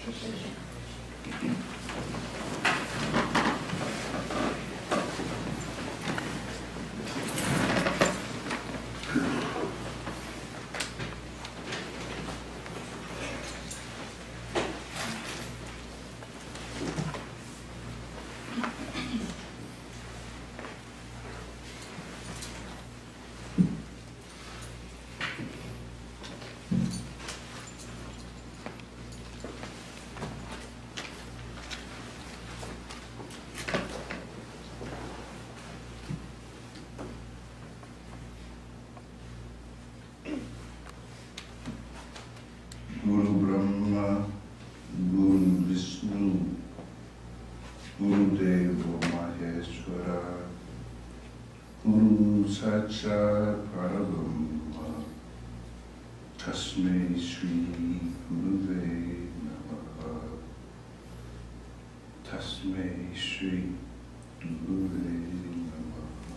Guru Brahma, Guru Vishnu, Guru Deva Maheshwara, Guru Satsang Parabrahma, Tasmai Shri Guruve Namaha, Tasmai Shri Guruve Namaha.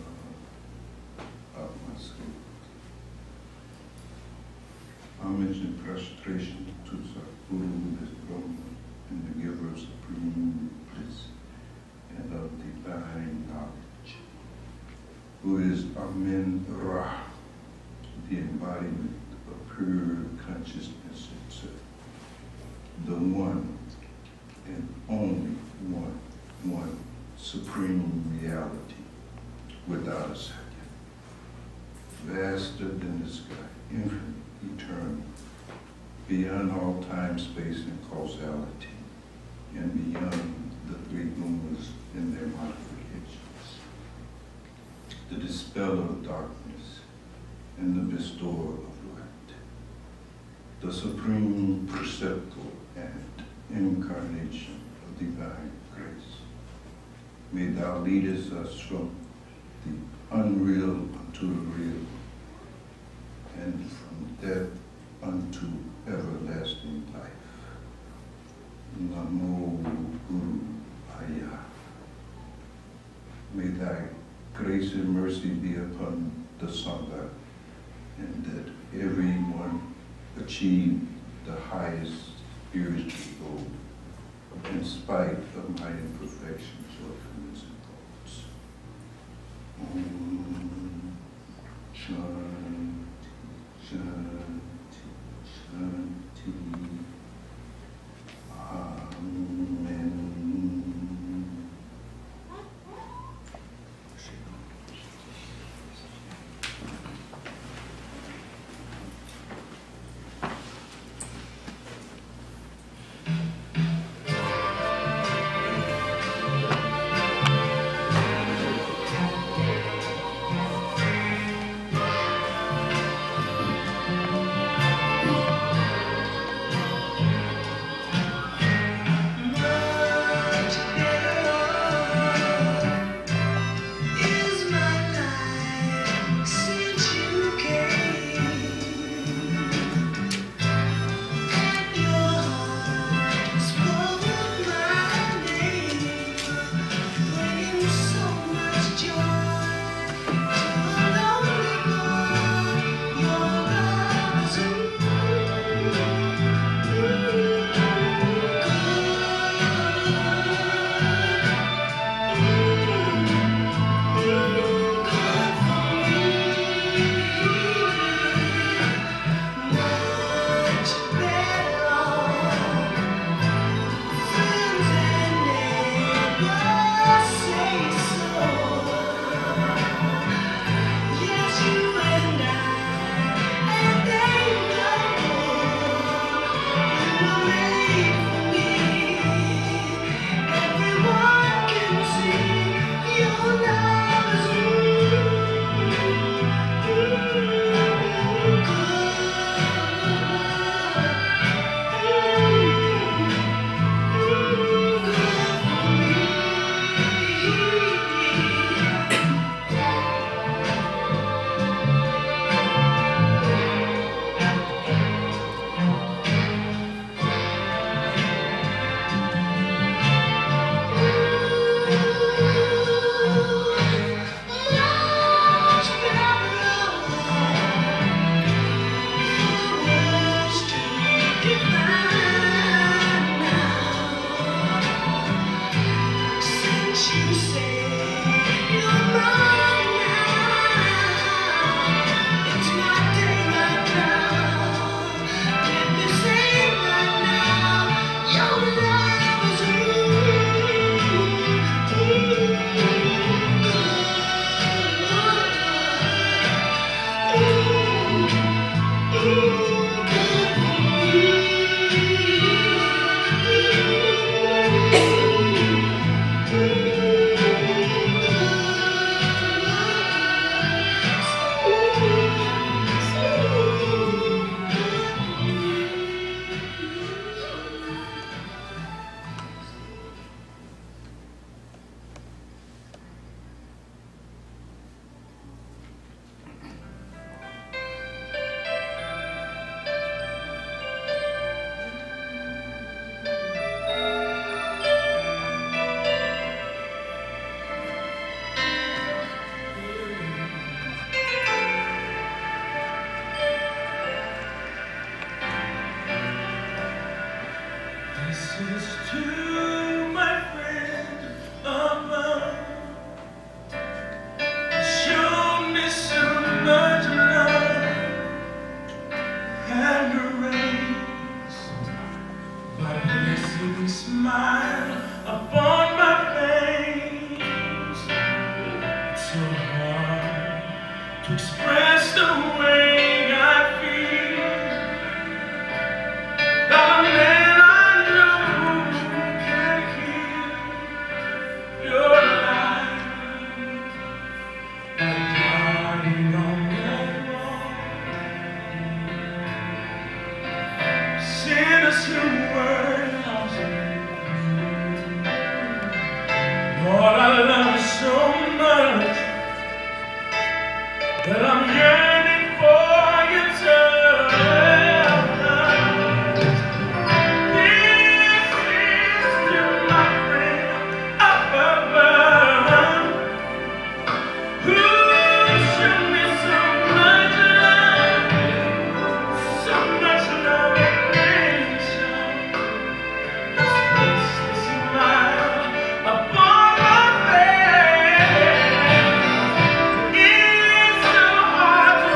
Homage and prostration to Sadguru as Brahma and the giver of supreme bliss and of divine knowledge, who is Bhagwan Ra, the embodiment of pure consciousness itself, the one and only one supreme reality without a second, vaster than the sky, infinite, eternal, beyond all time, space, and causality, and beyond the three gunas and their modifications, the dispeller of darkness and the bestower of light, the supreme perceptor and incarnation of divine grace. May thou leadest us from the unreal unto the real, and from death unto everlasting life. Namo Guru Aya. May thy grace and mercy be upon the Sangha, and that everyone achieve the highest spiritual goal, in spite of my imperfections, shortcomings, and faults. Om Shanti. Shanti, Shanti, Amen. Smile upon my face, so hard to express the way I feel. That a man I know can heal your life, and dying on that wall. Sinners who were lost, Lord, I love you so much that I'm yearning for you to this is to my friend up above, who showed me so much love and nation. This smile upon my face is so hard to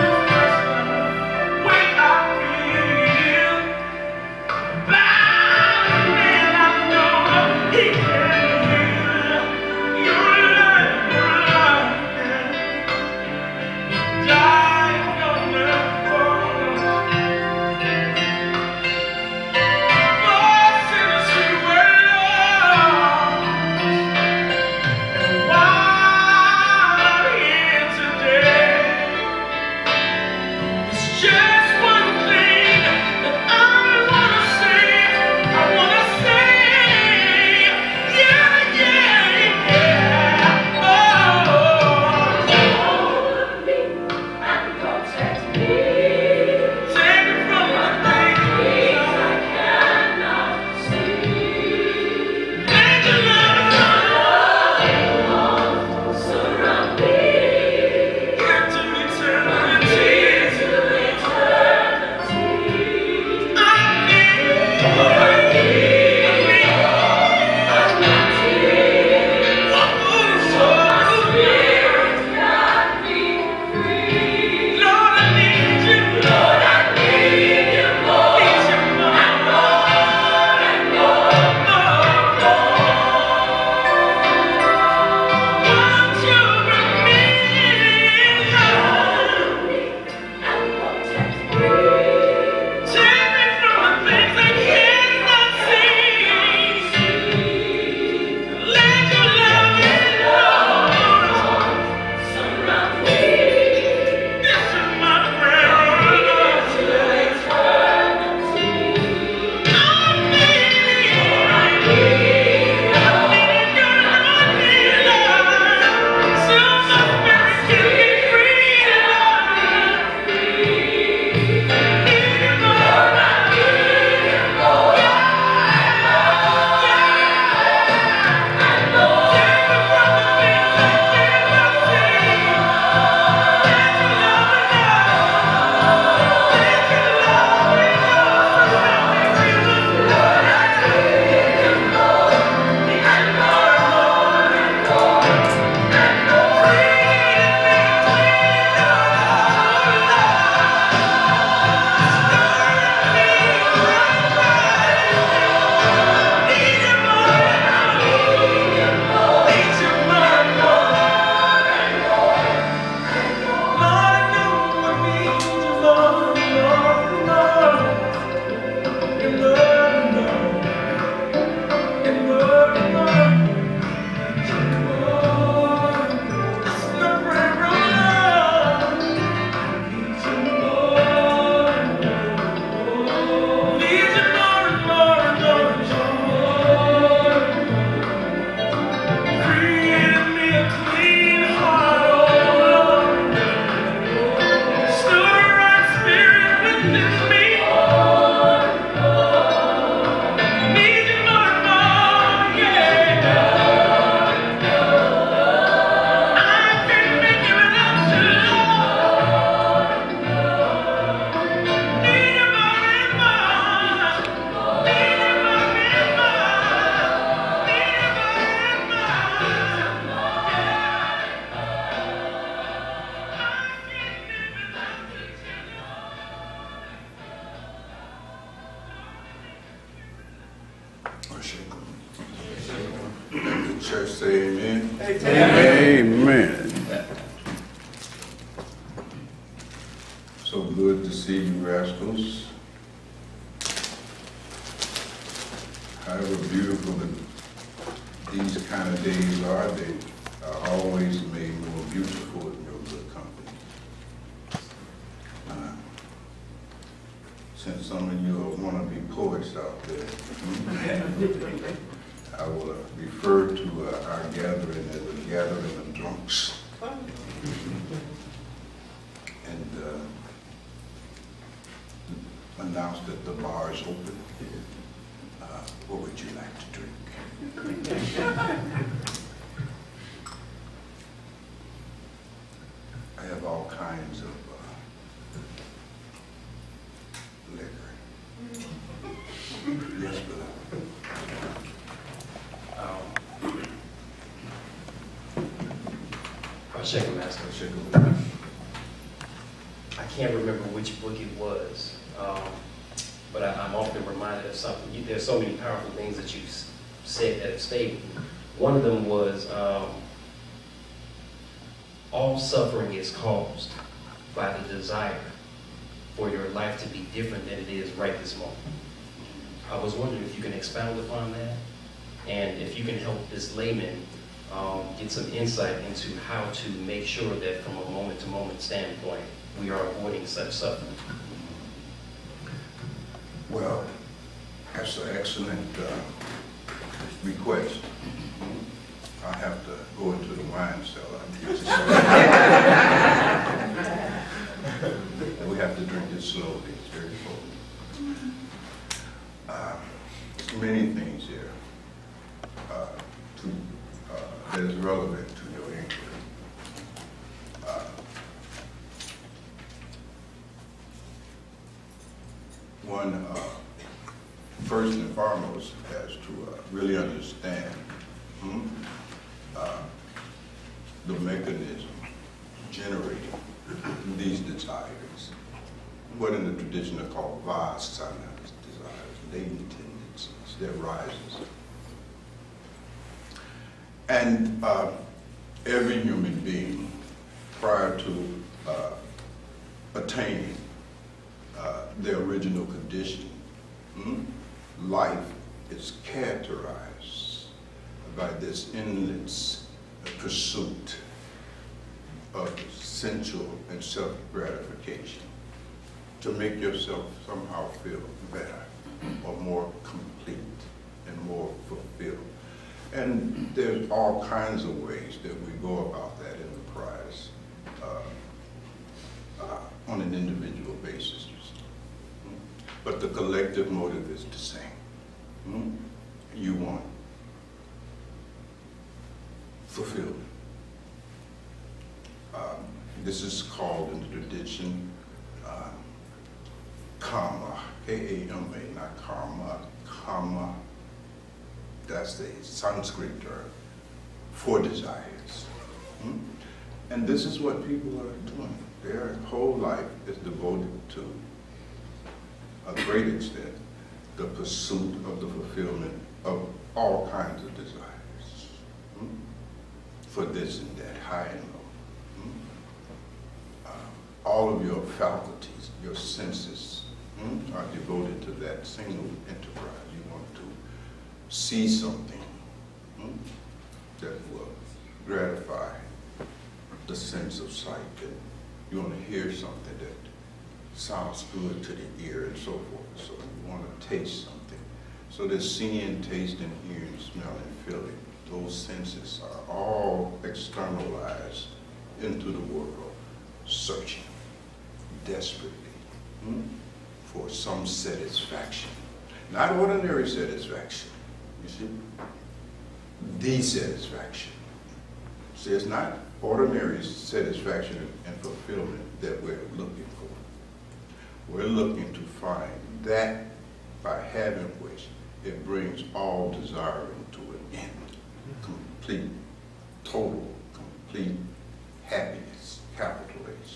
Let the church say amen. Amen. So good to see you, rascals. However beautiful these kind of days are, they are always made more beautiful in your good company. Since some of you want to be poets out there, I will refer to our gathering as a gathering of drunks. And announce that the bar is open. What would you like to drink? I have all kinds of liquor. Yes, beloved. I'll shake a master. I can't remember which book it was, but I'm often reminded of something. There's so many powerful things that you've said that have stayed with me. One of them was, all suffering is caused by the desire for your life to be different than it is right this moment. I was wondering if you can expound upon that, and if you can help this layman get some insight into how to make sure that from a moment-to-moment standpoint, we are avoiding such suffering. Well, that's an excellent request. I have to go into the wine cellar. We have to drink it slowly. It's very potent. Many things here that is relevant to your inquiry. One, first and foremost, has to really understand the mechanism generating these desires. What in the tradition are called Satsang desires, latent tendencies, their rises. And every human being, prior to attaining the original condition, life is characterized by this endless pursuit of sensual and self-gratification to make yourself somehow feel better or more complete and more fulfilled. And there's all kinds of ways that we go about that enterprise on an individual basis. But the collective motive is the same. You want fulfillment. This is called in the tradition karma, K-A-M-A, not karma, karma. That's the Sanskrit term for desires. And this is what people are doing. Their whole life is devoted to a great extent, the pursuit of the fulfillment of all kinds of desires, for this and that, high and low. All of your faculties, your senses, are devoted to that single enterprise. You want to see something that will gratify the sense of sight, and you want to hear something that sounds good to the ear and so forth. So you want to taste something. So there's seeing, tasting, hearing, smelling, feeling. Those senses are all externalized into the world, searching desperately for some satisfaction. Not ordinary satisfaction, you see? The satisfaction. See, it's not ordinary satisfaction and fulfillment that we're looking for. We're looking to find that by having which it brings all desiring to an end. Complete, total, complete happiness, capital H.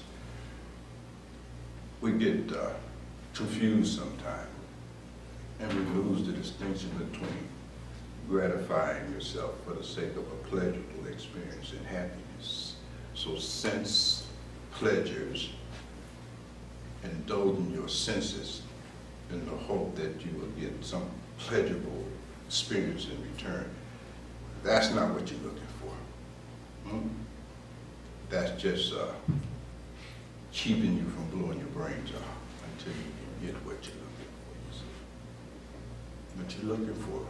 We get confused sometimes, and we lose the distinction between gratifying yourself for the sake of a pleasurable experience and happiness. So sense pleasures, indulging your senses in the hope that you will get some pleasurable experience in return. That's not what you're looking for. That's just keeping you from blowing your brains out until you can get what you're looking for. You see? What you're looking for,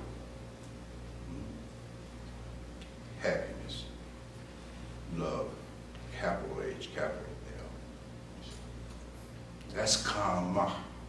happiness, love, capital H, capital L. That's karma.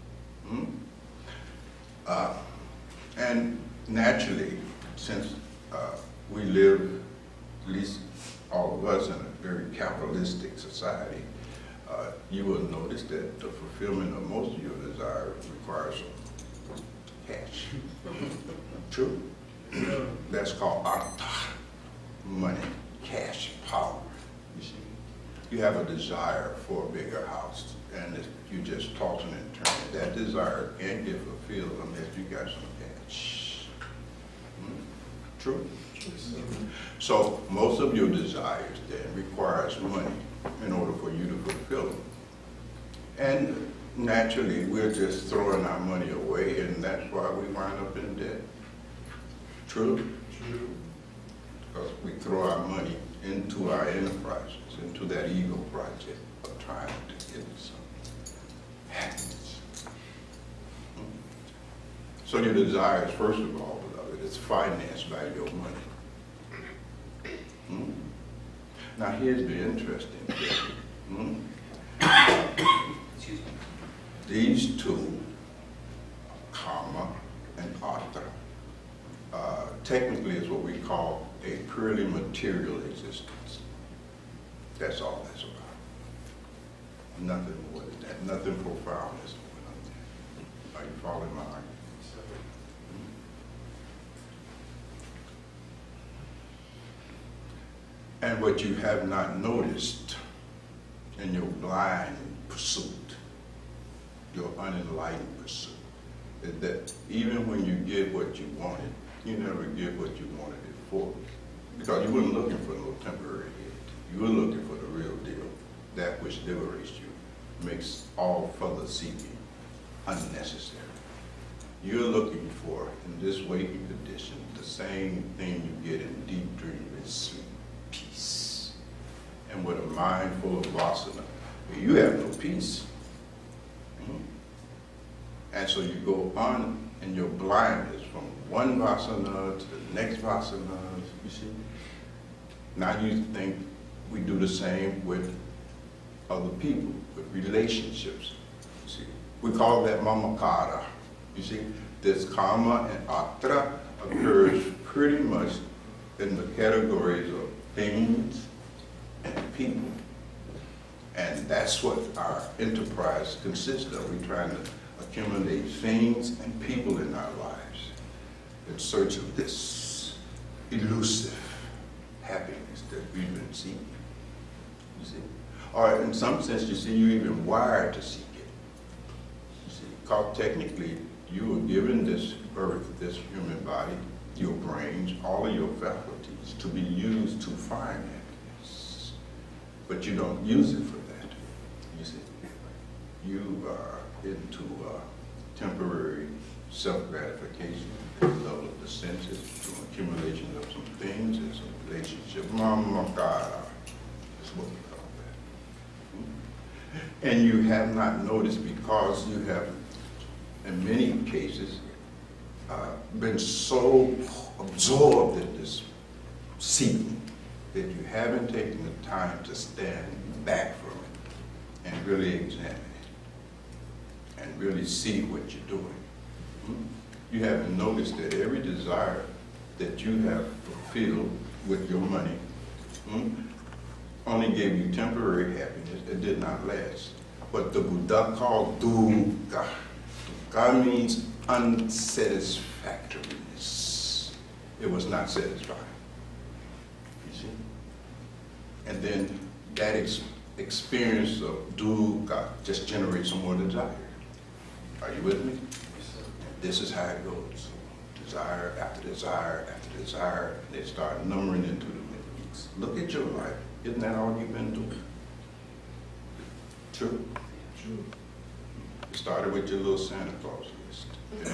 And naturally, since we live, at least all of us, in a very capitalistic society, you will notice that the fulfillment of most of your desires requires cash. True? That's called artha, money, cash, power. You see, you have a desire for a bigger house, and you just tossing and turning. That desire can't get fulfilled unless you got some cash. True? So most of your desires then requires money in order for you to fulfill them. And naturally, we're just throwing our money away, and that's why we wind up in debt. True? True. Because we throw our money into our enterprises, into that ego project of trying to get some happiness. So your desires, first of all, beloved, is financed by your money. Now here's the interesting thing. These two, karma and artha, technically is what we call a purely material existence. That's all that's about. Nothing more than that. Nothing profound is going on there. Are you following my argument? And what you have not noticed in your blind pursuit, your unenlightened pursuit, is that even when you get what you wanted, you never get what you wanted it for. Because you weren't looking for no temporary hit. You were looking for the real deal, that which liberates you, makes all further seeking unnecessary. You're looking for, in this waking condition, the same thing you get in deep dream and sleep. Peace. And with a mind full of vasana, you have no peace. And so you go on in your blindness from one vasana to the next vasana, you see. Now you think we do the same with other people, with relationships. You see. We call that mamakara. You see, this karma and artha occurs pretty much in the categories of things and people. And that's what our enterprise consists of. We're trying to accumulate things and people in our lives in search of this elusive happiness that we've been seeking. You see? Or in some sense, you see, you're even wired to seek it. You see, because technically, you were given this birth, this human body, your brains, all of your faculties to be used to find happiness. But you don't use it for that, you see. You are into temporary self-gratification, the level of the senses, through accumulation of some things and some relationship. Mamakara is what we call that. And you have not noticed because you have, in many cases, been so absorbed in this seeking that you haven't taken the time to stand back from it and really examine it and really see what you're doing. You haven't noticed that every desire that you have fulfilled with your money only gave you temporary happiness. It did not last. What the Buddha called dukkha. Dukkha means unsatisfactoriness. It was not satisfying. You see? And then that experience of dukkha just generates some more desire. Are you with me? Yes, sir. This is how it goes. desire after desire after desire. They start numbering into the weeks. Look at your life. Isn't that all you've been doing? True? True. You started with your little Santa Claus list.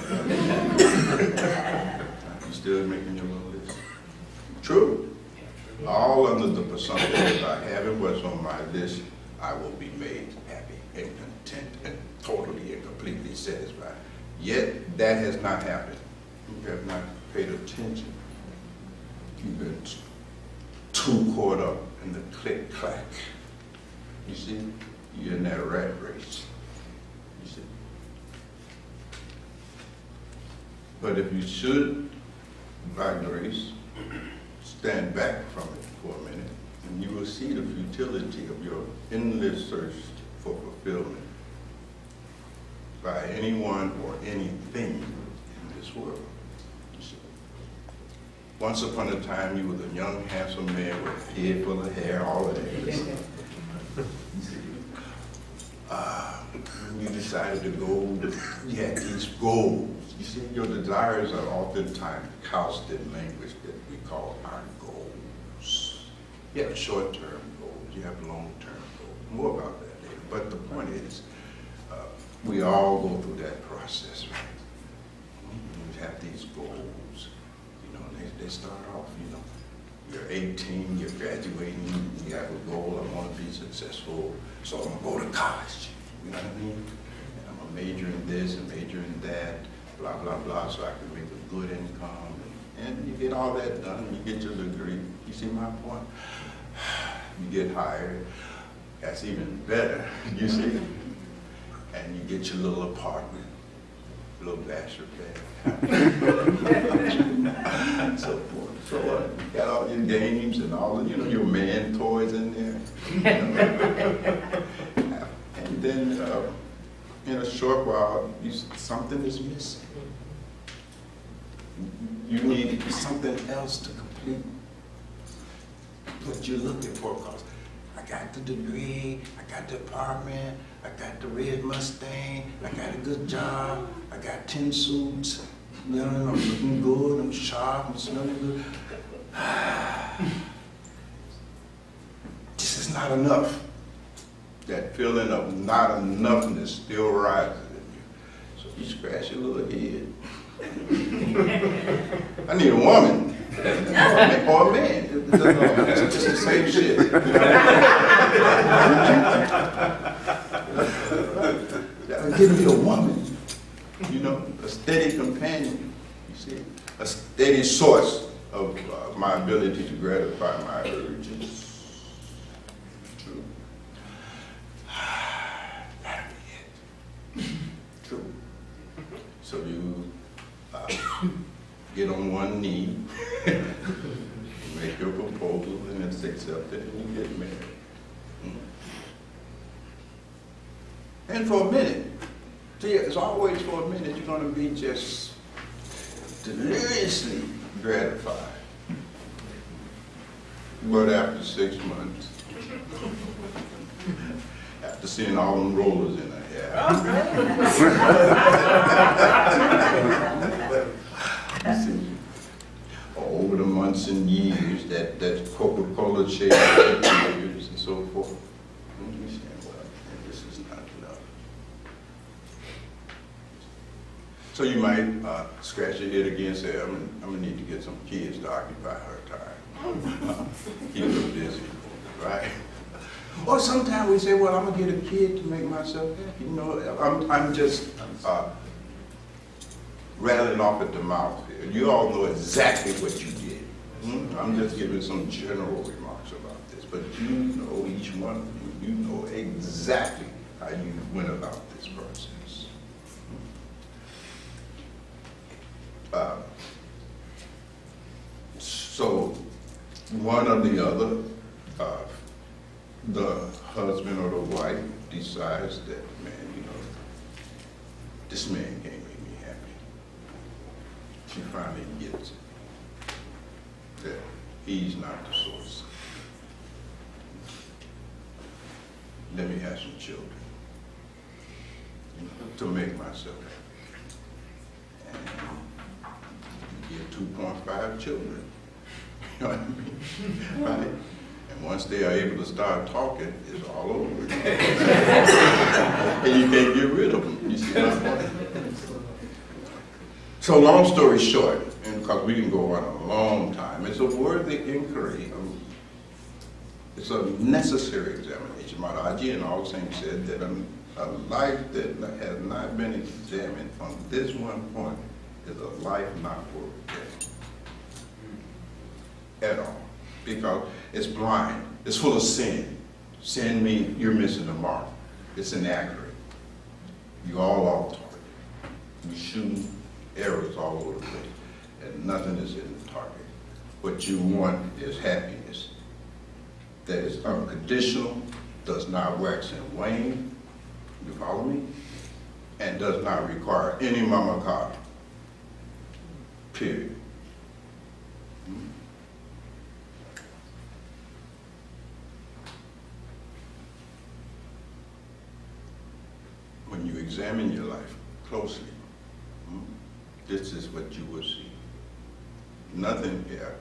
You still making your little list? True. All under the presumption that I have what's on my list, I will be made happy and content and totally and completely satisfied. Yet that has not happened. You have not paid attention. You've been too caught up in the click-clack. You see? You're in that rat race. You see? But if you should, by grace, stand back from it for a minute, and you will see the futility of your endless search for fulfillment by anyone or anything in this world. You see? Once upon a time, you was a young, handsome man with a head full of hair, all of that. You decided to go, you had these goals. You see, your desires are oftentimes couched in language that we call our goals. You have short-term goals, you have long-term goals. More about that later. But the point is, we all go through that process, right? You have these goals, you know, they start off, you know, you're 18, you're graduating, you have a goal, I want to be successful, so I'm going to go to college. You know what I mean? And I'm going to major in this and major in that, blah, blah, blah, so I can make a good income. And you get all that done, and you get your degree. You see my point? You get hired. That's even better, you see? And you get your little apartment, little bachelor pad. So forth, so on. You got all your games and all the, you know, your man toys in there. You know? And then in a short while, something is missing. You need something else to complete what you're looking for. Because I got the degree, I got the apartment, I got the red Mustang, I got a good job, I got 10 suits, you know, I'm looking good, I'm sharp, I'm smelling good. This is not enough. That feeling of not enoughness still rises in you. So you scratch your little head. I need a woman. Or a man. It's just the same shit. You know? Give me a woman. You know, a steady companion. You see? A steady source of my ability to gratify my urges. So you get on one knee, make your proposal, and it's accepted, and you get married. And for a minute, see, it's always for a minute, you're going to be just deliriously gratified. But after 6 months, after seeing all them rollers in her hair, over the months and years, that Coca-Cola shade years and so forth, you say, well, this is not enough. So you might scratch your head again and say, I'm going to need to get some kids to occupy her time. Keep her busy, right? Or sometimes we say, well, I'm going to get a kid to make myself happy. You know, I'm just rattling off at the mouth here. You all know exactly what you did. I'm just giving some general remarks about this, but you know, each one of you know exactly how you went about this process. So one or the other, the husband or the wife decides that, man, you know, this man can't make me happy. She finally gets it, that he's not the source. Let me have some children, you know, to make myself happy. And 2.5 children. You know what I mean? Right? And once they are able to start talking, it's all over again. And you can't get rid of them. You see what I'm saying? So long story short, and because we can go on a long time, it's a worthy inquiry. It's a necessary examination. Maharaji and all saints said that a life that has not been examined on this one point is a life not worth living at all, because it's blind, it's full of sin. Sin means you're missing the mark. It's inaccurate. You all off target. You shoot arrows all over the place, and nothing is in the target. What you want is happiness that is unconditional, does not wax and wane, you follow me? And does not require any mamakara, period. When you examine your life closely, this is what you will see. Nothing here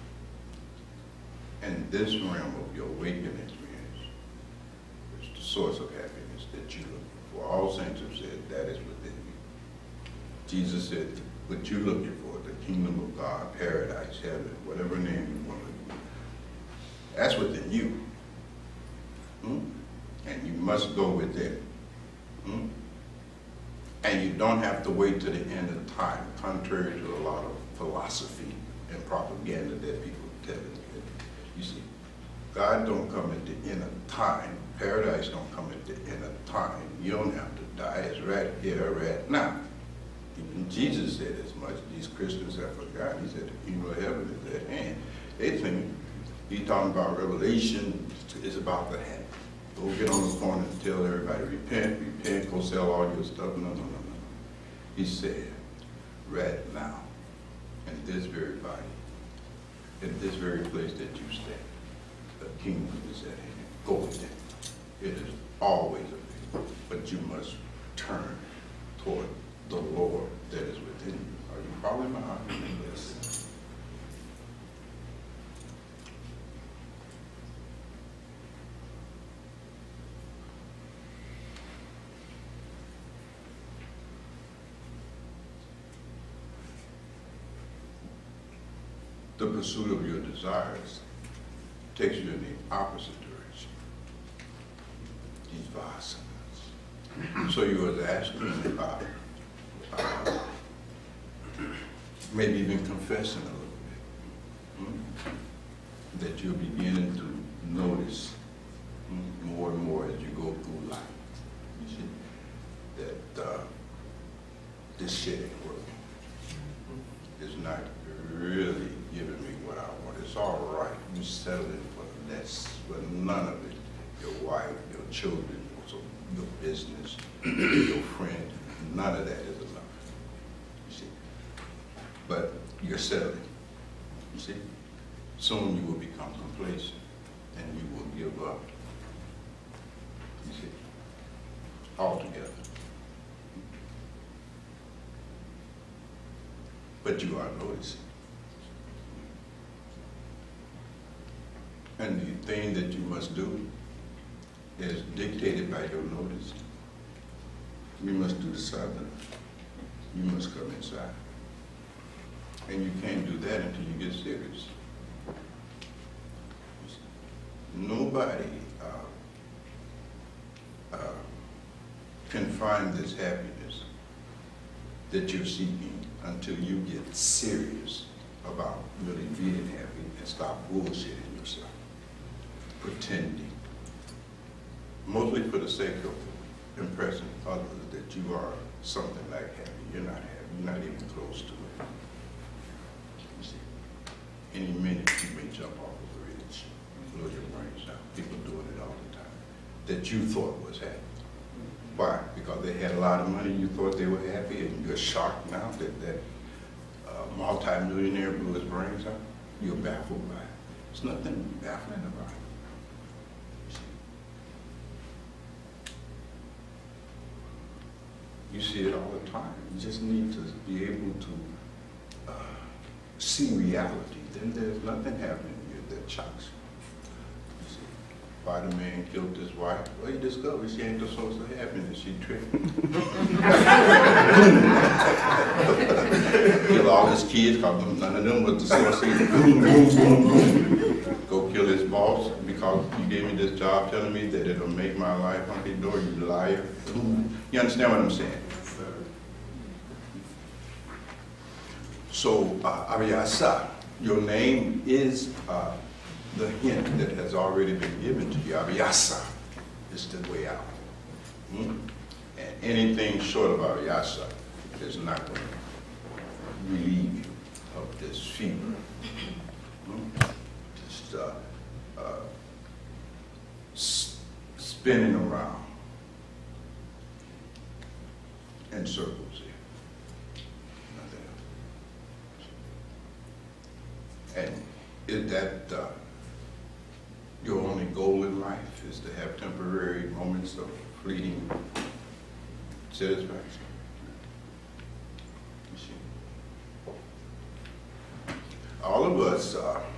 in this realm of your awakening experience is the source of happiness that you look for. All saints have said that is within you. Jesus said, what you're looking for, the kingdom of God, paradise, heaven, whatever name you want to use, that's within you. And you must go within. And you don't have to wait to the end of time, contrary to a lot of philosophy and propaganda that people tell you. You see, God don't come at the end of time. Paradise don't come at the end of time. You don't have to die. It's right here, right now. Even Jesus said as much. These Christians have forgotten. He said the kingdom of heaven is at hand. They think he's talking about revelation is about to happen. Go get on the corner and tell everybody, repent, repent, go sell all your stuff. No, no, no, no. He said, right now, in this very body, in this very place that you stand, the kingdom is at hand. Go with it. It is always available, but you must turn toward the Lord that is within you. Are you following my argument? Yes. The pursuit of your desires takes you in the opposite direction. These vasanas. So you was asking about maybe even confessing a little bit, that you're beginning to notice more and more as you go through life. You see, that this shit ain't working. It's not really giving me what I want. It's all right. You settling for less, but none of it. Your wife, your children, your business, your friend, none of that is enough. You see? But you're settling. You see? Soon you will become complacent and you will give up. You see? Altogether. But you are noticing. And the thing that you must do is dictated by your notice. You must do the sadhana. You must come inside. And you can't do that until you get serious. Nobody can find this happiness that you're seeking until you get serious about really being happy and stop bullshitting yourself, pretending, mostly for the sake of impressing others that you are something like happy. You're not happy. You're not even close to it. You see, any minute you may jump off a bridge and blow your brains out. People doing it all the time. That you thought was happy. Why? Because they had a lot of money, you thought they were happy, and you're shocked now that multi-millionaire blew his brains out? You're baffled by it. There's nothing baffling about it. You see it all the time. You just need to be able to see reality, then there's nothing happening here that shocks you. See, why the man killed his wife? Well, he discovered she ain't the source of happiness. She tricked him. Kill all his kids, because none of them was the source. Boom, boom, boom, boom. Go kill his boss because you gave me this job telling me that it'll make my life hunky-dory, you liar. You understand what I'm saying? So, Abhyasa, your name is the hint that has already been given to you. Abhyasa is the way out. And anything short of Abhyasa is not going to relieve you of this fever. Just spinning around in circles here. Nothing else. And is that your only goal in life, is to have temporary moments of fleeting satisfaction? You see? All of us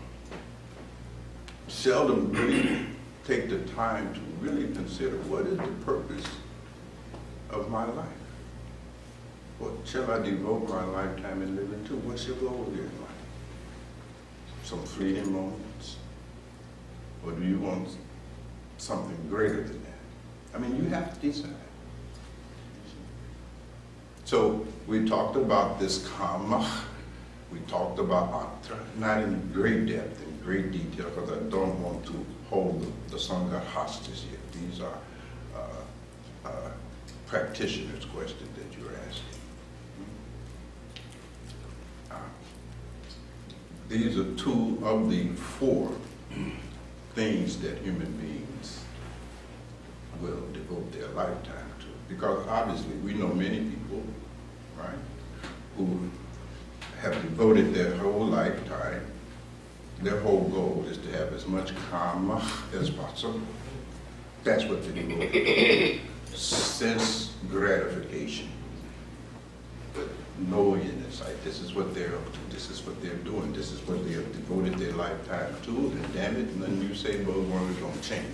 seldom really take the time to really consider what is the purpose of my life. What shall I devote my lifetime in living to? What's your goal here in life? Some fleeting moments? Or do you want something greater than that? I mean, you have to decide. So we talked about this karma. We talked about atra, not in great depth, in great detail, because I don't want to hold the Sangha hostage yet. These are practitioners' questions that you're asking. These are two of the four things that human beings will devote their lifetime to. Because obviously we know many people, right, who have devoted their whole lifetime, their whole goal is to have as much karma as possible. That's what they devote. Sense gratification. But knowing it's like, this is what they're up to, this is what they're doing, this is what they have devoted their lifetime to, and damn it, nothing you say, Bhagwan is going to change.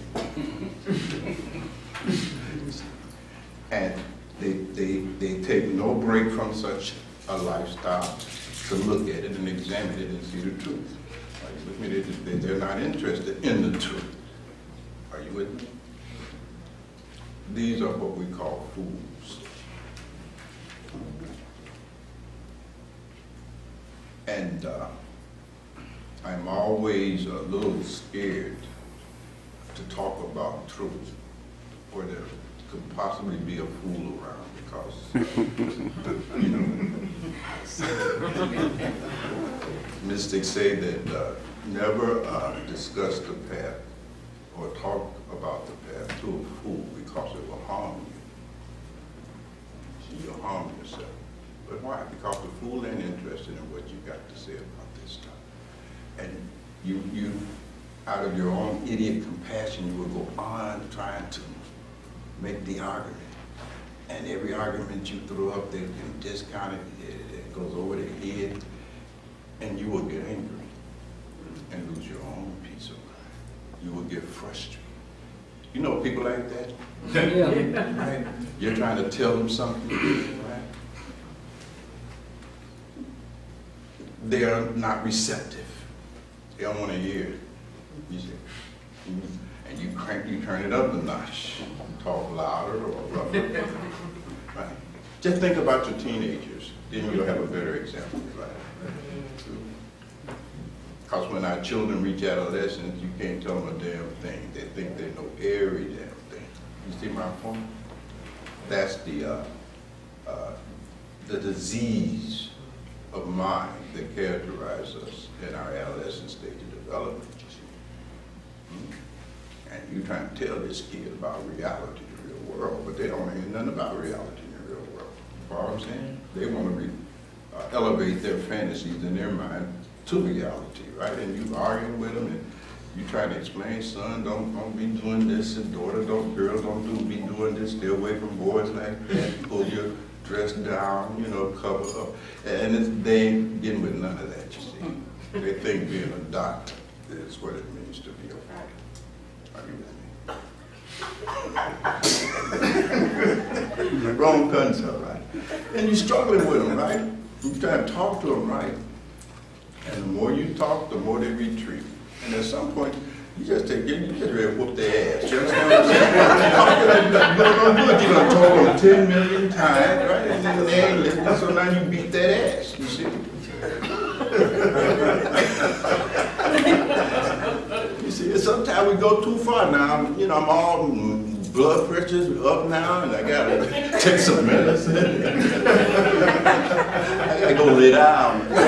And they take no break from such a lifestyle to look at it and examine it and see the truth. Are you with me? They're not interested in the truth. Are you with me? These are what we call fools. And I'm always a little scared to talk about truth, where there could possibly be a fool around, because, you know, mystics say that never discuss the path or talk about the path to a fool, because it will harm you. You'll harm yourself. But why? Because the fool ain't interested in what you got to say about this stuff. And you out of your own idiot compassion, you will go on trying to make the argument. And every argument you throw up, they can discount it, it goes over their head, and you will get angry and lose your own peace of mind. You will get frustrated. You know people like that? Yeah. Right? You're trying to tell them something, right? They are not receptive. They don't want to hear it. You see? And you turn it up a notch. Talk louder or rougher. Right? Just think about your teenagers. Then you'll have a better example, right? Because when our children reach adolescence, you can't tell them a damn thing. They think they know every damn thing. You see my point? That's the disease of mind that characterizes us in our adolescent stage of development, you see. And you're trying to tell this kid about reality, the real world, but they don't know nothing about reality in the real world. You know what I'm saying? They want to elevate their fantasies in their mind to reality, right? And you arguing with them, and you try to explain, son, don't be doing this, and daughter, girl, don't be doing this, stay away from boys like that. Pull your dressed down, you know, covered up. And they ain't getting with none of that, you see. They think being a doctor is what it means to be a father. Are you with me? Wrong concept, right? And you're struggling with them, right? You're trying to talk to them, right? And the more you talk, the more they retreat. And at some point, you just ready to whoop their ass. You understand what I'm saying? You done told them 10 million times, right? And then they ain't listening, so now you beat that ass, you see? You see, sometimes we go too far now. You know, I'm all blood pressure's up now, and I gotta take some medicine. I gotta go lay down. I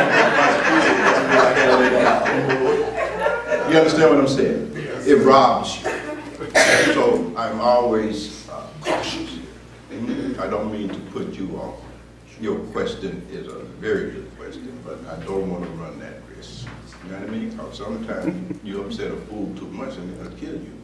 gotta lay down. You understand what I'm saying? It robs you. So I'm always cautious. I don't mean to put you off. Your question is a very good question, but I don't want to run that risk. You know what I mean? Because sometimes you upset a fool too much and they'll kill you.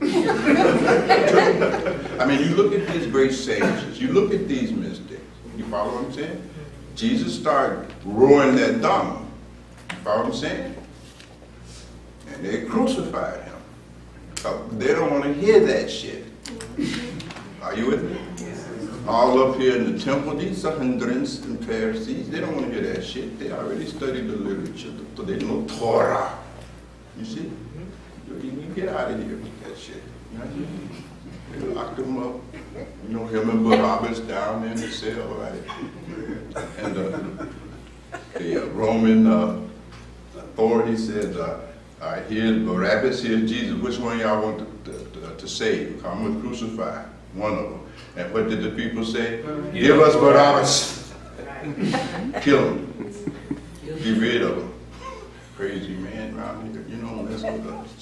I mean, you look at these great sages, you look at these mystics. You follow what I'm saying? Jesus started roaring that Dhamma. You follow what I'm saying? And they crucified him. They don't want to hear that shit. Are you with me? All up here in the temple, these Sanhedrins and Pharisees, they don't want to hear that shit. They already studied the literature, so they know Torah. You see? You get out of here with that shit. You know what I mean? They locked them up. You know, him and Barabbas down there in the cell, right? And the Roman authority said, all right, here's Barabbas, here's Jesus. Which one y'all want to save? I'm going to crucify one of them. And what did the people say? Give us Barabbas. Kill him. Get rid of him. Crazy man around here. You don't mess with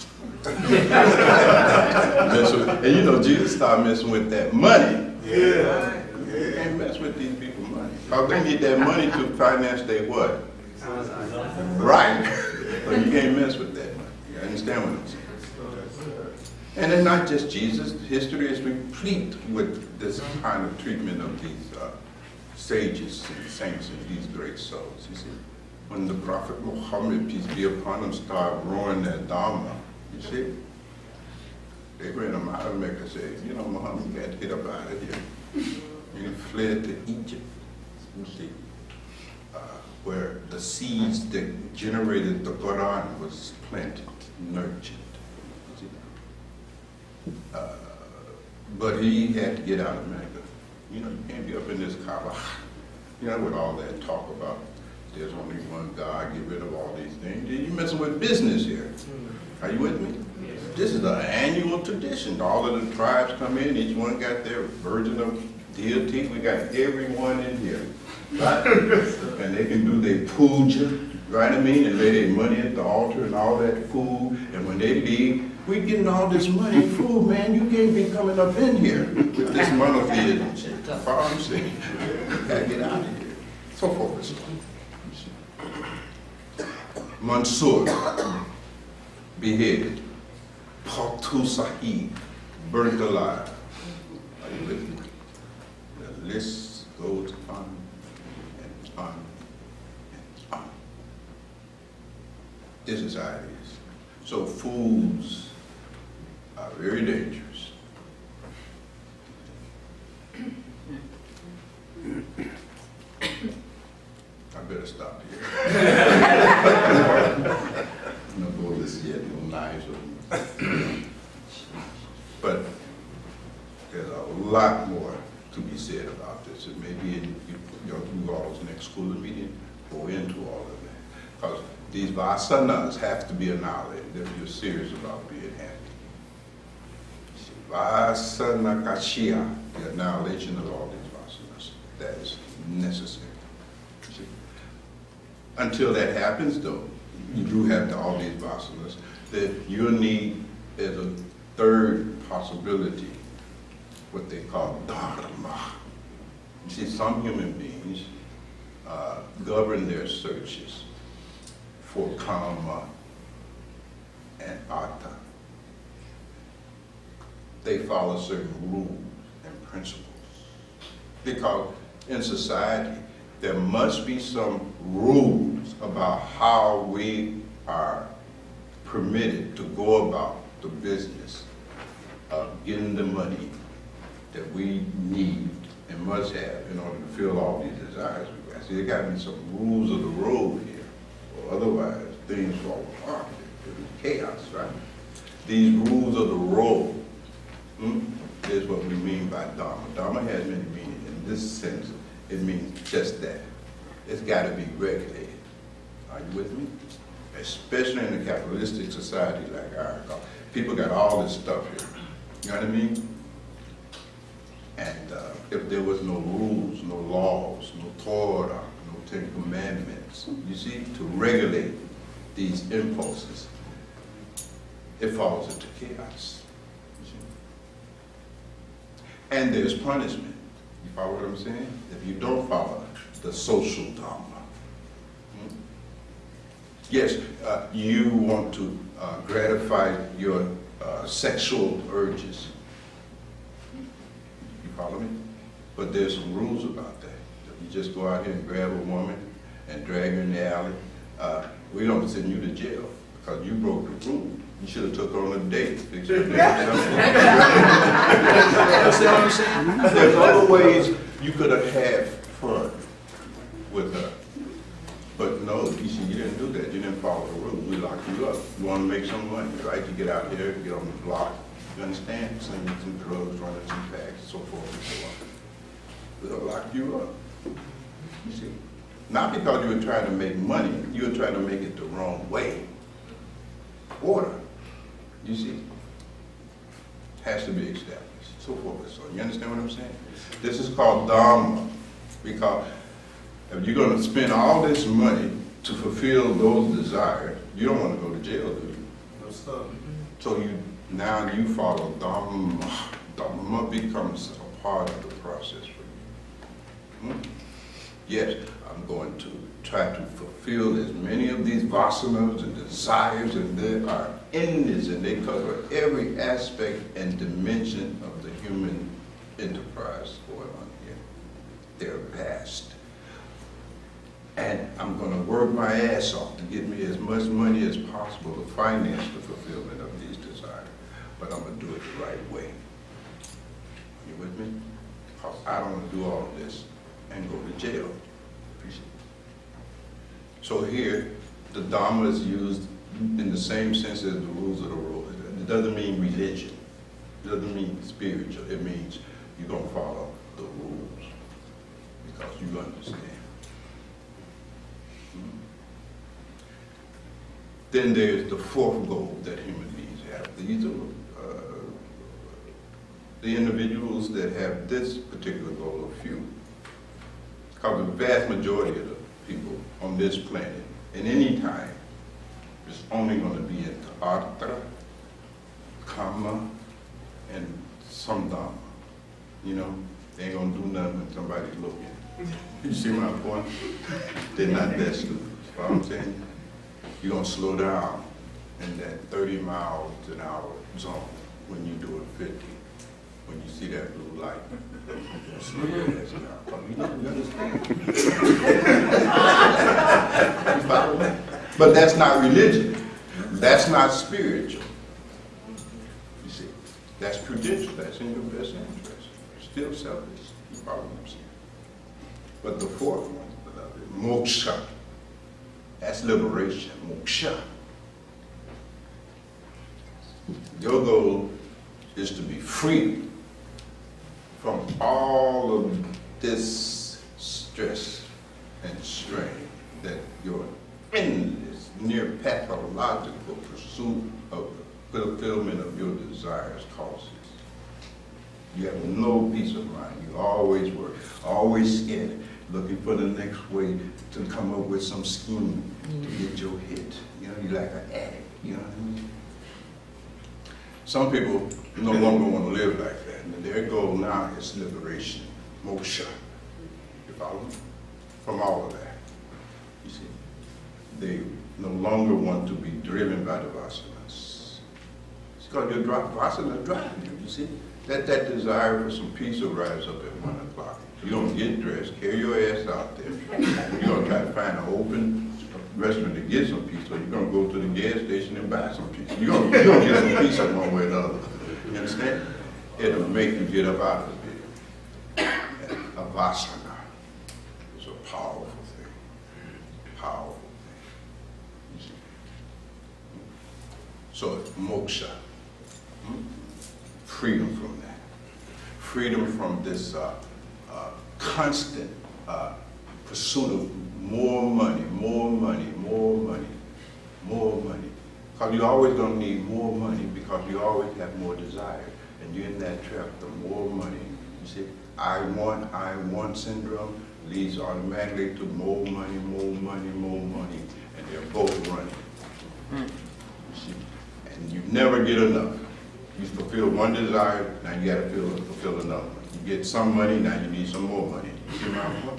us. And you know, Jesus started messing with that money. Yeah. You can't mess with these people's money. Because they need that money to finance their what? Right. So you can't mess with that money. You understand what I'm saying? And it's not just Jesus. History is replete with this kind of treatment of these sages and saints and these great souls. You see, when the Prophet Muhammad, peace be upon him, started roaring that Dhamma, you see, they ran him out of Mecca and said, you know, Muhammad, you got to get up out of here. And he fled to Egypt, you see, where the seeds that generated the Quran was planted, nurtured. But he had to get out of Mecca. You know, you can't be up in this Kaaba, you know, with all that talk about there's only one God, get rid of all these things. You're messing with business here. Are you with me? Yes. This is an annual tradition. All of the tribes come in, each one got their version of deity. We got everyone in here, right? And they can do their puja, right? I mean, and lay their money at the altar and all that food. And when they leave, we getting all this money and food, man. You can't be coming up in here with this monotheism. Follow what I'm saying? You gotta get out of here. So forth and so on. Mansur, beheaded. Patu Sahib, burnt alive. Are you with me? The list goes on and on and on. This is how it is. So fools are very dangerous. I better stop here. No bullets yet, no knives. But there's a lot more to be said about this. And maybe in your all's next school meeting, go into all of that. Because these vasanas have to be annihilated if you're serious about being happy. Vasana kashya, the annihilation of all these vasanas. That is necessary. Until that happens, though, you do have all these vasanas that you'll need as a third possibility, what they call dharma. You see, some human beings govern their searches for karma and artha. They follow certain rules and principles. Because in society, there must be some rules about how we are permitted to go about the business of getting the money that we need and must have in order to fill all these desires we got. See, there got to be some rules of the road here, or otherwise things fall apart. It's chaos, right? These rules of the road is what we mean by Dharma. Dharma has many meanings. In this sense, it means just that. It's got to be regulated. Are you with me? Especially in a capitalistic society like ours. People got all this stuff here. You know what I mean? And if there was no rules, no laws, no Torah, no Ten Commandments, you see, to regulate these impulses, it falls into chaos. You see? And there's punishment. You follow what I'm saying? If you don't follow the social Dharma. Yes, you want to gratify your sexual urges. You follow me? But there's some rules about that. If you just go out here and grab a woman and drag her in the alley, we don't send you to jail because you broke the rule. You should have took her on a date. Fix her damn self. You see what I'm saying? There's other ways you could have had fun with her. But no, you see, you didn't do that. You didn't follow the rules. We locked you up. You want to make some money, right? You get out here, get on the block. You understand? Selling some drugs, running some packs, so forth and so on. We'll lock you up. You see? Not because you were trying to make money. You were trying to make it the wrong way. Order. You see? Has to be established. So forth and so on. You understand what I'm saying? This is called Dharma. Because if you're going to spend all this money to fulfill those desires, you don't want to go to jail, do you? No, sir. So now you follow Dharma. Dharma becomes a part of the process for you. Yes, I'm going to try to fulfill as many of these vasanas and desires, and there are endless, and they cover every aspect and dimension of the human enterprise going on here. They're vast. And I'm going to work my ass off to get me as much money as possible to finance the fulfillment of these desires. But I'm going to do it the right way. You with me? Because I don't want to do all of this and go to jail. So here, the Dharma is used in the same sense as the rules of the road. It doesn't mean religion. It doesn't mean spiritual. It means you're going to follow the rules because you understand. Then there's the fourth goal that human beings have. These are the individuals that have this particular goal are few. Because the vast majority of the people on this planet, in any time, is only going to be into artha, kama, and some dhamma. You know, they ain't going to do nothing when somebody's looking. You see my point? They're not that stupid. You know what I'm saying? You're going to slow down in that 30 miles an hour zone when you're doing 50. When you see that blue light, slow your ass down. You understand? You follow me? But that's not religion. That's not spiritual. You see, that's prudential. That's in your best interest. Still selfish. You follow what I'm saying? But the fourth one, moksha. That's liberation, moksha. Your goal is to be free from all of this stress and strain that your endless, near pathological pursuit of the fulfillment of your desires causes. You have no peace of mind. You always worry, always scared, looking for the next way to come up with some scheme to get your hit. You know, you're like an addict, you know what I mean? Some people no longer want to live like that, and their goal now is liberation, moksha. You follow me? From all of that. You see, they no longer want to be driven by the vasanas. It's because your vasana driving you, you see? Let that desire for some pizza rise up at 1 o'clock. You don't get dressed, carry your ass out there. You're gonna try to find an open restaurant to get some pizza. You're gonna go to the gas station and buy some pizza. You're gonna get some pizza one way or the other. You understand? It'll make you get up out of bed. A vasana is a powerful thing. Powerful thing. So moksha, freedom from that. Freedom from this constant pursuit of more money, more money, more money, more money. Because you're always going to need more money because you always have more desire. And you're in that trap, the more money. You see, I want syndrome leads automatically to more money, more money, more money. And they're both running. You see? And you never get enough. You fulfill one desire, now you got to fulfill another one. You get some money, now you need some more money. You see my point?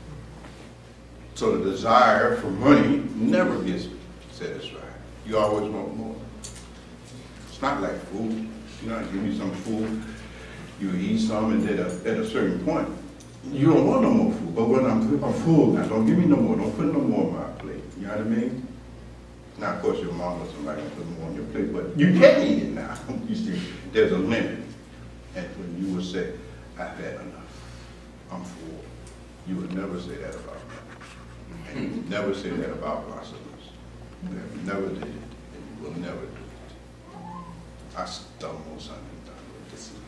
So the desire for money never gets satisfied. You always want more. It's not like food. You know, I give you some food, you eat some, and then at a certain point, you don't want no more food. But when I'm full now, don't give me no more. Don't put no more on my plate. You know what I mean? Now, of course, your mom or somebody can put more on your plate, but you can't eat it now. You see, there's a limit. And when you would say, I've had enough, I'm full, you would never say that about me. And you would never say that about vasanas. You have never did it, and you will never do it. I stumble something down. This is the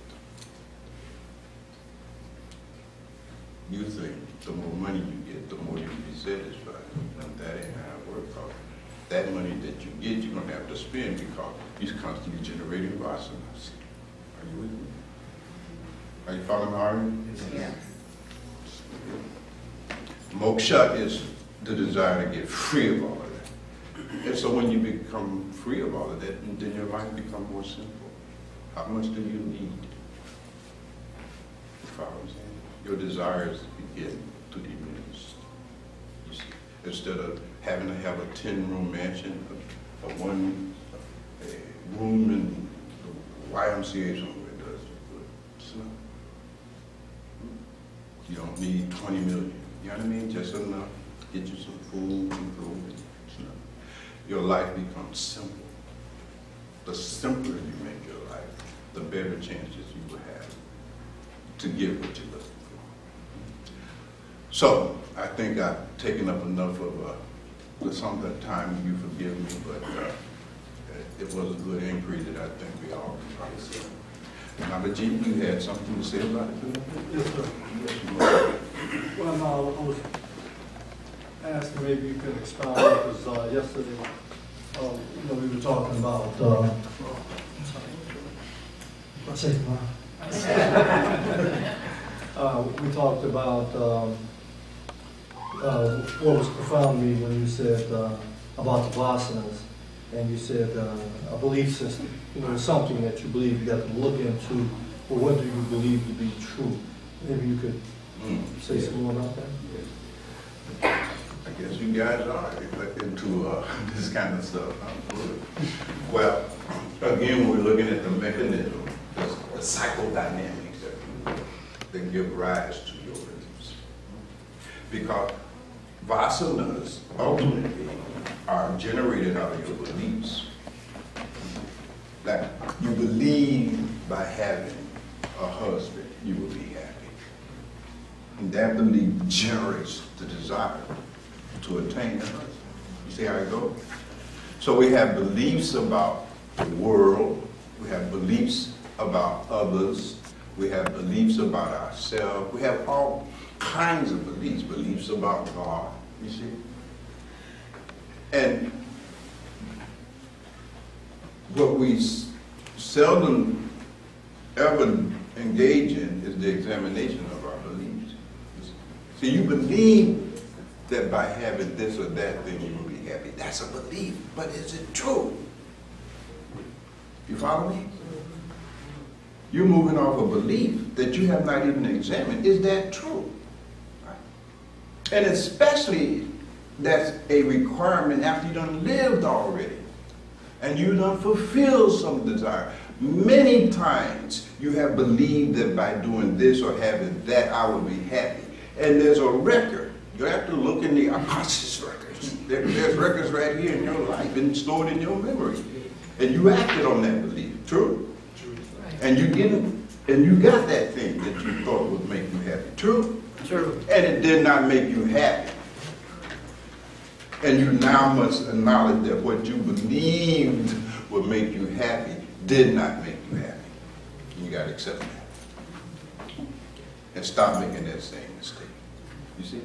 truth. You think the more money you get, the more you'll be satisfied. And that ain't how it works out. That money that you get, you're going to have to spend because you're constantly generating vasanas. Are you with me? Are you following me? Yes. Moksha is the desire to get free of all of that. And so when you become free of all of that, then your life becomes more simple. How much do you need? You follow what I'm saying? Your desires begin to diminish. You see, instead of having to have a 10-room mansion, a one room in the YMCA somewhere does good. It's not. You don't need 20 million. You know what I mean? Just enough to get you some food and clothing. Your life becomes simple. The simpler you make your life, the better chances you will have to get what you're looking for. So, I think I've taken up enough of some of the time. You forgive me, but it was a good inquiry that I think we all can probably see. Nabaji, you had something to say about it? Yes, sir. Yes, Well, no, I was asking maybe you could expound because yesterday, we were talking about. We talked about what was profound to me when you said about the vasanas, and you said a belief system. Something that you believe you got to look into, or what do you believe to be true? Maybe you could say some more about that. I guess you guys are into this kind of stuff. Well, again, we're looking at the mechanism, the psychodynamics that give rise to your beliefs. Because vasanas ultimately are generated out of your beliefs. Like you believe by having a husband, you will be happy. And that belief generates the desire to attain a husband. You see how it goes? So we have beliefs about the world, we have beliefs about others, we have beliefs about ourselves, we have all kinds of beliefs, beliefs about God, you see? And what we seldom ever engage in is the examination of our beliefs. See, you believe that by having this or that thing you will be happy. That's a belief, but is it true? You follow me? You're moving off a belief that you have not even examined. Is that true? And especially that's a requirement after you done lived already. And you done fulfilled some desire. Many times you have believed that by doing this or having that, I will be happy. And there's a record. You have to look in the Apostles' records. There's records right here in your life and stored in your memory. And you acted on that belief. True? True. And you got that thing that you thought would make you happy. True? True. And it did not make you happy. And you now must acknowledge that what you believed would make you happy did not make you happy. You got to accept that. And stop making that same mistake. You see?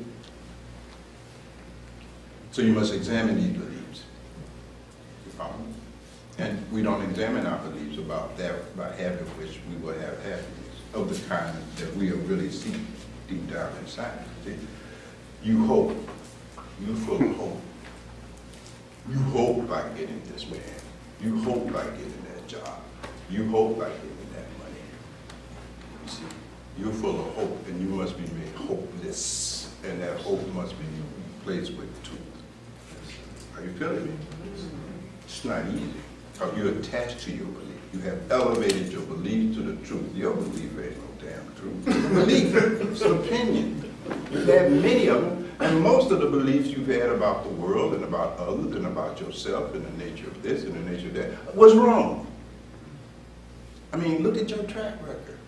So you must examine these beliefs. You follow me? And we don't examine our beliefs about that, by having which we will have happiness of the kind that we are really seeking deep down inside. See? You hope. You full of hope. You hope by getting this man. You hope by getting that job. You hope by getting that money. You see, you're full of hope, and you must be made hopeless, and that hope must be replaced with truth. Are you feeling me? It's not easy, because you're attached to your belief. You have elevated your belief to the truth. Your belief ain't no damn truth. Belief is an opinion. You've had many of them. And most of the beliefs you've had about the world and about others and about yourself and the nature of this and the nature of that was wrong. I mean, look at your track record.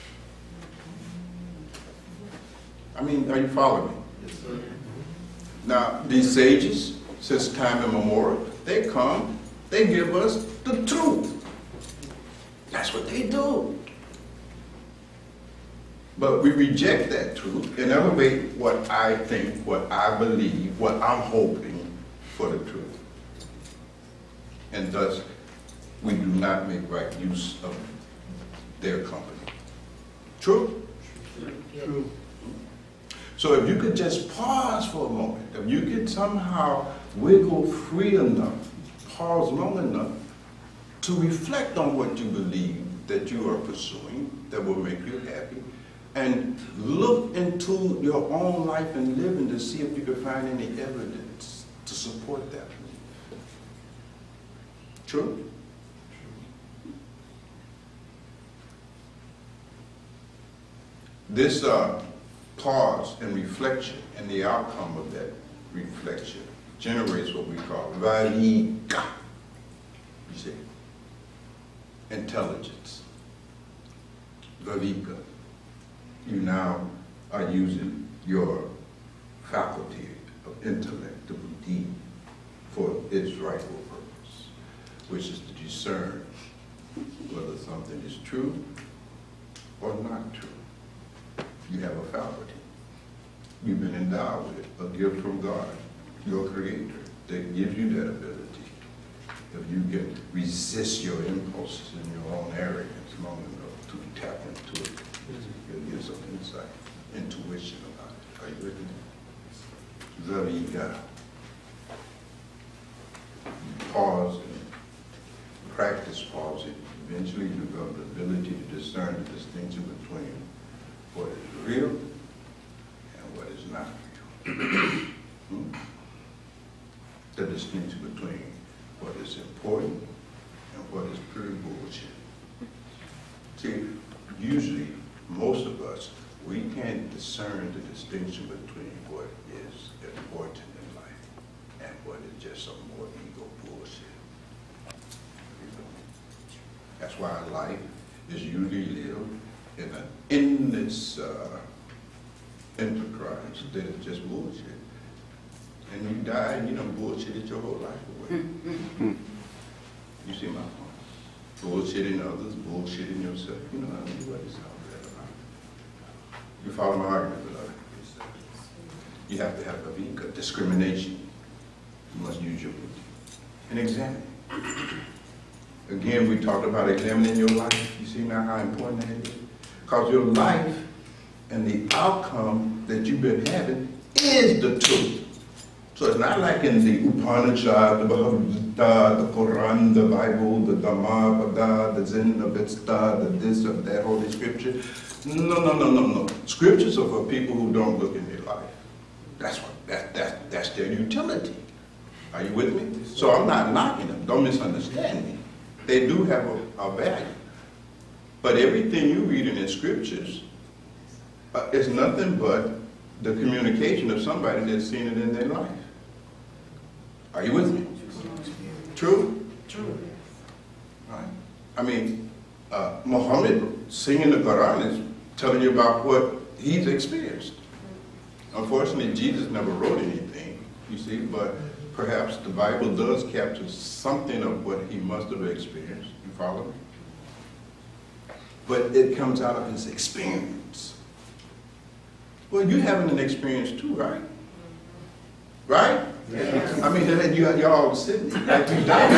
I mean, are you following me? Yes, sir. Now, these sages, since time immemorial, they come, they give us the truth. That's what they do. But we reject that truth and elevate what I think, what I believe, what I'm hoping for the truth. And thus, we do not make right use of their company. True? True. So if you could just pause for a moment, if you could somehow wiggle free enough, pause long enough to reflect on what you believe that you are pursuing that will make you happy, and look into your own life and living to see if you can find any evidence to support that belief. True? This pause and reflection and the outcome of that reflection generates what we call Vavika. You see? Intelligence. Vavika. You now are using your faculty of intellect, the buddhi, for its rightful purpose, which is to discern whether something is true or not true. You have a faculty. You've been endowed with a gift from God, your Creator, that gives you that ability. If you can resist your impulses in your own arrogance long enough to tap into it, you'll get some insight, intuition about it. Are you with me? Zavika. Pause and practice pausing. Eventually you develop the ability to discern the distinction between what is real and what is not real. The distinction between what is important and what is pure bullshit. See, usually, most of us, we can't discern the distinction between what is important in life and what is just some more ego bullshit. That's why life is usually lived in an endless enterprise that is just bullshit. And you die and you done bullshitted your whole life away. You see my point? Bullshitting others, bullshitting yourself. You know what is all that about? You follow my argument, beloved? You have to have a vika, discrimination. You must use your buddhi. And examine. Again, we talked about examining your life. You see now how important that is? Because your life and the outcome that you've been having is the truth. So it's not like in the Upanishad, the Bhagavad Gita, the Quran, the Bible, the Dhammapada, the Zen, the Vesta, the this or that Holy Scripture. No. Scriptures are for people who don't look in their life. That's their utility. Are you with me? So I'm not knocking them. Don't misunderstand me. They do have a value. But everything you read in the scriptures is nothing but the communication of somebody that's seen it in their life. Are you with me? True? True. Right. I mean, Muhammad singing the Quran is telling you about what he's experienced. Unfortunately, Jesus never wrote anything, you see, but perhaps the Bible does capture something of what he must have experienced. You follow me? But it comes out of his experience. Well, you're having an experience too, right? Right? Yeah. I mean, y'all sitting like you down.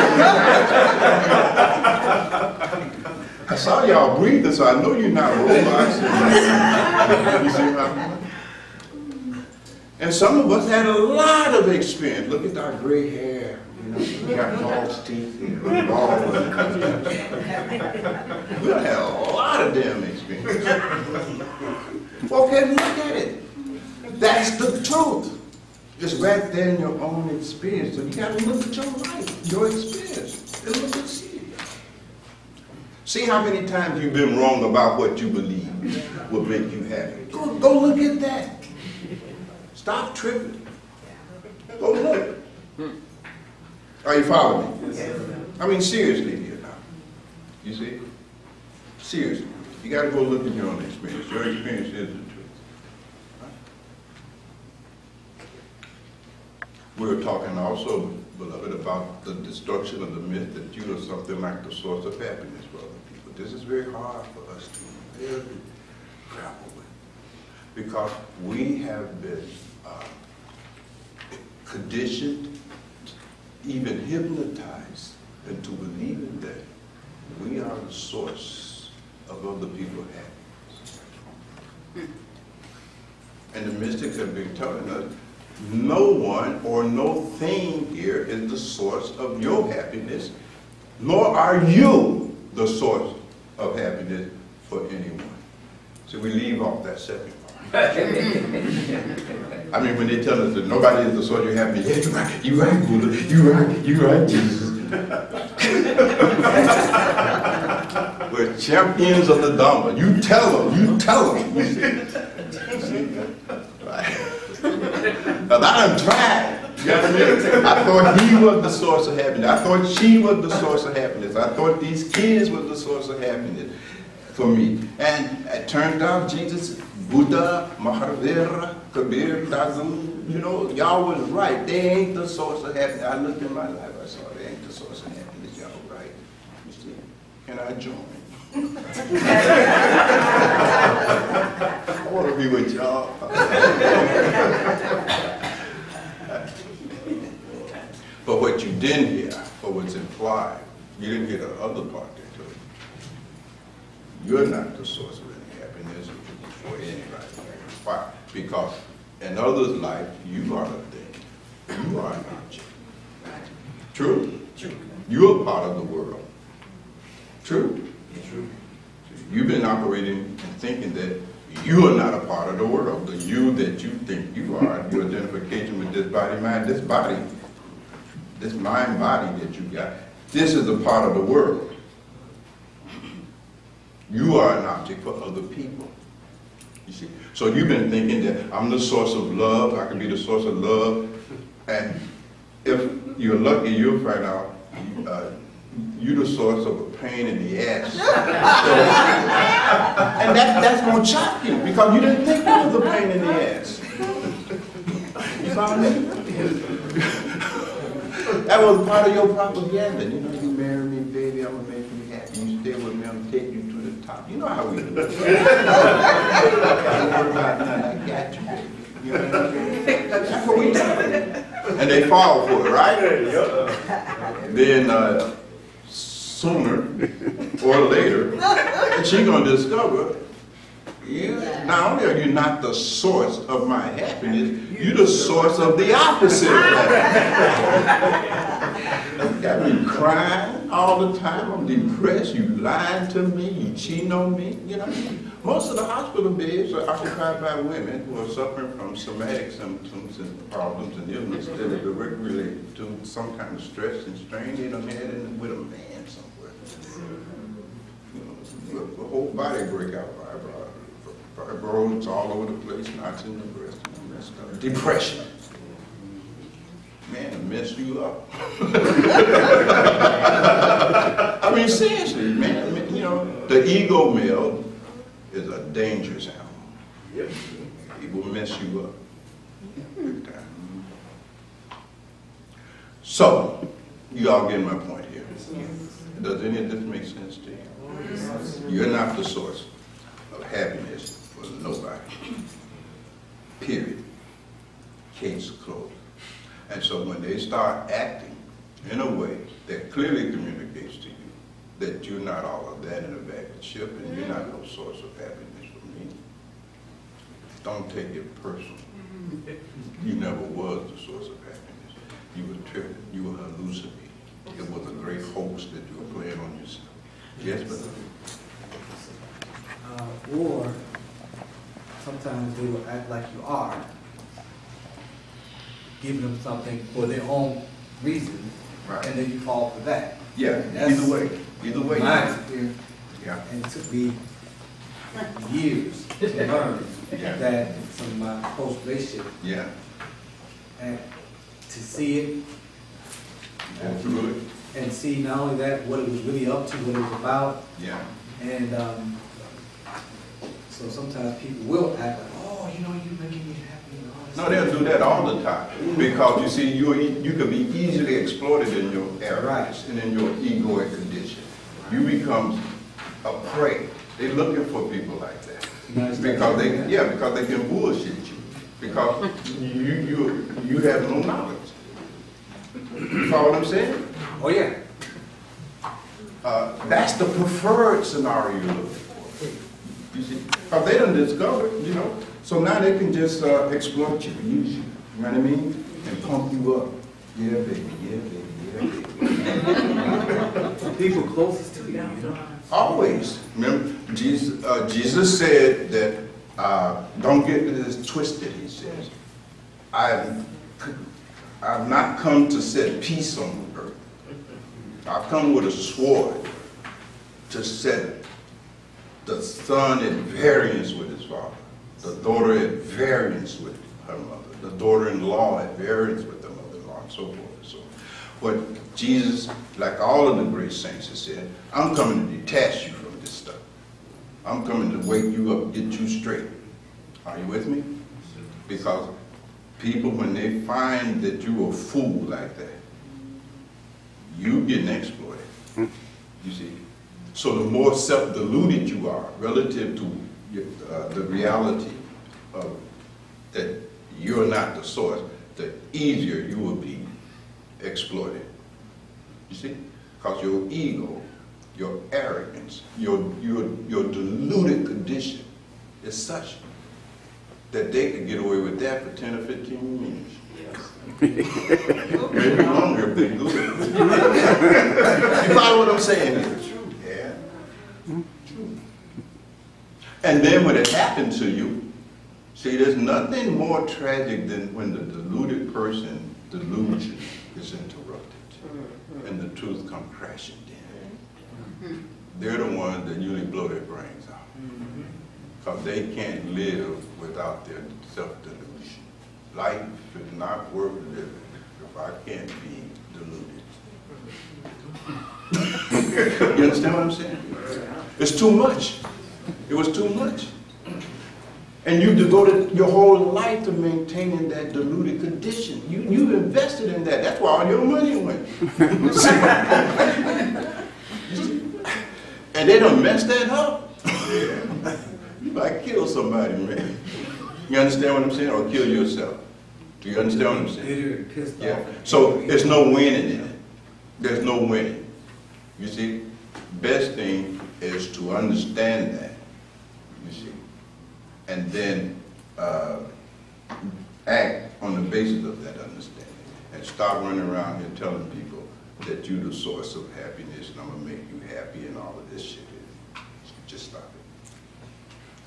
I saw y'all breathing, so I know you're not robots. You see what I mean? And some of us had a lot of experience. Look at our gray hair. You know, we got false teeth and bald. We had a lot of damn experience. Well, okay, look at it. That's the truth. Just right there in your own experience. So you got to look at your life, your experience, and look and see. See how many times you've been wrong about what you believe will make you happy. Go look at that. Stop tripping. Go look. Are you following me? I mean, seriously here now. You see? Seriously. You got to go look at your own experience. Your experience is the truth. We were talking also, beloved, about the destruction of the myth that you are something like the source of happiness for other people. This is very hard for us to really grapple with because we have been conditioned, even hypnotized into believing that we are the source of other people's happiness. And the mystics have been telling us no one or no thing here is the source of your happiness, nor are you the source of happiness for anyone. So we leave off that second part. I mean, when they tell us that nobody is the source of your happiness, yeah, you're right, Buddha, you're right, Jesus. We're champions of the Dhamma. You tell them. You see? Right. Because I done tried. You know what I mean? I thought he was the source of happiness. I thought she was the source of happiness. I thought these kids were the source of happiness for me. And it turned out Jesus, Buddha, Mahavira, Kabir, Tazam, you know, y'all was right. They ain't the source of happiness. I looked in my life, I saw they ain't the source of happiness. Y'all right. You see? Can I join? I want to be with y'all. But what you didn't hear, or what's implied, you didn't hear the other part there too. You're not the source of any happiness for anybody. Why? Because in others' life, you are a thing. You are an object. True? True. You're a part of the world. True? True. You've been operating and thinking that you are not a part of the world. The you that you think you are, your identification with this body, mind, this body, this mind body that you got, this is a part of the world. You are an object for other people. You see? So you've been thinking that I'm the source of love, I can be the source of love, and if you're lucky, you'll find out you're the source of a pain in the ass. And that's going to shock you because you didn't think it was a pain in the ass. You follow me? That was part of your propaganda. You know, you marry me, baby, I'm going to make you happy. You stay with me, I'm going to take you to the top. You know how we do it. Don't worry about nothing. I got you, baby. You know what I mean? That's what we do. And they fall for it, right? Then, sooner or later, she's going to discover, not only are you not the source of my happiness, you're the source of the opposite of that. You got me crying all the time. I'm depressed. You lying to me. You cheating on me. You know what I mean? Most of the hospital beds are occupied by women who are suffering from somatic symptoms and problems and illness that are directly related to some kind of stress and strain they done had with a man somewhere. You know, the whole body break out, fibroids all over the place, knots in the breast, and all that stuff. Depression. Man, it mess you up. I mean, seriously, man, you know, the ego male is a dangerous animal. Yep. It will mess you up. Big time. So, you all getting my point here. Does any of this make sense to you? You're not the source of happiness for nobody. Period. Case closed. And so when they start acting in a way that clearly communicates to you that you're not all of that in a bag of chip and you're not no source of happiness for me, don't take it personal. You never was the source of happiness. You were tripping. You were hallucinating. It was a great hoax that you were playing on yourself. Yes, but or sometimes they will act like you are, giving them something for their own reason, right. And then you fall for that. Yeah, That's either way. My experience, Yeah. and it took me years to learn Yeah. that from my close relationship, Yeah. and to see it, Go through it. and see not only that, what it was really up to, what it was about, Yeah. and so sometimes people will act like, oh, you know, you're making me happy and all this. No, they'll do that all the time because you see, you can be easily exploited in your arrogance and in your egoic condition. You become a prey. They're looking for people like that because they can bullshit you because you have no knowledge. You follow what I'm saying? Oh yeah. That's the preferred scenario you're looking for. You see, because they done discovered, you know. So now they can just exploit you, use you. You know what I mean? And pump you up. Yeah, baby. Yeah, baby. Yeah, baby. People closest to you, you know. Always. Remember, Jesus said that, don't get this twisted, he says. I've not come to set peace on the earth. I've come with a sword to set the son at variance with his father, the daughter at variance with her mother, the daughter-in-law at variance with the mother-in-law, and so forth and so on. What Jesus, like all of the great saints, has said, I'm coming to detach you from this stuff. I'm coming to wake you up, get you straight. Are you with me? Because people, when they find that you're a fool like that, you getting exploited. You see? So the more self-deluded you are relative to the reality of that you're not the source, the easier you will be exploited. You see? Because your ego, your arrogance, your deluded condition is such that they could get away with that for 10 or 15 minutes. Maybe longer if they do it. You follow what I'm saying here? Yeah. True. And then when it happens to you, see, there's nothing more tragic than when the deluded person delusion is interrupted and the truth comes crashing down. They're the ones that usually blow their brains out because they can't live without their self-delusion. Life is not worth living if I can't be deluded. You understand what I'm saying? It's too much. It was too much. And you devoted your whole life to maintaining that deluded condition. You invested in that. That's where all your money went. And they done messed that up. You might kill somebody, man. You understand what I'm saying? Or kill yourself. Do you understand what I'm saying? Yeah. So there's no winning in it. There's no winning. You see, best thing is to understand that. You see, and then act on the basis of that understanding, and stop running around here telling people that you're the source of happiness and I'm gonna make you happy and all of this shit. Just stop it.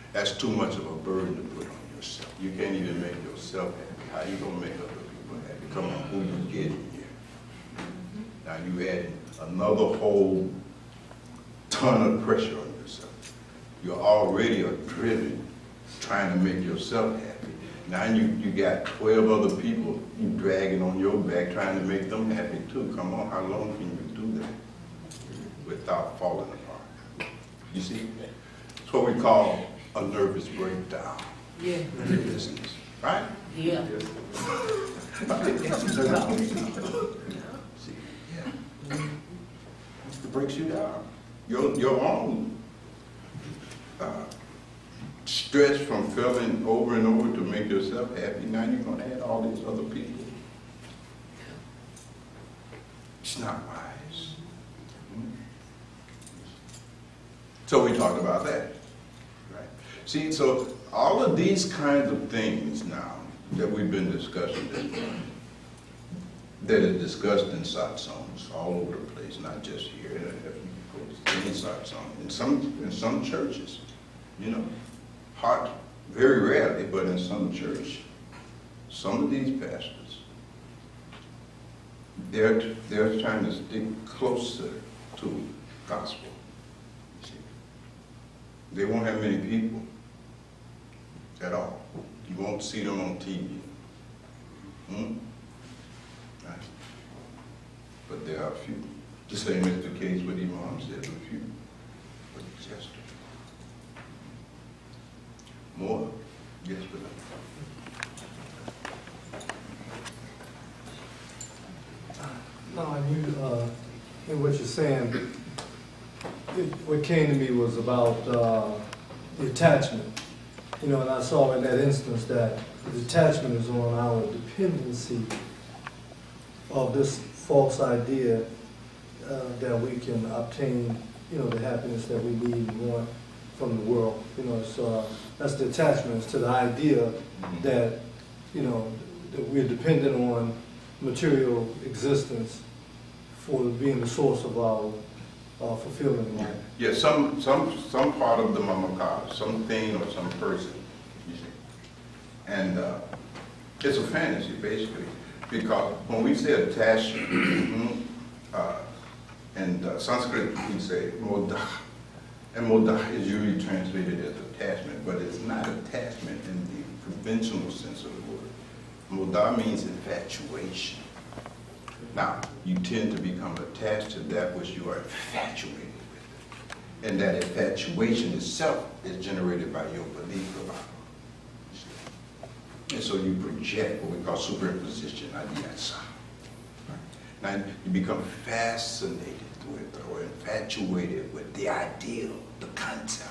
That's too much of a burden to put on yourself. You can't even make yourself happy. How you gonna make other people happy? Come on, who you getting here? Now you adding another whole ton of pressure on yourself. You're already driven, trying to make yourself happy. Now you got 12 other people you dragging on your back, trying to make them happy too. Come on, how long can you do that without falling apart? You see, it's what we call a nervous breakdown. Yeah. In business, right? Yeah. See, yeah. It breaks you down. Your own stretch from failing over and over to make yourself happy. Now you're going to add all these other people. It's not wise. So we talked about that. Right? See, so all of these kinds of things now that we've been discussing this morning, that is discussed in satsangs all over the place, not just here, in satsang, in some churches, you know, very rarely, but in some church, some of these pastors, they're trying to stick closer to gospel. See? They won't have many people at all. You won't see them on TV. Right. But there are a few. The same is the case with imams. There's a few, but just more. Yes, but no, in what you're saying, what came to me was about the attachment. You know, and I saw in that instance that the detachment is on our dependency of this false idea that we can obtain, you know, the happiness that we need and want from the world. You know, so that's the attachment to the idea that, you know, that we're dependent on material existence for being the source of our fulfillment in life. yeah, some part of the mamaka, something or some person, you see. And it's a fantasy, basically, because when we say attachment, in Sanskrit we say modah, and modah is usually translated as attachment, but it's not attachment in the conventional sense of the word. Modah means infatuation. Now, you tend to become attached to that which you are infatuated with. And that infatuation itself is generated by your belief about it. And so you project what we call superimposition, adhyasa. Now, you become fascinated with or infatuated with the ideal, the concept.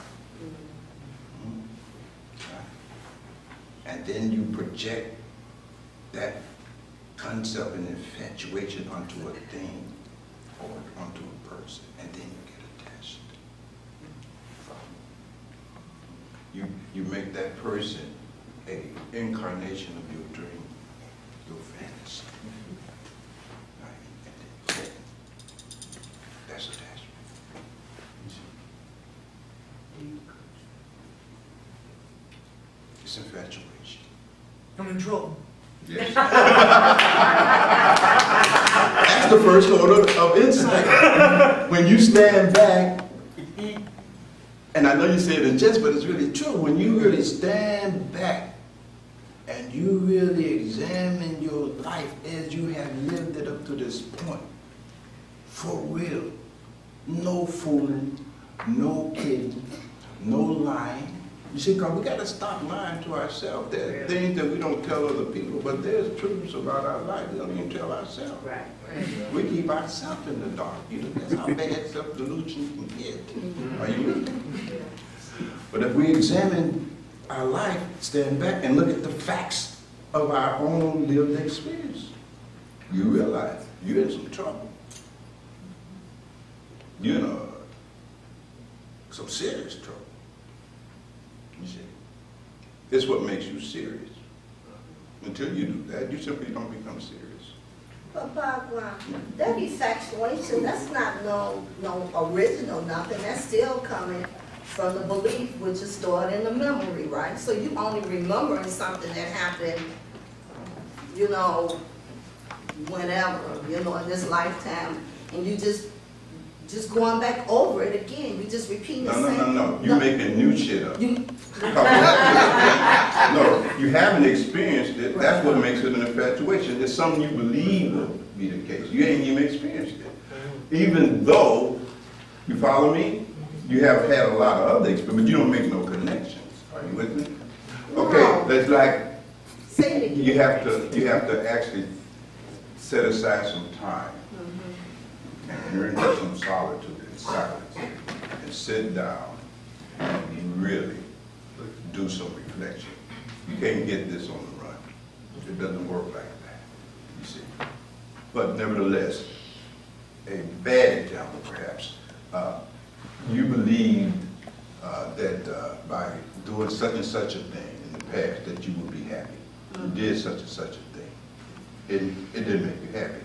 And then you project that concept and infatuation onto a thing or onto a person, and then you get attached. You make that person an incarnation of your dream, your fantasy. Right? And then that's attachment. It's infatuation. I'm in trouble. Yes. That's the first order of insight. When you stand back, and I know you say it in jest, but it's really true. When you really stand back and you really examine your life as you have lived it up to this point, for real, no fooling, no kidding, no lying. You see, because we got to stop lying to ourselves. There are things that we don't tell other people, but there's truths about our life we don't even tell ourselves. Right. We keep ourselves in the dark. You know, that's how bad self-delusion can get. Are you with me? But if we examine our life, stand back and look at the facts of our own lived experience, you realize you're in some trouble. You're in some serious trouble. You see, it's what makes you serious. Until you do that, you simply don't become serious. But Bhagwan, that infatuation, that's not no original nothing. That's still coming from the belief, which is stored in the memory, right? So you only remembering something that happened, you know, whenever, you know, in this lifetime, and you just going back over it again. You just repeating the same. No. You're making new shit up. You, No, you haven't experienced it. That's what makes it an infatuation. It's something you believe will be the case. You ain't even experienced it. Even though, you follow me? You have had a lot of other experiences, but you don't make no connections. Are you with me? Okay, that's like, say it again. you have to actually set aside some time and enter into some solitude and silence and sit down and really do some reflection. You can't get this on the run. It doesn't work like that, you see. But nevertheless, a bad example perhaps, you believed that by doing such and such a thing in the past that you would be happy. You did such and such a thing. It didn't make you happy.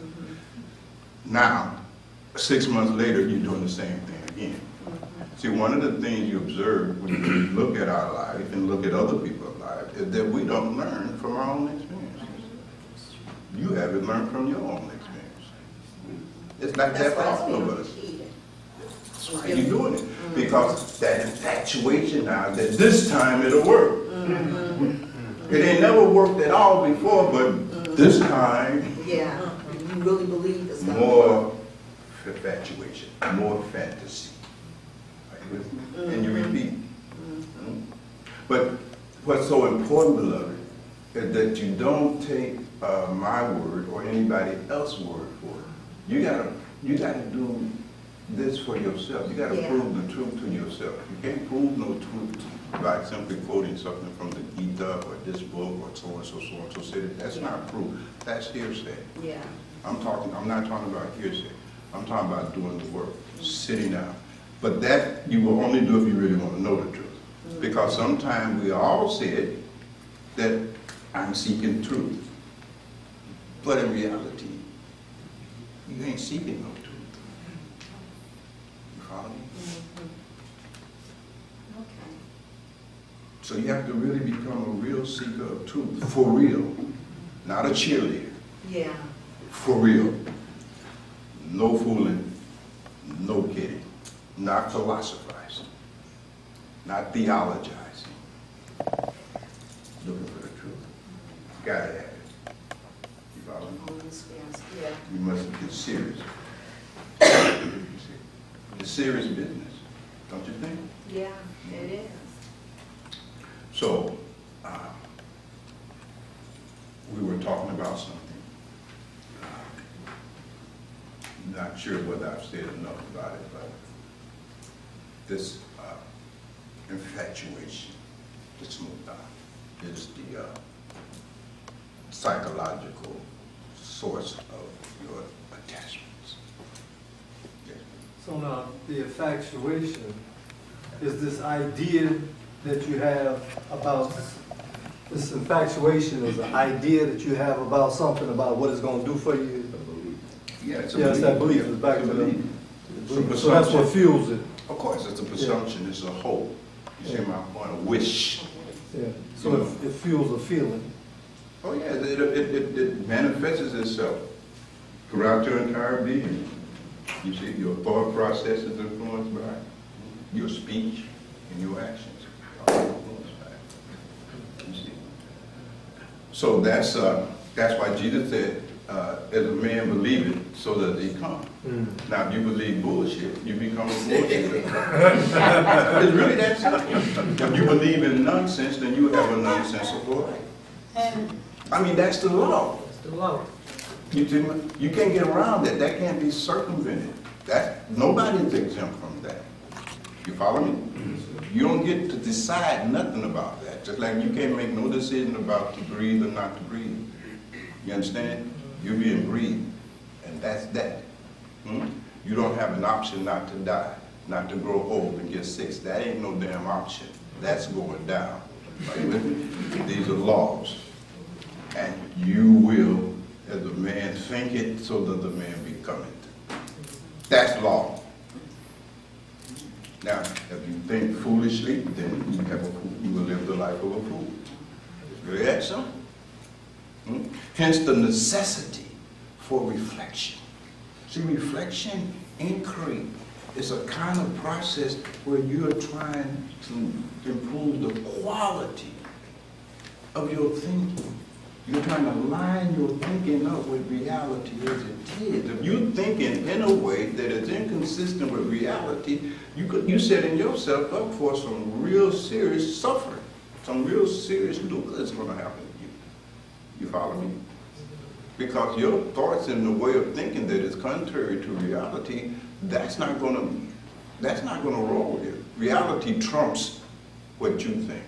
Now, 6 months later, you're doing the same thing again. See, one of the things you observe when you look at our life and look at other people's lives is that we don't learn from our own experiences. You haven't learned from your own experience. It's like that for all of us. That's why you're doing it. Because that infatuation now, that this time it'll work. It ain't never worked at all before, but this time, Yeah, you really believe it's going to more infatuation, more fantasy. Are you with me? And you repeat. But what's so important, beloved, is that you don't take my word or anybody else's word for it. You gotta do this for yourself. You gotta prove the truth to yourself. You can't prove no truth by simply quoting something from the Gita or this book or so and so said it. That's not proof. That's hearsay. Yeah. I'm not talking about hearsay. I'm talking about doing the work, sitting down. But that you will only do if you really want to know the truth. Because sometimes we all said that I'm seeking truth. But in reality, you ain't seeking no truth. You follow me? Okay. So you have to really become a real seeker of truth, for real. Not a cheerleader, Yeah. for real. No fooling, no kidding. Not philosophizing, not theologizing. Looking for the truth. You gotta have it. You follow me? Yeah. You must get serious. It's serious business, don't you think? Yeah, it is. So, we were talking about something. Not sure whether I've said enough about it, but this infatuation, let's move on, is the psychological source of your attachments. Yes. So now, the infatuation is this idea that you have about, this infatuation is an idea that you have about something, about what it's going to do for you. Yeah, it's a Yes, that belief Yeah, is back it's to a the belief. belief. So that's what fuels it. Of course, it's a presumption, it's a hope. You see my point, a wish. Yeah. So it fuels a feeling. Oh yeah, it manifests itself throughout your entire being. You see, your thought process is influenced by your speech and your actions. Are influenced by it. You see. So that's why Jesus said, as a man believeth, so does he come. Now, if you believe bullshit, you become a bullshitter. It's really that simple. If you believe in nonsense, then you have a nonsensical life. I mean, that's the law. That's the law. You can't get around that. That can't be circumvented. Nobody's exempt from that. You follow me? You don't get to decide nothing about that. Just like you can't make no decision about to breathe or not to breathe. You understand? You're being breathed, and that's that. You don't have an option not to die, not to grow old and get sick. That ain't no damn option. That's going down. Are you with me? These are laws. And you will, as a man, think it, so does the man become it. That's law. Now, if you think foolishly, then you will live the life of a fool. It's really that simple. Hence the necessity for reflection. See, reflection, inquiry, is a kind of process where you're trying to improve the quality of your thinking. You're trying to line your thinking up with reality as it is. If you're thinking in a way that is inconsistent with reality, you're setting yourself up for some real serious suffering. Some real serious dukkha is going to happen to you. You follow me? Because your thoughts in the way of thinking that is contrary to reality, that's not going to roll here. Reality trumps what you think.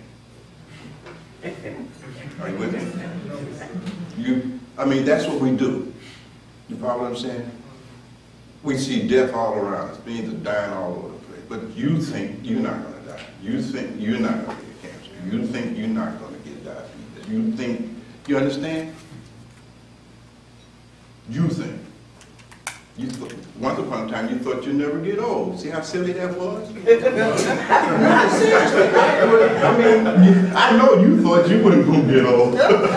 Are you with me? I mean, that's what we do. You follow what I'm saying? We see death all around us. Beings are dying all over the place. But you think you're not going to die. You think you're not going to get cancer. You think you're not going to get diabetes. You think, you understand? You think. Once upon a time, you thought you'd never get old. See how silly that was? Seriously, I mean, I know you thought you weren't going to get old.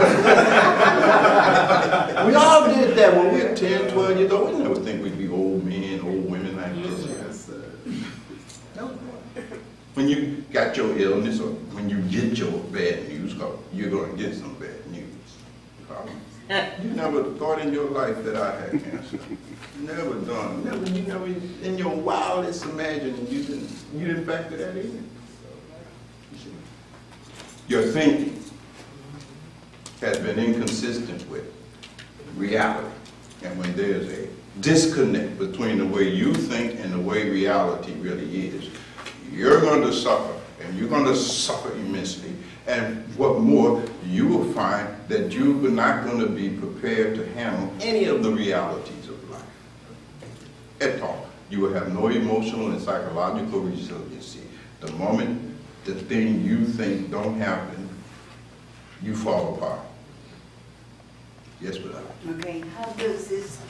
We all did that when we were 10, 12 years old. We never think we'd be old men, old women like this. No. When you got your illness or when you get your bad news, you're going to get some bad news. You never thought in your life that I had cancer. Never done. You never in your wildest imagining you didn't factor that in. Your thinking has been inconsistent with reality. And when there's a disconnect between the way you think and the way reality really is, you're going to suffer, and you're going to suffer immensely. And what more, you will find that you're not going to be prepared to handle any of the realities of life at all. You will have no emotional and psychological resiliency. The moment the thing you think don't happen, you fall apart. Yes, beloved. Okay, how does this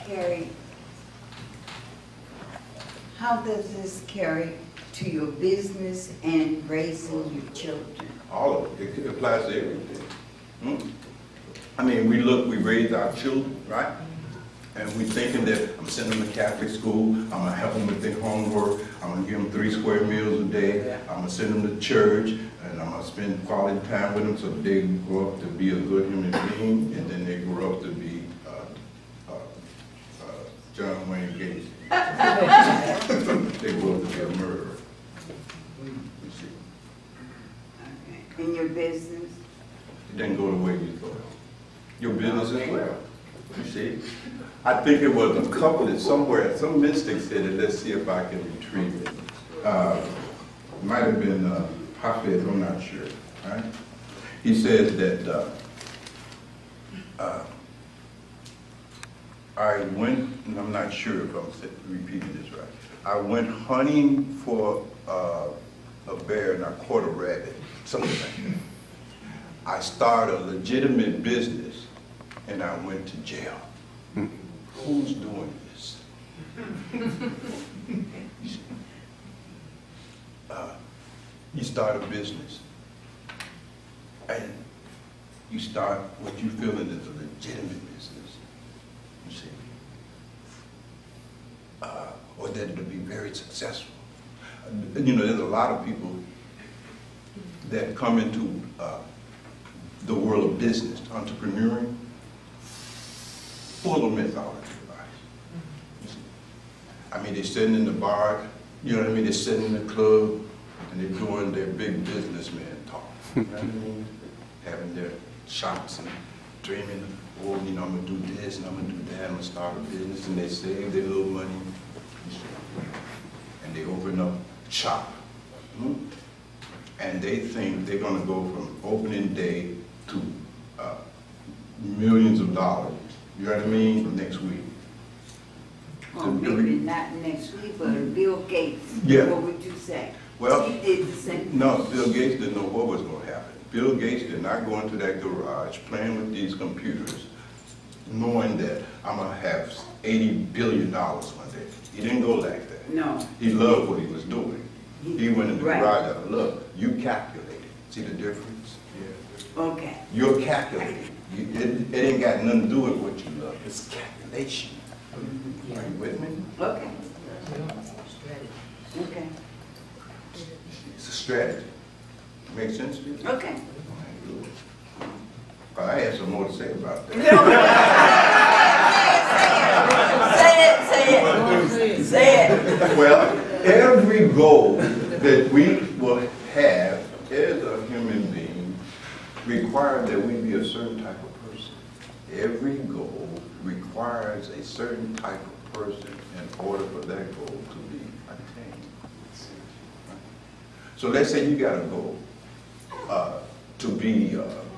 carry to your business and raising your children? All of it. It applies to everything. I mean, we raise our children, right? And we're thinking that I'm sending them to Catholic school, I'm going to help them with their homework, I'm going to give them 3 square meals a day, I'm going to send them to church, and I'm going to spend quality time with them so they grow up to be a good human being, and then they grow up to be John Wayne Gacy. They grow up to be a murderer. You see. Okay. In your business? It didn't go the way you thought. Your business as well. You see? I think it was a couple that somewhere, some mystic said it. Let's see if I can retrieve it. It might have been Hafez, I'm not sure. Right? He says that I went, and I'm not sure if I'm repeating this right. I went hunting for a bear and I caught a rabbit, something like that. I started a legitimate business and I went to jail. Who's doing this? You start a business and you start what you feel is a legitimate business, you see, or that it'll be very successful. You know, there's a lot of people that come into the world of business, entrepreneuring, full of mythology. I mean, they're sitting in the bar, you know what I mean? They're sitting in the club, and they're doing their big businessman talk. You know what I mean? Having their shots and dreaming, oh, you know, I'm gonna do this and I'm gonna do that, I'm gonna start a business, and they save their little money, and they open up shop. And they think they're gonna go from opening day to millions of dollars, you know what I mean, next week. Oh, maybe not next week, but Bill Gates, yeah. What would you say? Well, he did the same. No, Bill Gates didn't know what was going to happen. Bill Gates did not go into that garage playing with these computers, knowing that I'm going to have $80 billion one day. He didn't go like that. No. He loved what he was doing. He went in the Right. garage, look, you calculated. See the difference? Okay. You're calculating. It ain't got nothing to do with what you love. It's calculation. Are you with me? Okay. Okay. It's a strategy. Make sense to you? Okay. But I had some more to say about that. Say it. Well, every goal that we will have as a human being requires that we be a certain type of person. Every goal requires a certain type of person in order for that goal to be attained. So let's say you got a goal to be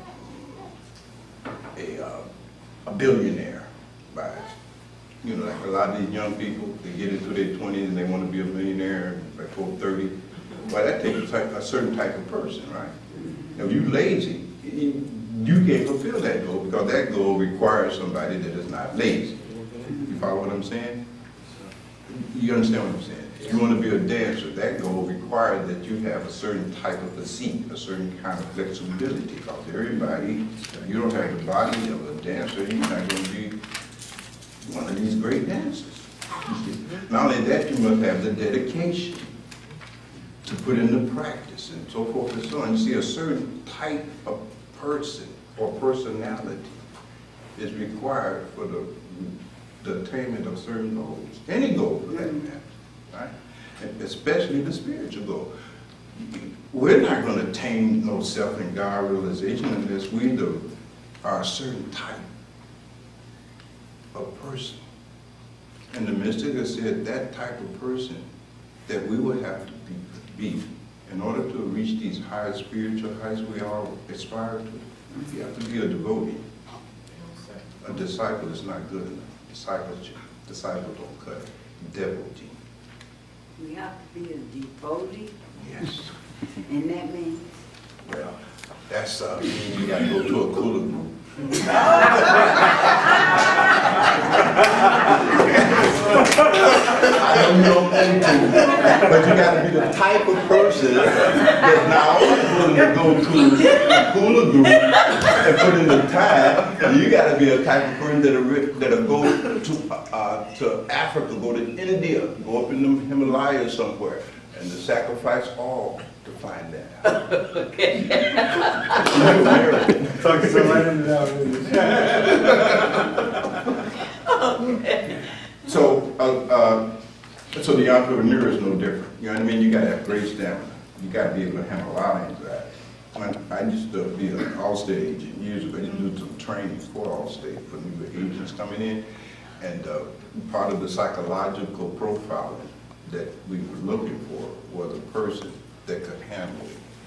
a billionaire by, you know, like a lot of these young people, they get into their 20s and they want to be a millionaire before 30. Well, that takes a certain type of person, right? Now, if you're lazy, you can't fulfill that goal because that goal requires somebody that is not lazy. You follow what I'm saying? You understand what I'm saying? If you want to be a dancer, that goal requires that you have a certain type of physique, a certain kind of flexibility. Because everybody, if you don't have the body of a dancer, you're not going to be one of these great dancers. Not only that, you must have the dedication to put into practice and so forth and so on. You see, a certain type of person or personality is required for the attainment of certain goals. Any goal for that matter, right? And especially the spiritual goal. We're not going to attain no self and God realization unless we are a certain type of person. And the mystic has said that type of person that we would have to be in order to reach these higher spiritual heights we all aspire to. You have to be a devotee. A disciple is not good enough. Disciple don't cut it. Devotee. We have to be a devotee. Yes. And that means? Well, that's you got to go to a cooler group. I know you don't want to, but you got to be the type of person that's not only willing to go to a cooler group and put in the time. You got to be a type of person that'll go to Africa, go to India, go up in the Himalayas somewhere, and to sacrifice all to find that out. Okay. So the entrepreneur is no different. You know what I mean? You got to have great stamina. You got to be able to handle a lot of anxiety. I used to be an Allstate agent years ago. I used to do some training for Allstate for new agents coming in, and part of the psychological profiling that we were looking for was a person that could handle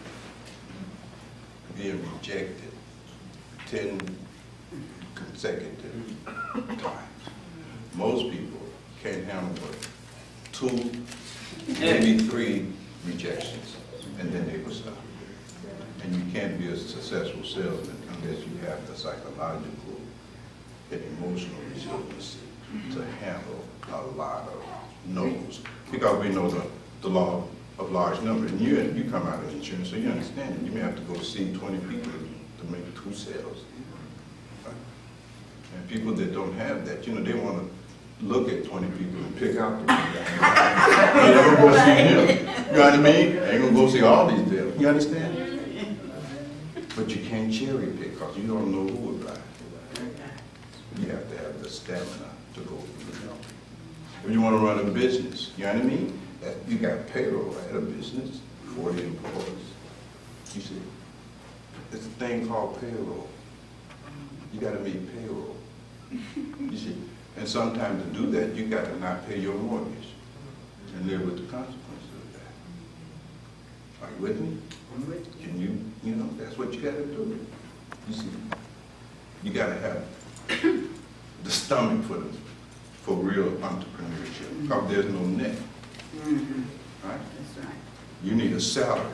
being rejected 10 consecutive times. Most people can't handle 2, maybe 3 rejections, and then they will stop. And you can't be a successful salesman unless you have the psychological and emotional resiliency to handle a lot of no's. Because we know the law of large numbers. And you come out of insurance, so you understand it. You may have to go see 20 people to make 2 sales. Right? And people that don't have that, you know, they want to look at 20 people and pick out the people. They never go see them. You know what I mean? They ain't gonna go see all these deals. You understand? But you can't cherry pick because you don't know who would buy. You have to have the stamina to go through it. If you want to run a business, you know what I mean? You got payroll at a business, 40 employees. You see, it's a thing called payroll. You got to make payroll. You see, and sometimes to do that, you got to not pay your mortgage and live with the consequences of that. Are you with me? And you know, that's what you got to do. You see, you got to have the stomach for real entrepreneurship, because there's no net. Right? That's right. You need a salary.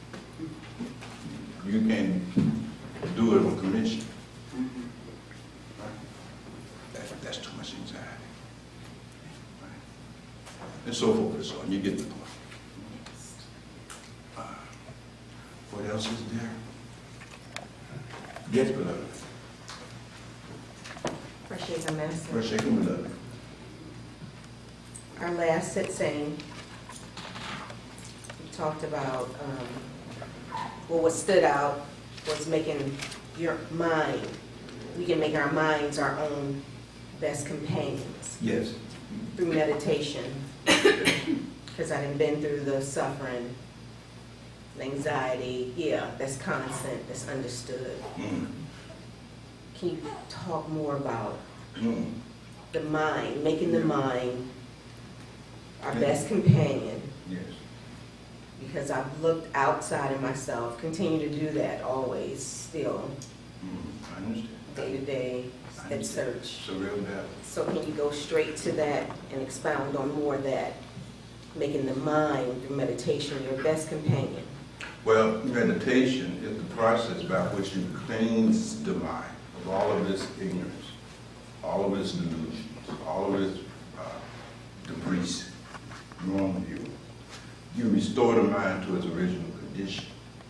You can do it on commission. Right? That's too much anxiety. Right? And so forth and so on. You get the point. else is there? Yes, beloved. Appreciate the message. First, second, beloved. Our last Satsang, we talked about, well, what stood out was making your mind, we can make our minds our own best companions Yes. through meditation. Because I done been through the suffering, the anxiety, yeah, that's constant, that's understood. Can you talk more about the mind, making the mind our best companion? Yes. Because I've looked outside of myself, continue to do that always, still, I understand. day to day, at search. It's a real battle. So can you go straight to that and expound on more of that, making the mind through meditation your best companion? Well, meditation is the process by which you cleanse the mind of all of its ignorance, all of its delusions, all of its debris wrong with you. You restore the mind to its original condition.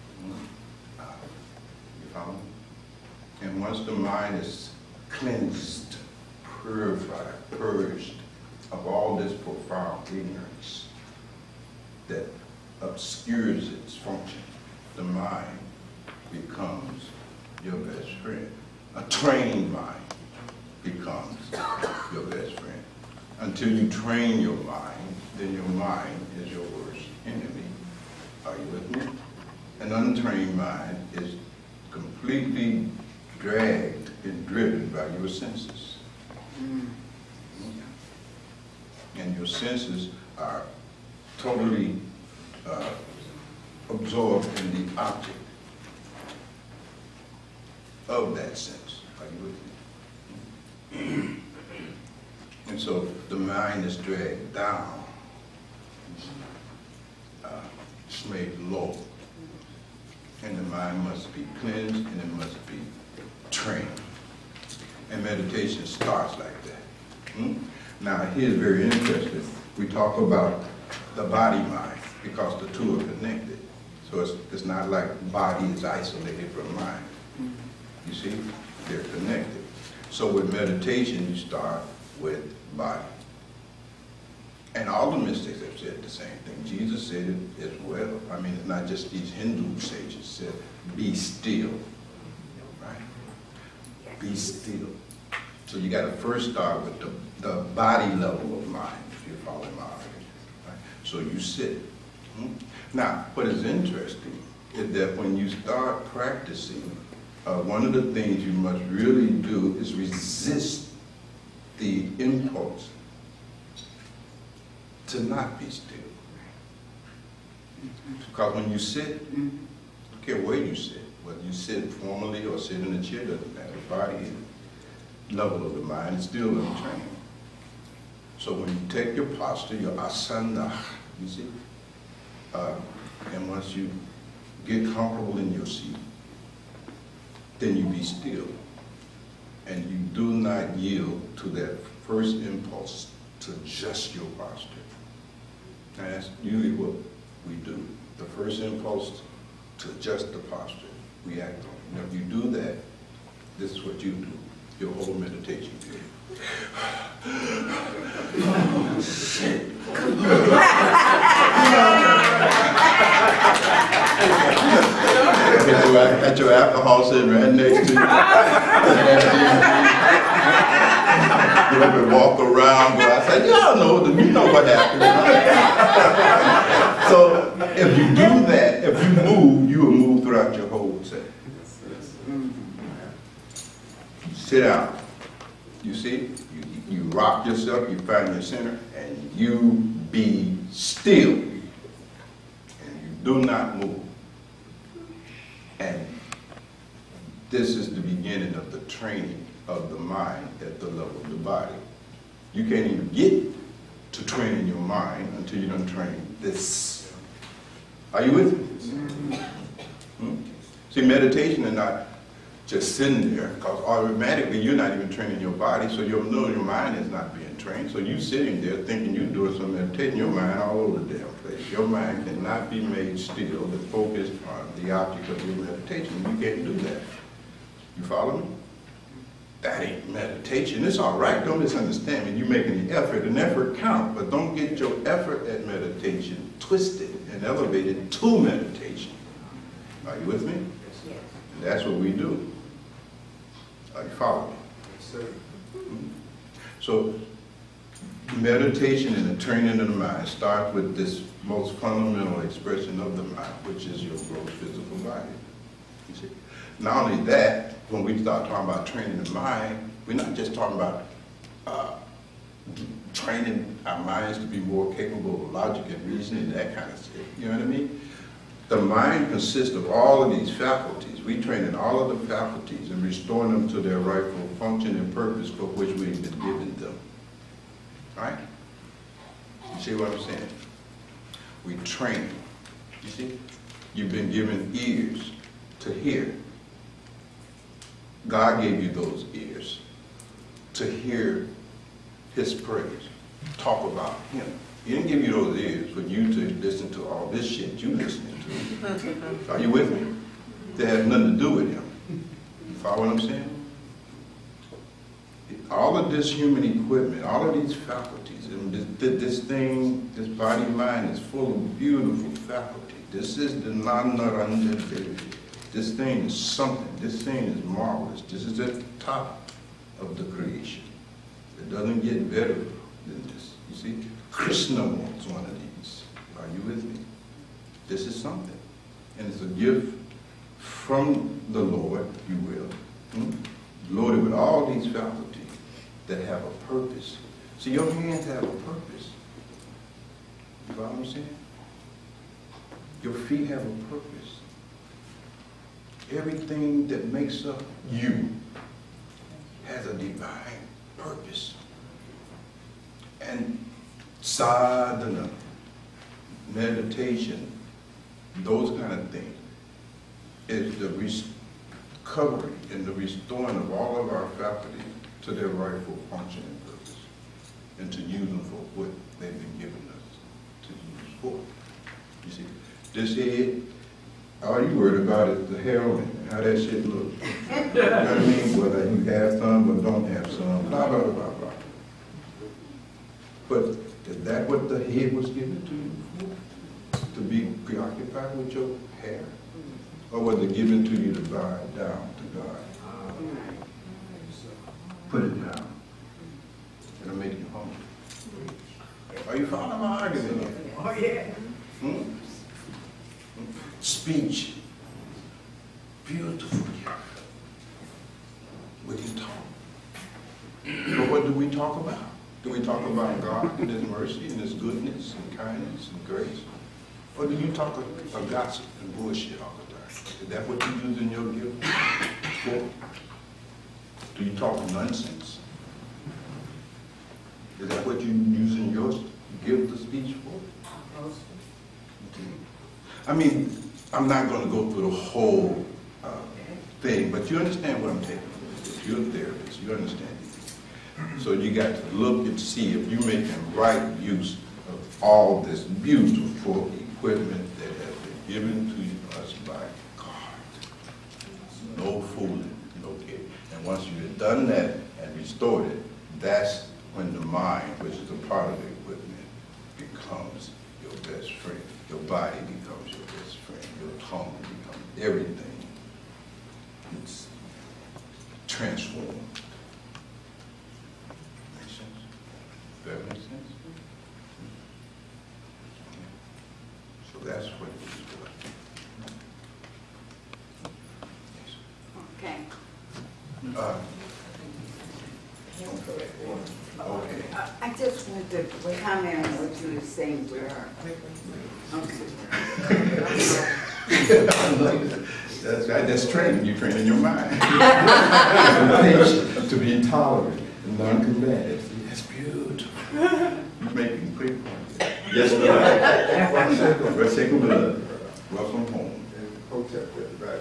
You follow me? And once the mind is cleansed, purified, purged of all this profound ignorance that obscures its function, the mind becomes your best friend. A trained mind becomes your best friend. Until you train your mind, then your mind is your worst enemy. Are you with me? An untrained mind is completely dragged and driven by your senses. And your senses are totally absorbed in the object of that sense. Are you with me? And so the mind is dragged down. It's made low. And the mind must be cleansed and it must be trained. And meditation starts like that. Now, here's very interesting. We talk about the body-mind because the two are connected. So it's not like body is isolated from mind. You see, they're connected. So with meditation, you start with body. And all the mystics have said the same thing. Jesus said it as well. I mean, it's not just these Hindu sages said, be still, right? Be still. So you got to first start with the body level of mind, if you follow my argument, right? So you sit. Now, what is interesting is that when you start practicing, one of the things you must really do is resist the impulse to not be still. Because when you sit, I don't care where you sit, whether you sit formally or sit in a chair, doesn't matter. The body level of the mind is still untrained. So when you take your posture, your asana, you see, and once you get comfortable in your seat, then you be still. And you do not yield to that first impulse to adjust your posture. And that's usually what we do. The first impulse to adjust the posture, we act on it. And if you do that, this is what you do, your whole meditation period. Got your alcohol sitting right next to you. Get up and walk around, go outside. Y'all know, you know what happens. So if you do that, if you move, you will move throughout your whole set. Sit down. You see, you rock yourself, you find your center, and you be still. And you do not move. And this is the beginning of the training of the mind at the level of the body. You can't even get to training your mind until you done train this. Are you with me? See, meditation is not just sitting there, because automatically you're not even training your body, so you'll know your mind is not being trained. So you sitting there thinking you're doing some meditation. meditating, your mind all over the damn place. Your mind cannot be made still to focus on the object of your meditation. You can't do that. You follow me? That ain't meditation. It's all right, don't misunderstand me. You're making the effort, and effort counts, but don't get your effort at meditation twisted and elevated to meditation. Are you with me? Yes. And that's what we do. Are you following me? Yes, sir. So, meditation and the training of the mind starts with this most fundamental expression of the mind, which is your gross physical body. You see? Not only that, when we start talking about training the mind, we're not just talking about training our minds to be more capable of logic and reasoning, that kind of stuff. You know what I mean? The mind consists of all of these faculties. We train in all of the faculties and restoring them to their rightful function and purpose for which we've been given them. Right? You see what I'm saying? We train. You see? You've been given ears to hear. God gave you those ears to hear His praise, talk about Him. He didn't give you those ears for you to listen to all this shit you listening to. Are you with me? That has nothing to do with Him. You follow what I'm saying? All of this human equipment, all of these faculties, and this thing, this body mind is full of beautiful faculty. This is the non-naranja baby. This thing is something. This thing is marvelous. This is at the top of the creation. It doesn't get better than this. You see, Krishna wants one of these. Are you with me? This is something. And it's a gift from the Lord, you will. Loaded with all these faculties that have a purpose. See, your hands have a purpose. You follow what I'm saying? Your feet have a purpose. Everything that makes up you has a divine purpose. And sadhana, meditation, those kind of things, is the recovery and the restoring of all of our faculties to their rightful function and purpose, and to use them for what they've been given us to use for. You see, this head, all you worried about is the hair on it, how that shit looks. You know what I mean? Whether you have some or don't have some, blah, blah, blah, blah. But is that what the head was given to you for? To be preoccupied with your hair? Or was it given to you to bow down to God? Put it down. It'll make you humble. Are you following my argument here? Oh, yeah. Speech. Beautiful gift. We can talk. But what do we talk about? Do we talk about God and His mercy and His goodness and kindness and grace? Or do you talk of gossip and bullshit all the time? Is that what you use in your gift for? Do you talk nonsense? Is that what you use in your gift of speech for? I mean, I'm not going to go through the whole thing, but you understand what I'm taking. If you're a therapist, you understand it. So you got to look and see if you're making right use of all this beautiful equipment that has been given to us by God. No fooling, no kidding. And once you've done that and restored it, that's when the mind, which is a part of the equipment, becomes your best friend. Your body becomes your best friend. Your tongue becomes everything. It's transformed. Make sense? Does that make sense? So that's what it is for. Okay. Okay. I just want to comment on what you were saying, Gerard. That's right. That's training. You're training your mind. To be tolerant and non-combative. That's beautiful. You're making quick points. Yes, sir. Let's take a look. Welcome home. Hotel, everybody.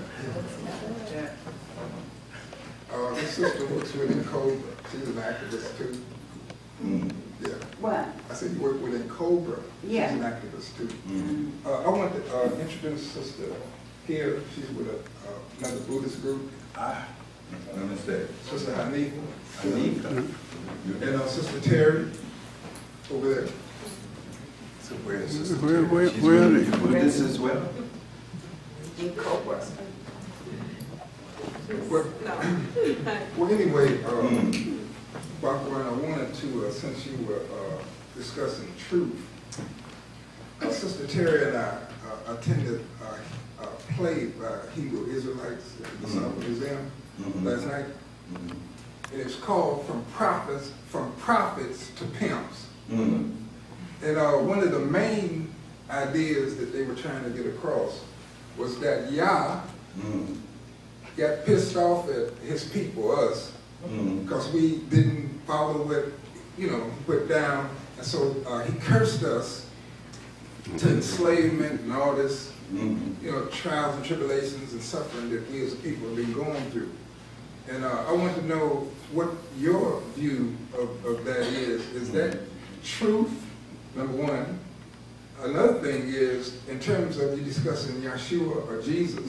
This sister looks really cold. She's an activist too. Mm. Yeah. What? I said you work within Cobra. Yeah. She's an activist too. Mm. I want to introduce Sister here. She's with another Buddhist group. Let me say, Sister Hanifa. Anika. And Sister Terry over there. So where is Sister Where Terry? She's are with they? Buddhists as well? In Cobra. Well, anyway, Bhagwan, I wanted to, since you were discussing truth, Sister Terry and I attended a play by Hebrew Israelites at the South Museum last night. And it's called From Prophets to Pimps. And one of the main ideas that they were trying to get across was that Yah got pissed off at his people, us, because we didn't follow what, he put down. And so he cursed us to enslavement and all this, trials and tribulations and suffering that we as a people have been going through. And I want to know what your view of that is. Is that truth, number one? Another thing is, in terms of you discussing Yeshua or Jesus,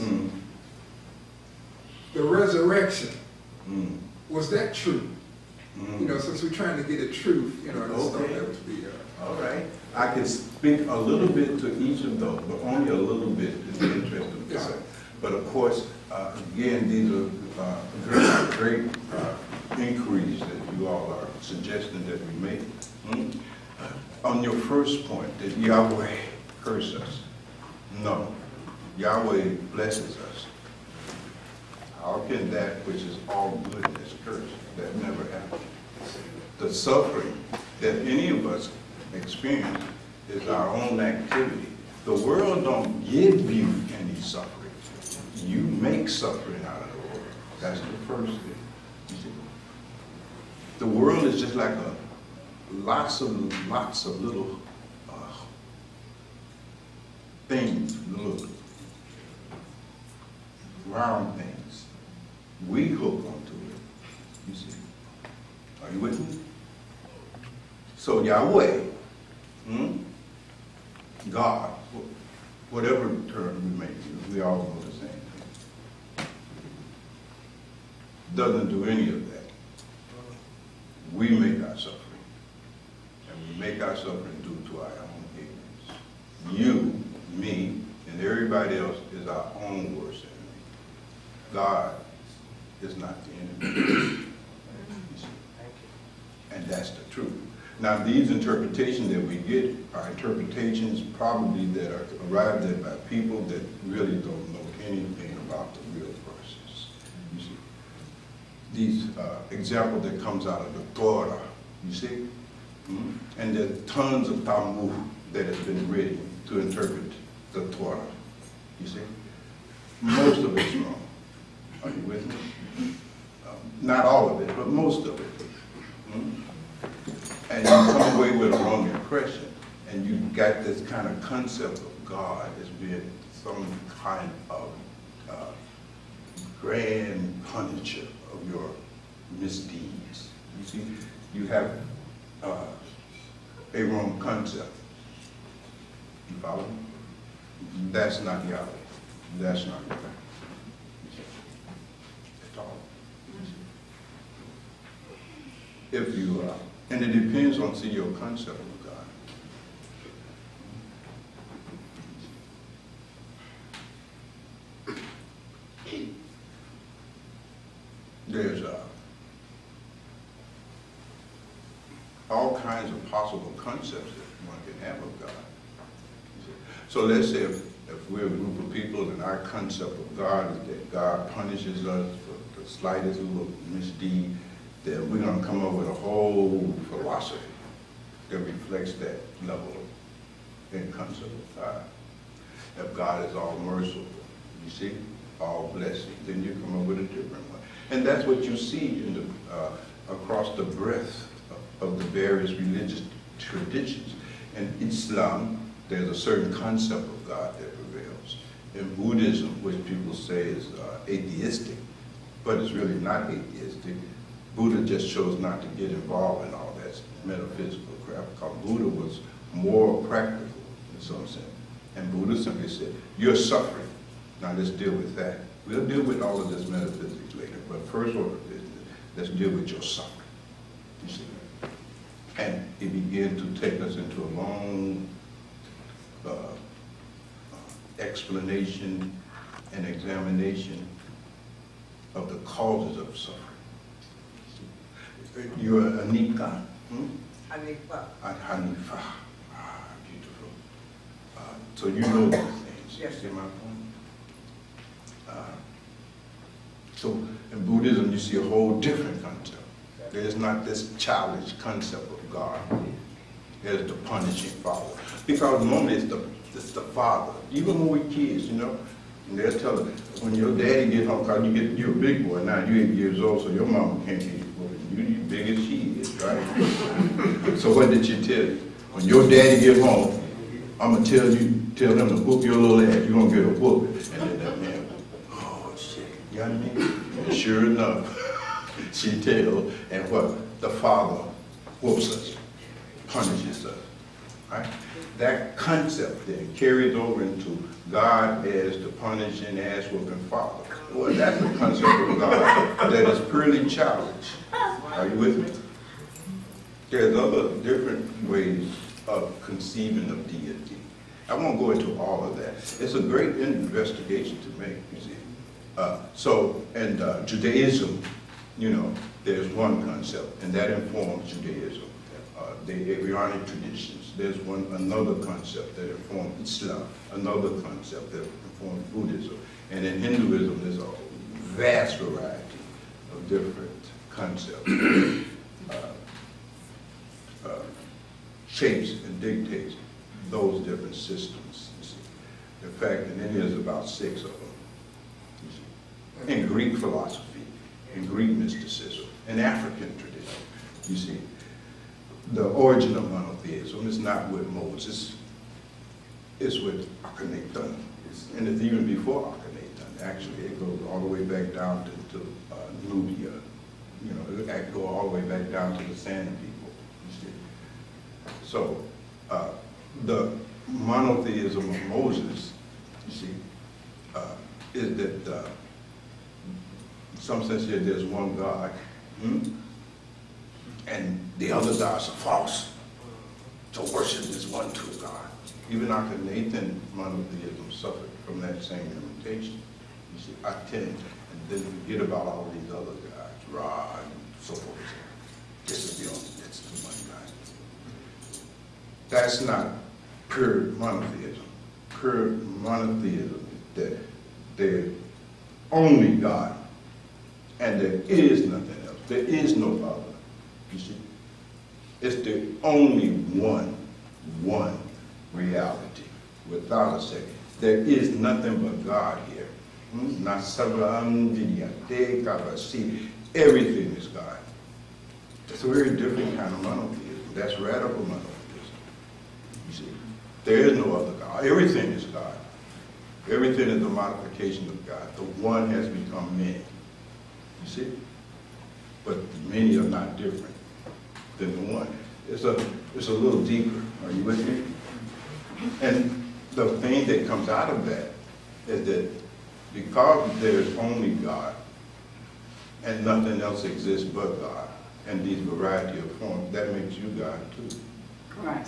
the resurrection, was that true? Since we're trying to get at truth, I just thought that would be... All right. I can speak a little bit to each of those, but only a little bit in the interest of time. Yes, sir. But of course, again, these are great inquiries that you all are suggesting that we make. On your first point, that Yahweh curses us. No. Yahweh blesses us. How can that which is all goodness curse? That never happened. The suffering that any of us experience is our own activity. The world don't give you any suffering. You make suffering out of the world. That's the first thing. You see? The world is just like lots of little things, little round things. We hook onto it. You see? Are you with me? So Yahweh, God, whatever term we may use, we all know the same thing, doesn't do any of that. We make our suffering. And we make our suffering due to our own ignorance. You, me, and everybody else is our own worst enemy. God is not the enemy. And that's the truth. Now, these interpretations that we get are interpretations probably that are arrived at by people that really don't know anything about the real process. You see, these example that comes out of the Torah, you see, and there are tons of Talmud that has been written to interpret the Torah. You see, most of it's wrong. Are you with me? Not all of it, but most of it. And you come away with a wrong impression, and you got this kind of concept of God as being some kind of grand punisher of your misdeeds. You see, you have a wrong concept. You follow me? That's not Yahweh. That's not Yahweh. At all. If you and it depends on, see, your concept of God. There's all kinds of possible concepts that one can have of God. So let's say if we're a group of people and our concept of God is that God punishes us for the slightest little misdeed, then we're going to come up with a whole philosophy that reflects that level in concept of God. If God is all merciful, you see, all blessing, then you come up with a different one. And that's what you see in the, across the breadth of the various religious traditions. In Islam, there's a certain concept of God that prevails. In Buddhism, which people say is atheistic, but it's really not atheistic. Buddha just chose not to get involved in all that metaphysical crap, because Buddha was more practical in some sense. And Buddha simply said, you're suffering. Now let's deal with that. We'll deal with all of this metaphysics later, but first order of business, let's deal with your suffering. You see? And he began to take us into a long explanation and examination of the causes of suffering. You're a Anika. Hanifa. Hanifa. Ah, beautiful. So you know these things. Yes. See my point? So in Buddhism, you see a whole different concept. There's not this childish concept of God. There's the punishing father. Because normally it's the father. Even when we're kids, you know, and they'll tell us, when your daddy gets home, because you're a big boy now, you're 8 years old, so your mama can't get you big as she is, right? So what did she tell you? When your daddy get home, I'm going to tell him to whoop your little ass. You're going to get a whoop. And then that man, oh, shit. You know what I mean? And sure enough, she tells, and what? The father whoops us, punishes us, right? That concept then carries over into God as the punishing, ass-whooping father. Well, that's the concept of God that is purely childish. Are you with me? There's other different ways of conceiving of deity. I won't go into all of that. It's a great investigation to make, you see. And Judaism, you know, there's one concept, and that informs Judaism. The Abrahamic traditions, there's another concept that informs Islam, another concept that informs Buddhism. And in Hinduism, there's a vast variety of different concepts, shapes and dictates those different systems, you see. In fact, in India, there's about 6 of them, you see. In Greek philosophy, in Greek mysticism, in African tradition, you see. The origin of monotheism is not with Moses, it's with Akhenaten. And it's even before Akhenaten. Actually, it goes all the way back down to Nubia. You know, it goes all the way back down to the Sand people, you see. So, the monotheism of Moses, you see, is that, in some sense here, there's one God. And the other gods are false. To worship this one true God. Even Akhenaten monotheism suffered from that same limitation. You see, Aten, and then forget about all these other gods, Ra and so forth. This is the only, that's the one God. That's not pure monotheism. Pure monotheism is that there's only God, and there is nothing else. There is no other. You see, it's the only one reality, without a second. There is nothing but God here. Everything is God. It's a very different kind of monotheism. That's radical monotheism. You see, there is no other God. Everything is God. Everything is a modification of God. The one has become many. You see? But many are not different than the one. It's a little deeper. Are you with me? And the thing that comes out of that is that because there's only God and nothing else exists but God, and these variety of forms, that makes you God too. Right.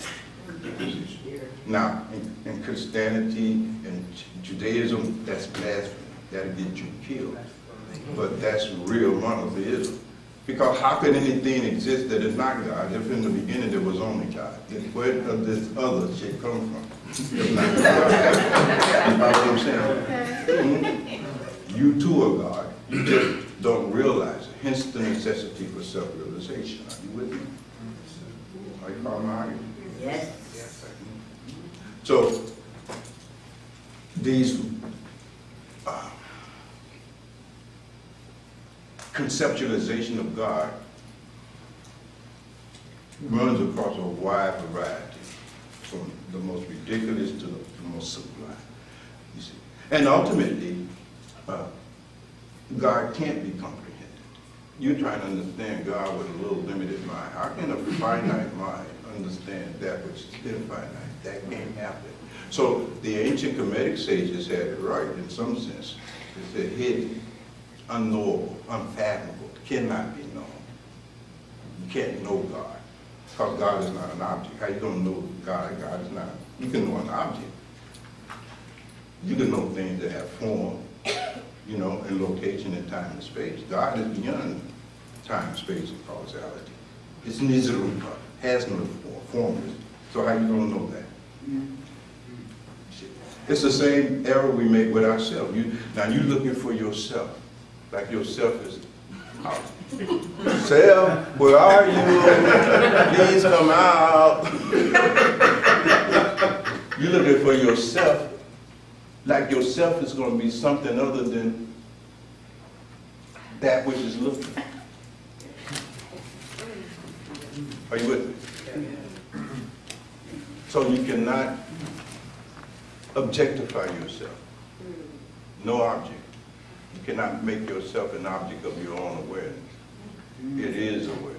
Now, in Christianity and Judaism, that's blasphemy. That'll get you killed. But that's real monotheism. Because how could anything exist that is not God if in the beginning there was only God? Where does this other shit come from? It's not God. You know what I'm saying? You too are God. You just don't realize it. Hence the necessity for self-realization. Are you with me? Are you following my argument? Yes. So, these conceptualization of God runs across a wide variety, from the most ridiculous to the most sublime, you see. And ultimately, God can't be comprehended. you're trying to understand God with a little limited mind. How can a finite mind understand that which is infinite? That can't happen. So the ancient Kemetic sages had it right in some sense. They said hidden, unknowable, unfathomable, cannot be known. You can't know God, because God is not an object. How you gonna know God? God is not. You can know an object. You can know things that have form, you know, and location and time and space. God is beyond time, space, and causality. It's Nizru, has no formless. So how you gonna know that? It's the same error we make with ourselves. Now you're looking for yourself, like yourself is out. Self, where are you? Please come out. You're looking for yourself, like yourself is going to be something other than that which is looking. Are you with me? So you cannot objectify yourself. No object. You cannot make yourself an object of your own awareness. It is awareness.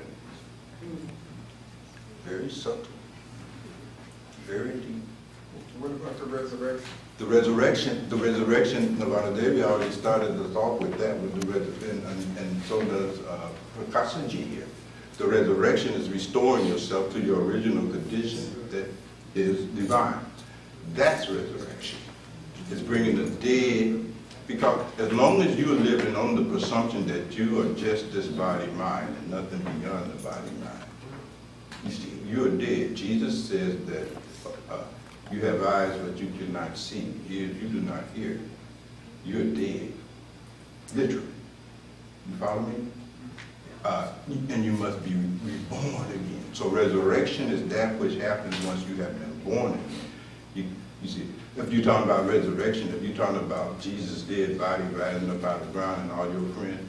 Very subtle. Very deep. What about the resurrection? The resurrection, Navana Devi already started us off with that, with the resurrection, and so does Prakasaji here. The resurrection is restoring yourself to your original condition that is divine. That's resurrection. It's bringing the dead, because as long as you're living on the presumption that you are just this body-mind and nothing beyond the body-mind, you see, you're dead. Jesus says that you have eyes but you cannot see, ears you do not hear. You're dead, literally. You follow me? And you must be reborn again. So resurrection is that which happens once you have been born again. You see, if you're talking about resurrection, if you're talking about Jesus' dead body rising up out of the ground and all your friends,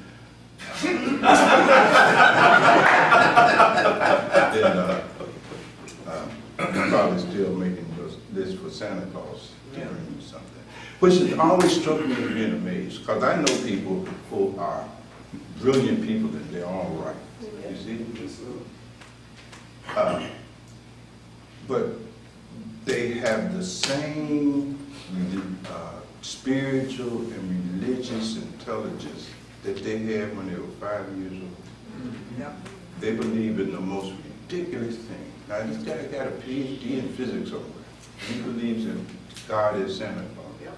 then you're probably still making your list for Santa Claus to bring you something. Which has always struck me as being amazed, because I know people who are brilliant people in their own right. You see? But they have the same spiritual and religious intelligence that they had when they were 5 years old. Yep. They believe in the most ridiculous thing. Now, this guy got a PhD in physics somewhere. He believes in God is Santa Claus. Yep.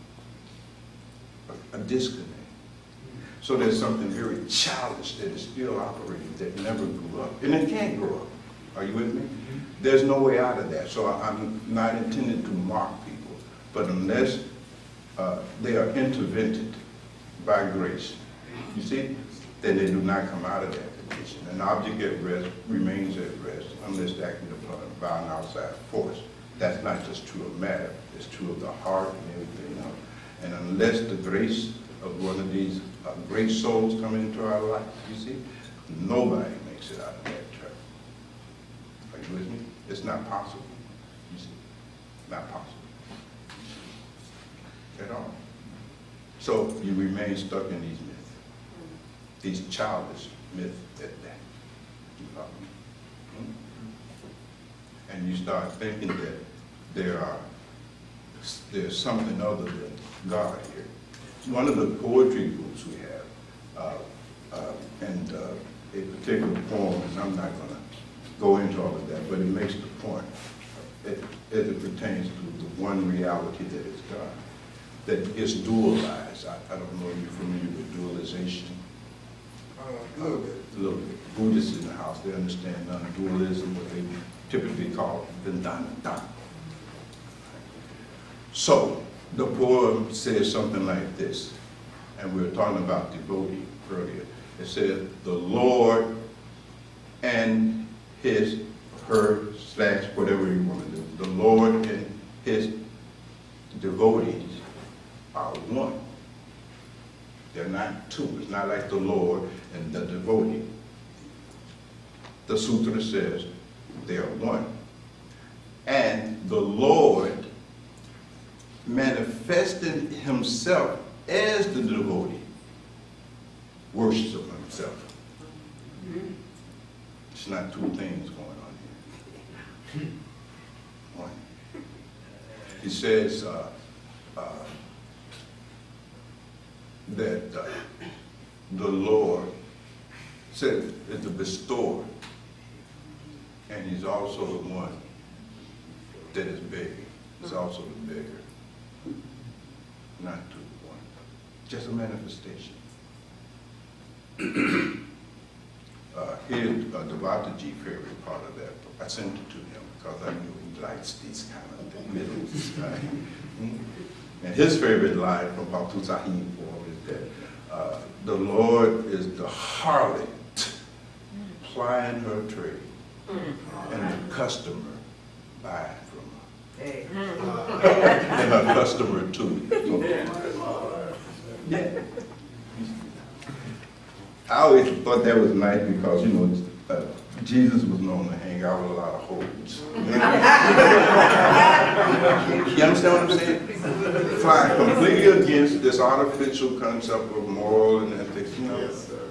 A disconnect. So there's something very childish that is still operating that never grew up. And it can't grow up. Are you with me? There's no way out of that. So I'm not intended to mock people. But unless they are intervented by grace, you see, then they do not come out of that condition. An object at rest remains at rest unless acted upon by an outside force. That's not just true of matter. It's true of the heart and everything else. And unless the grace of one of these great souls come into our life, you see, nobody makes it out of that trap. Are you with me? It's not possible. You see, not possible at all. So you remain stuck in these myths, these childish myths at that. You follow me? And you start thinking that there's something other than God here. One of the poetry groups we have, and a particular poem, and I'm not going to go into all of that, but it makes the point as it pertains to the one reality that is God, that is dualized. I don't know if you're familiar with dualization. A little bit. A little bit. Buddhists in the house, they understand non-dualism, what they typically call Vedanta. So, the poem says something like this, and we were talking about devotee earlier. It says, the Lord and his, her, / whatever you want to do, the Lord and his devotees are one. They're not two. It's not like the Lord and the devotee. The sutra says they are one. And the Lord manifesting himself as the devotee worships of himself. It's not two things going on here. One. He says that the Lord said is the bestower, and he's also the one that is begging. He's also the beggar. Not two, one. Just a manifestation. Here's the Devataji favorite part of that. I sent it to him because I knew he likes these kind of things. Right? And his favorite line from Bhakti Sahib is that the Lord is the harlot plying her trade, and the customer buying from her. And her customer too. Yeah. I always thought that was nice because, you know, Jesus was known to hang out with a lot of hoes. You understand what I'm saying? Flying completely against this artificial concept of moral and ethics, you know. Yes, sir.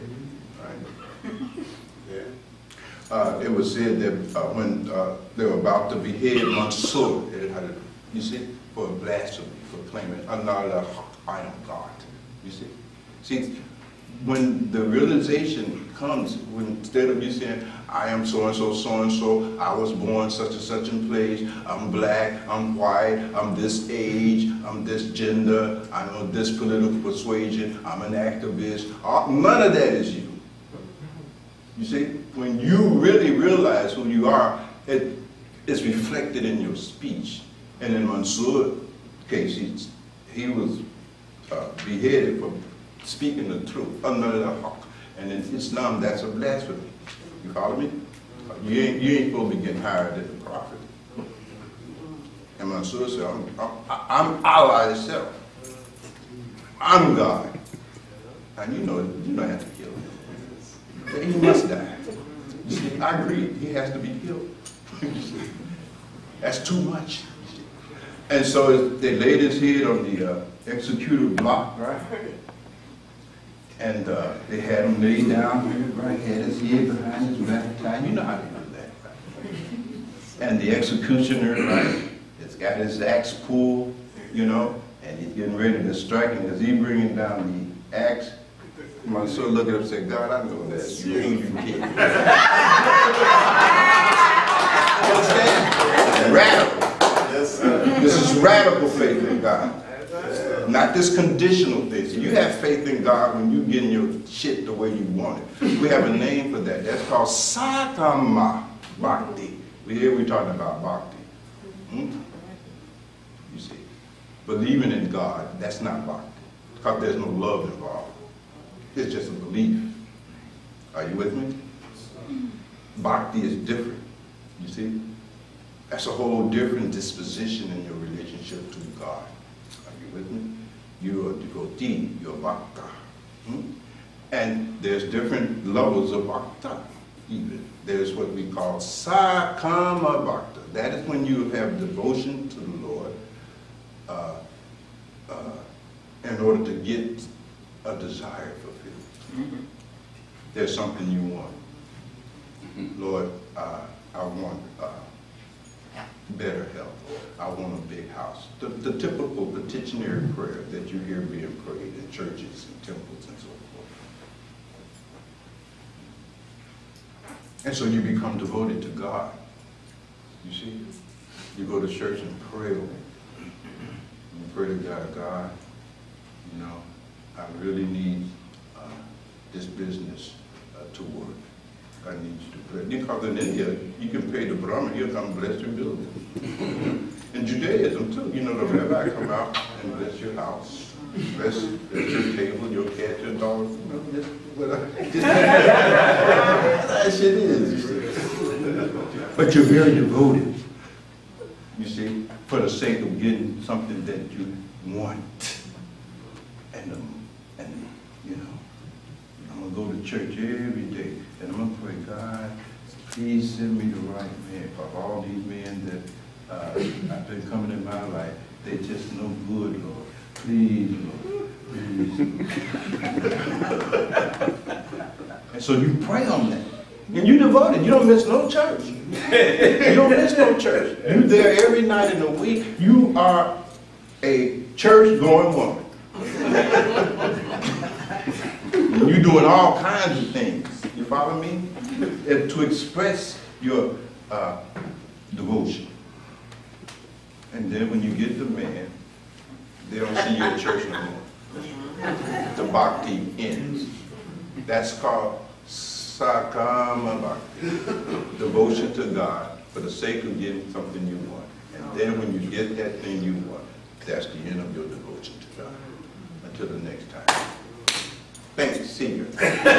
Right? Yeah. It was said that when they were about to behead Mansour, you see, for blasphemy, for claiming Allah, I am God. You see? See, when the realization comes, when instead of you saying, I am so-and-so, so-and-so, I was born such and such in place, I'm black, I'm white, I'm this age, I'm this gender, I know this political persuasion, I'm an activist, none of that is you. You see, when you really realize who you are, it is reflected in your speech. And in Mansour's case, he was beheaded for speaking the truth, and in Islam, that's a blasphemy. You follow me? You ain't supposed to be getting higher than the prophet. And Mansour said, I'm Allah itself. I'm God. And you know you don't have to kill him. He must die. You see, I agree, he has to be killed. That's too much. And so they laid his head on the executive block, right? And they had him laid down, right? Had his head behind his back tied. You know how they do that, right? And the executioner, right, has got his axe pulled, you know, and he's getting ready to strike. And as he's bringing down the axe, Mansour looked at him and said, God, I know that's you. You kidding. Understand? Radical. Yes, sir. This is radical faith in God. Not this conditional faith. You have faith in God when you're getting your shit the way you want it. We have a name for that. That's called Satama Bhakti. We're talking about Bhakti. You see. Believing in God, that's not Bhakti. Because there's no love involved. It's just a belief. Are you with me? Bhakti is different. You see? That's a whole different disposition in your relationship to God. Are you with me? You're a devotee, you're a bhakta. And there's different levels of bhakta, even. There's what we call sakama bhakta. That is when you have devotion to the Lord in order to get a desire fulfilled. There's something you want. Lord, I want better health. I want a big house. The typical petitionary prayer that you hear being prayed in churches and temples and so forth. And so you become devoted to God. You see? You go to church and pray. You pray to God, you know, I really need this business to work. I need you to pray. Because in India, you can pay the Brahmin, he'll come bless your building. In Judaism too, you know, the rabbi come out and bless your house, bless your table, your cat, your dog, you know, just whatever. That shit is, you see. But you're very devoted, you see, for the sake of getting something that you want. And you know, I'm gonna go to church every day, and I'm gonna pray, God, please send me the right man. For all these men that I've been coming in my life, they just no good, Lord. Please, Lord, please. And so you pray on that. And you devoted. You don't miss no church. You don't miss no church. You're there every night in the week. You are a church-going woman. You're doing all kinds of things. You follow me? And to express your devotion. And then when you get the man, they don't see you at church no more. The bhakti ends. That's called sakama bhakti. Devotion to God for the sake of getting something you want. And then when you get that thing you want, that's the end of your devotion to God. Until the next time. Thanks, see you.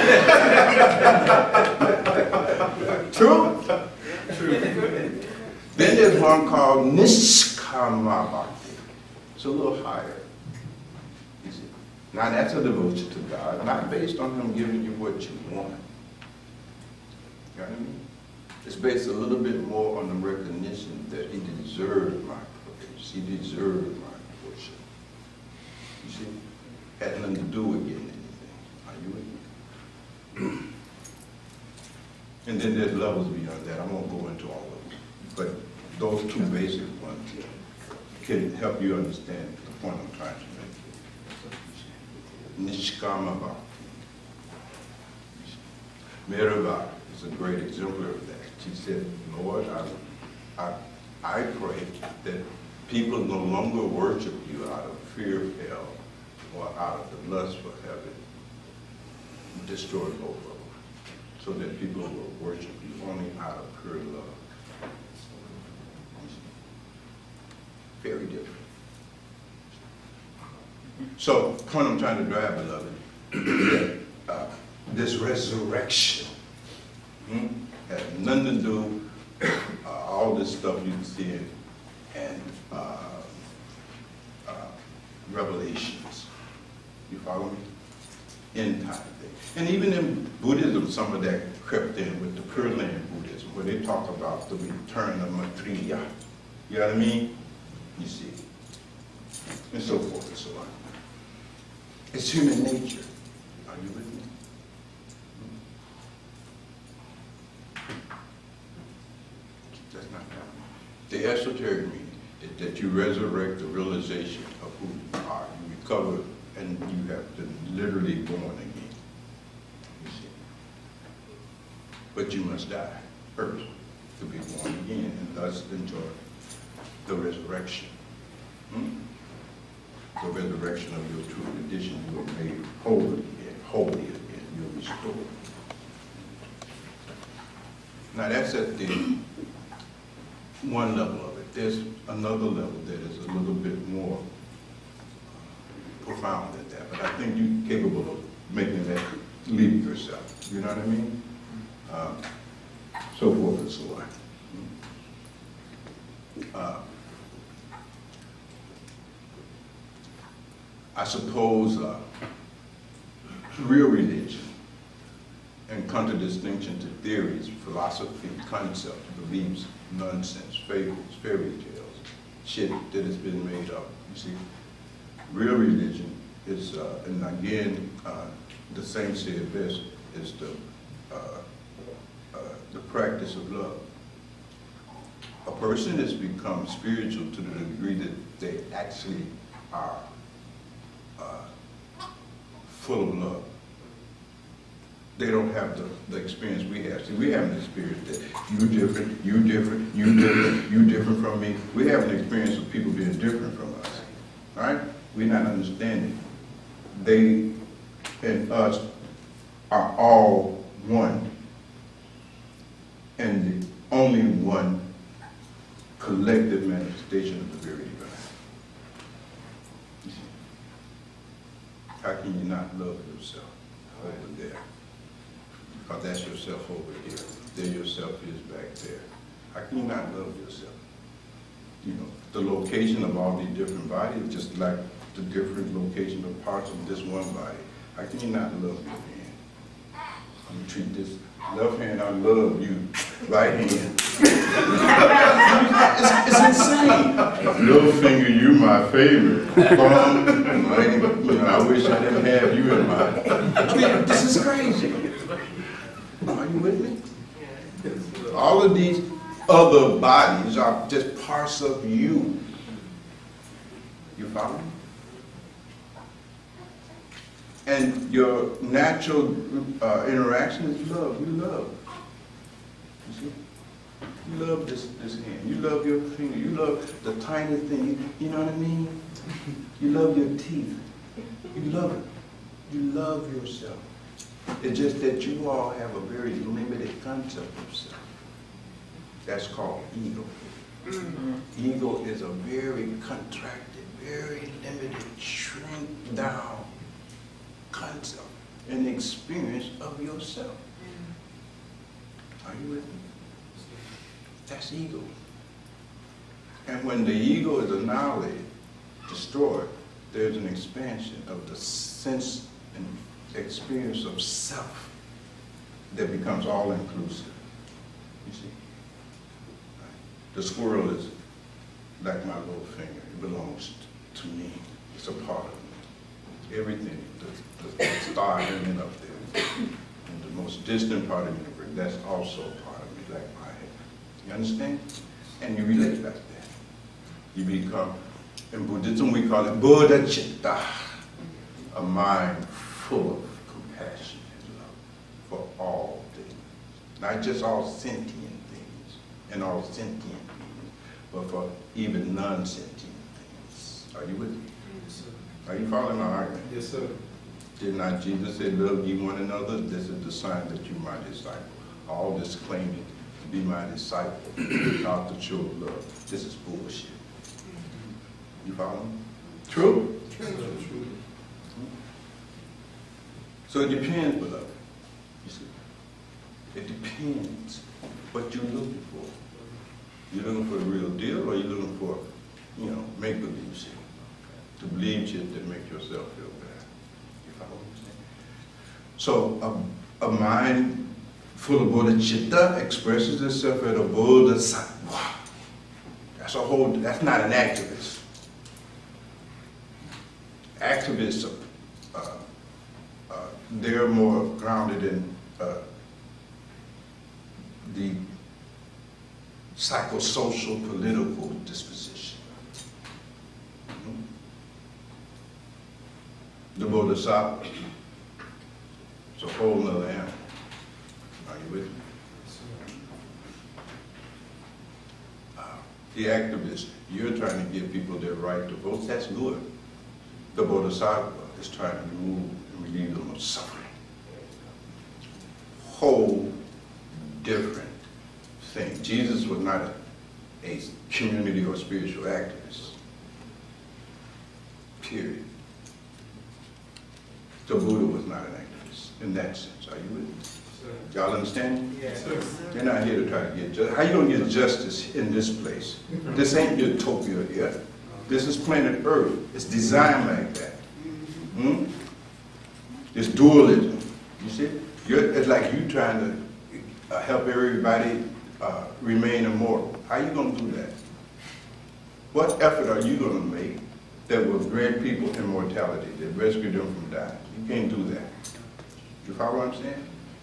True? True. Then there's one called Nishkama Bhakti. It's a little higher. You see? Now that's a devotion to God, not based on Him giving you what you want. You know what I mean? It's based a little bit more on the recognition that He deserved my praise. He deserved my devotion. You see? Had nothing to do with getting anything. Are you with me? And then there's levels beyond that. I won't go into all of them. But those two basic ones can help you understand the point I'm trying to make. Nishkama Bhakti. Merava is a great exemplar of that. She said, Lord, I pray that people no longer worship you out of fear of hell or out of the lust for heaven. Destroy both of them. So that people will worship you only out of pure love. Very different. So, the point I'm trying to drive, beloved, is that this resurrection has nothing to do all this stuff you can see in Revelations. You follow me? End time thing. And even in Buddhism, some of that crept in with the Pure Land Buddhism, where they talk about the return of Maitreya. You know what I mean? You see. And so forth and so on. It's human nature. Are you with me? That's not happening. The esoteric meaning is that you resurrect the realization of who you are. You recover and you have been literally born again. You see. But you must die first to be born again and thus enjoy the resurrection. The resurrection of your true condition. You are made whole again, holy again. You're restored. Now that's at the one level of it. There's another level that is a little bit more profound than that. But I think you're capable of making that leap yourself. You know what I mean? So forth and so on. I suppose real religion, in contradistinction to theories, philosophy, concepts, beliefs, nonsense, fables, fairy tales, shit that has been made up. You see, real religion is, and again, the saints say it best, is the practice of love. A person has become spiritual to the degree that they actually are full of love. They don't have the experience we have. See, we have an experience that you different, you different, you different, you different from me. We have an experience of people being different from us. All right? We're not understanding. They and us are all one. And the only one collective manifestation of the very divine. You see? How can you not love yourself over there? Because that's yourself over here. There yourself is back there. How can you not love yourself? You know, the location of all these different bodies, just like the different location of parts of this one body. How can you not love your hand? I'm gonna treat this left hand, I love you. Right hand. It's insane. Little finger, you my favorite. Thumb, you know, I wish I didn't have you in mind. This is crazy. Are you with me? All of these other bodies are just parts of you. You follow me? And your natural interaction is love. You love. You see? You love this hand. You love your finger. You love the tiny thing. You know what I mean? You love your teeth. You love it. You love yourself. It's just that you all have a very limited concept of self. That's called ego. Ego is a very contracted, very limited, shrink down concept and experience of yourself. Are you with me? That's ego. And when the ego is annihilated, destroyed, there's an expansion of the sense and experience of self that becomes all-inclusive. You see? The squirrel is like my little finger. It belongs to me. It's a part of me. Everything, the star element up there, and the most distant part of the universe, that's also a part of me, like my head. You understand? And you relate like that. You become, in Buddhism we call it Buddha Chitta, a mind full of compassion and love for all things. Not just all sentient things and all sentient beings, but for even non-sentient things. Are you with me? Yes, sir. Are you following my argument? Yes, sir. Did not Jesus say, love ye one another? This is the sign that you my disciple. All this claiming to be my disciple without the show of love. This is bullshit. You follow me? True? True. So it depends, beloved. You see? It depends what you're looking for. You're looking for the real deal, or you're looking for, you know, make-believe shit. To believe shit that make yourself feel bad. You follow what I'm saying? So a mind full of bodhicitta expresses itself as a bodhisattva. That's not an activist. Activists, they're more grounded in the psychosocial political disposition. The bodhisattva, it's a whole nother animal. Are you with me? The activist, you're trying to give people their right to vote. That's good. The bodhisattva is trying to remove and relieve them of suffering. Whole different thing. Jesus was not a community or spiritual activist. Period. The Buddha was not an activist in that sense. Are you with me? Y'all understand? Yes, sir. You're not here to try to get justice. How you gonna get justice in this place? This ain't utopia here. This is planet Earth. It's designed like that. It's dualism. You see? It's like you trying to help everybody remain immortal. How you gonna do that? What effort are you gonna make that will grant people immortality, that rescue them from dying? You can't do that. You follow what I'm saying?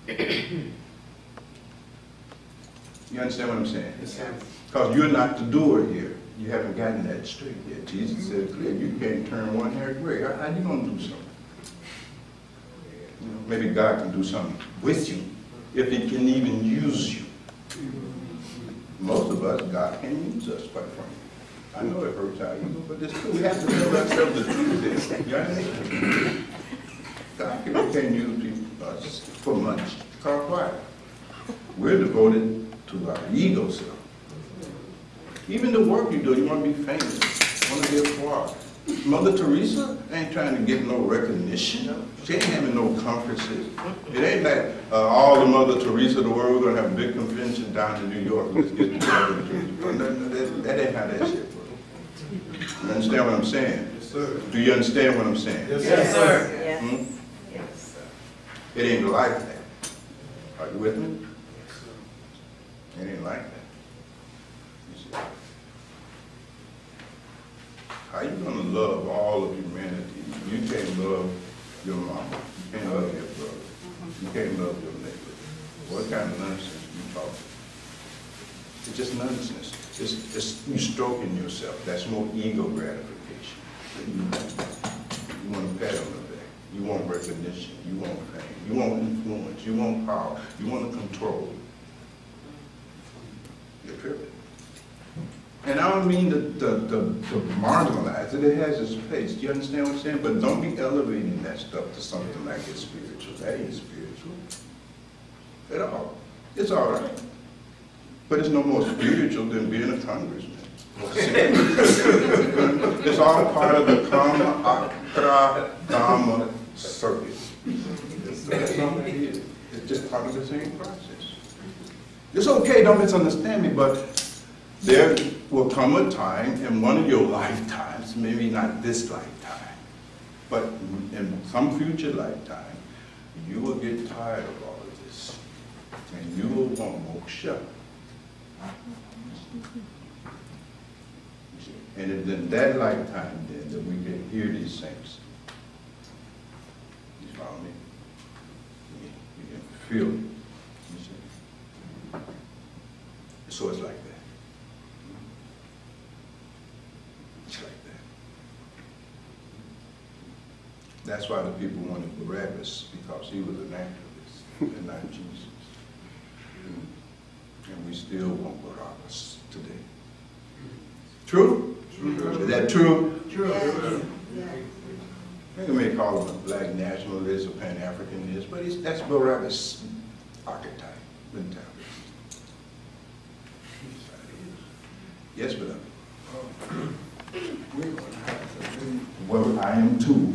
You understand what I'm saying? Yes, sir. Because you're not the doer here. You haven't gotten that straight yet. Jesus said clear, you can't turn one hair gray. How you gonna do something? You know, maybe God can do something with you, if he can even use you. Most of us, God can't use us, quite frankly. I know it hurts our ego, but it's true. We have to tell ourselves the truth. You understand? God can't use people, us for much. Because why? We're devoted to our ego self. Even the work you do, you want to be famous, you want to be a choir. Mother Teresa ain't trying to get no recognition. She ain't having no conferences. It ain't like all the Mother Teresa of the world are going to have a big convention down in New York. Let's get together. That ain't how that shit works. You understand what I'm saying? Yes, sir. Do you understand what I'm saying? Yes, Yes, sir. sir. Yes. Hmm? Yes. It ain't like that. Are you with me? It ain't like that. You see? How you gonna love all of humanity? You can't love your mama. You can't love your brother. You can't love your neighbor. What kind of nonsense you talking? It's just nonsense. It's you stroking yourself. That's more ego gratification. You want a pat on the back. You want recognition. You want fame. You want influence. You want power. You want to control. You're tripping. And I don't mean to marginalize it. It has its place. Do you understand what I'm saying? But don't be elevating that stuff to something like it's spiritual. That ain't spiritual at all. It's all right. But it's no more spiritual than being a congressman. It's all part of the karma, akra, dharma circuit. That's all it is. It's just part of the same process. It's okay, don't misunderstand me, but there will come a time in one of your lifetimes, maybe not this lifetime, but in some future lifetime, you will get tired of all of this, and you will want moksha. And it's in that lifetime then that we can hear these saints. You follow me? You can feel it. You see? So it's like that. It's like that. That's why the people wanted Barabbas, because he was an activist and not Jesus. And we still want Barabbas today. True? True. Is that true? True. Yes. Yes. They may call him a black nationalist or Pan-Africanist, but that's Barabbas' archetype mentality. Yes, brother. We're going to have to Well, I am too.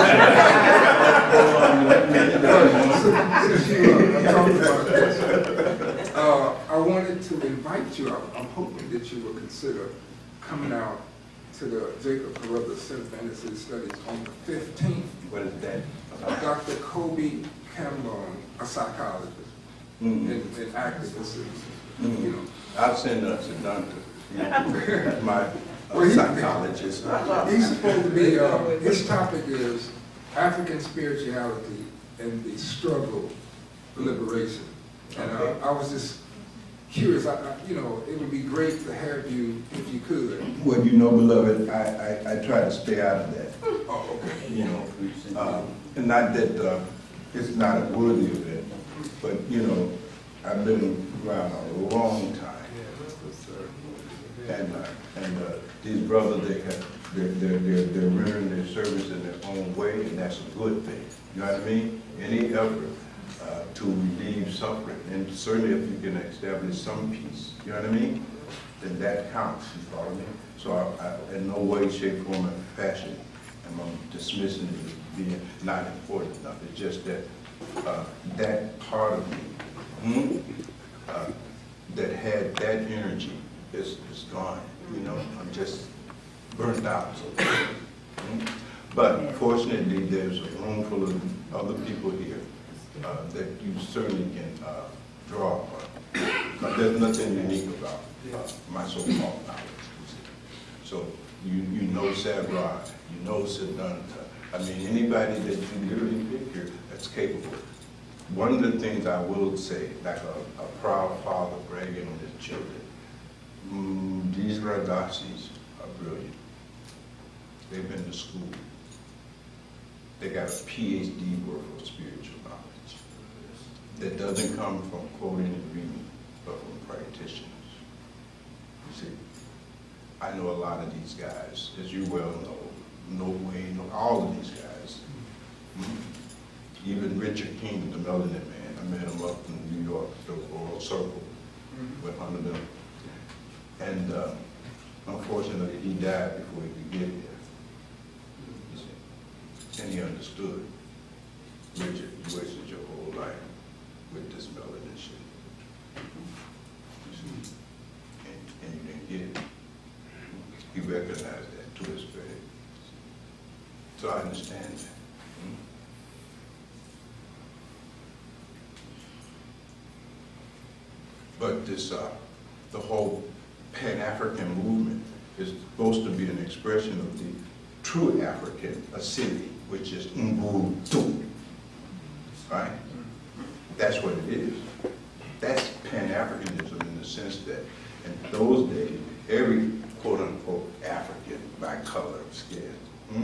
Since you are talking about this, I wanted to invite you. I'm hoping that you will consider coming out to the Jacob Carruthers Center for Industry Studies on the 15th. What is that? Dr. Kobe Campbell, a psychologist and activist, you know. I'll send us a doctor. My psychologist. He's supposed to be, his topic is African spirituality and the struggle for liberation. And I was just curious, you know, it would be great to have you if you could. Well, you know, beloved, I try to stay out of that. Oh, okay. You know, and not that it's not a worthy event, but, you know, I've been around a long time. And these brothers, they're rendering their service in their own way, and that's a good thing. You know what I mean? Any effort to relieve suffering, and certainly if you can establish some peace, you know what I mean? Then that counts, you follow me? So I in no way, shape, form, or fashion am I dismissing it as being not important enough. It's just that that part of me that had that energy is gone. You know, I'm just burnt out. So, but fortunately, there's a room full of other people here that you certainly can draw upon. There's nothing unique about my so-called knowledge. So you know Savrad, you know Siddhanta. I mean, anybody that you literally pick here that's capable. One of the things I will say, like a proud father bragging on his children, these Raghasis are brilliant. They've been to school. They got a PhD worth of spiritual knowledge that doesn't come from quoting and reading, but from practitioners. You see, I know a lot of these guys, as you well know, Wayne, all of these guys. Even Richard King, the Melanin Man, I met him up in New York, the Oral Circle, with one of them. And unfortunately, he died before he could get there. You see? And he understood. Richard, you wasted your whole life with this melanin shit. You see? And you didn't get it. He recognized that to his credit. So I understand that. But this, the whole Pan-African movement is supposed to be an expression of the true African acidity, which is Ubuntu, right? That's what it is. That's Pan-Africanism in the sense that In those days, every quote-unquote African by color of skin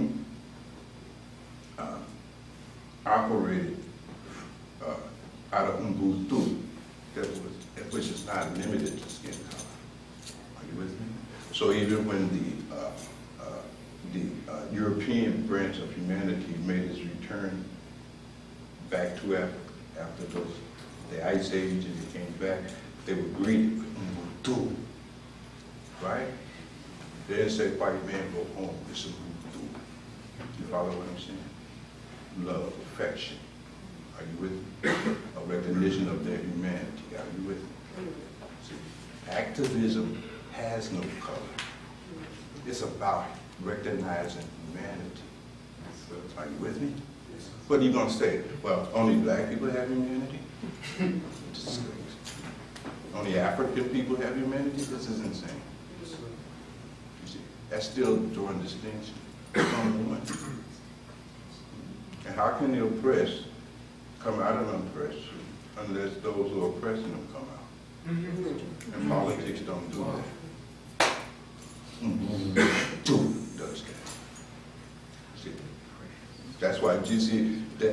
operated out of Ubuntu, which is not limited to skin color. Are you with me? So even when the European branch of humanity made its return back to Africa after the Ice Age, and they came back, they were greeted with Ubuntu, right? They didn't say white man go home, it's Ubuntu. You follow what I'm saying? Love, affection. Are you with me? A recognition of their humanity. Are you with me? See, activism has no color. It's about recognizing humanity. Are you with me? What are you going to say? Well, only black people have humanity? Only African people have humanity? This is insane. You see, that's still drawing distinction. And how can the oppressed come out of oppression unless those who are oppressing them come out? And politics don't do that. Does that. See, that's why you see that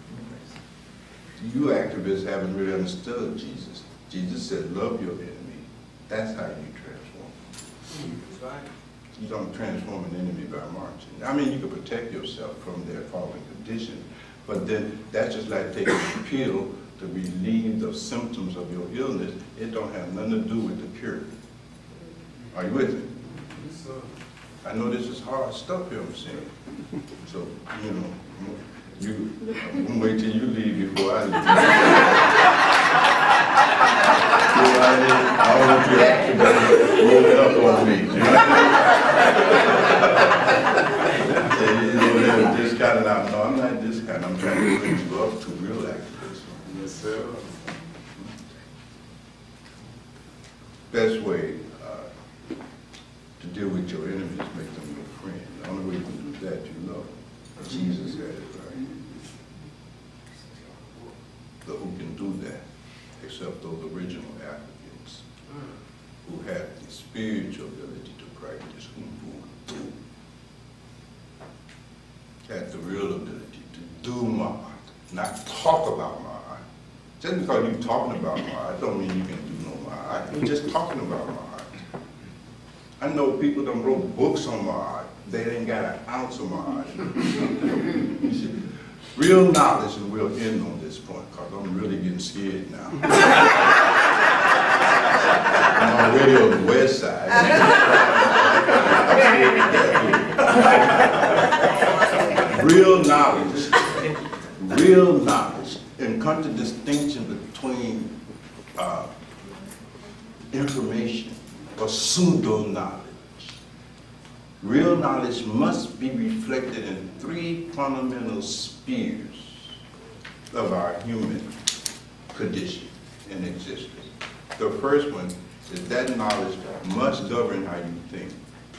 you activists haven't really understood Jesus. Jesus said, love your enemy. That's how you transform. You don't transform an enemy by marching. I mean, you can protect yourself from their fallen condition, but then that's just like taking a pill to relieve the symptoms of your illness. It don't have nothing to do with the cure. Are you with me? I know this is hard stuff here I'm saying. So, you know, I'm gonna wait till you leave before I leave. I don't want you to roll it up on me. You know, this kind of, no, I'm not this kind. I'm trying to bring you up to real activism. Yes, sir. Best way to deal with your enemies is make them your friend. The only way you can do that, you love them. Jesus said it, right? But who can do that except those original Africans who had the spiritual ability to practice Ubuntu, had the real ability to do Ma'at, not talk about Ma'at. Just because you're talking about Ma'at don't mean you can do no Ma'at. You're just talking about Ma'at. I know people that wrote books on Ma'at. They ain't got an ounce of Ma'at. You see, real knowledge, and we'll end on this point because I'm really getting scared now. I'm already on the west side. Real knowledge, and come to distinction between information or pseudo-knowledge. Real knowledge must be reflected in three fundamental spheres of our human condition and existence. The first one is that knowledge must govern how you think.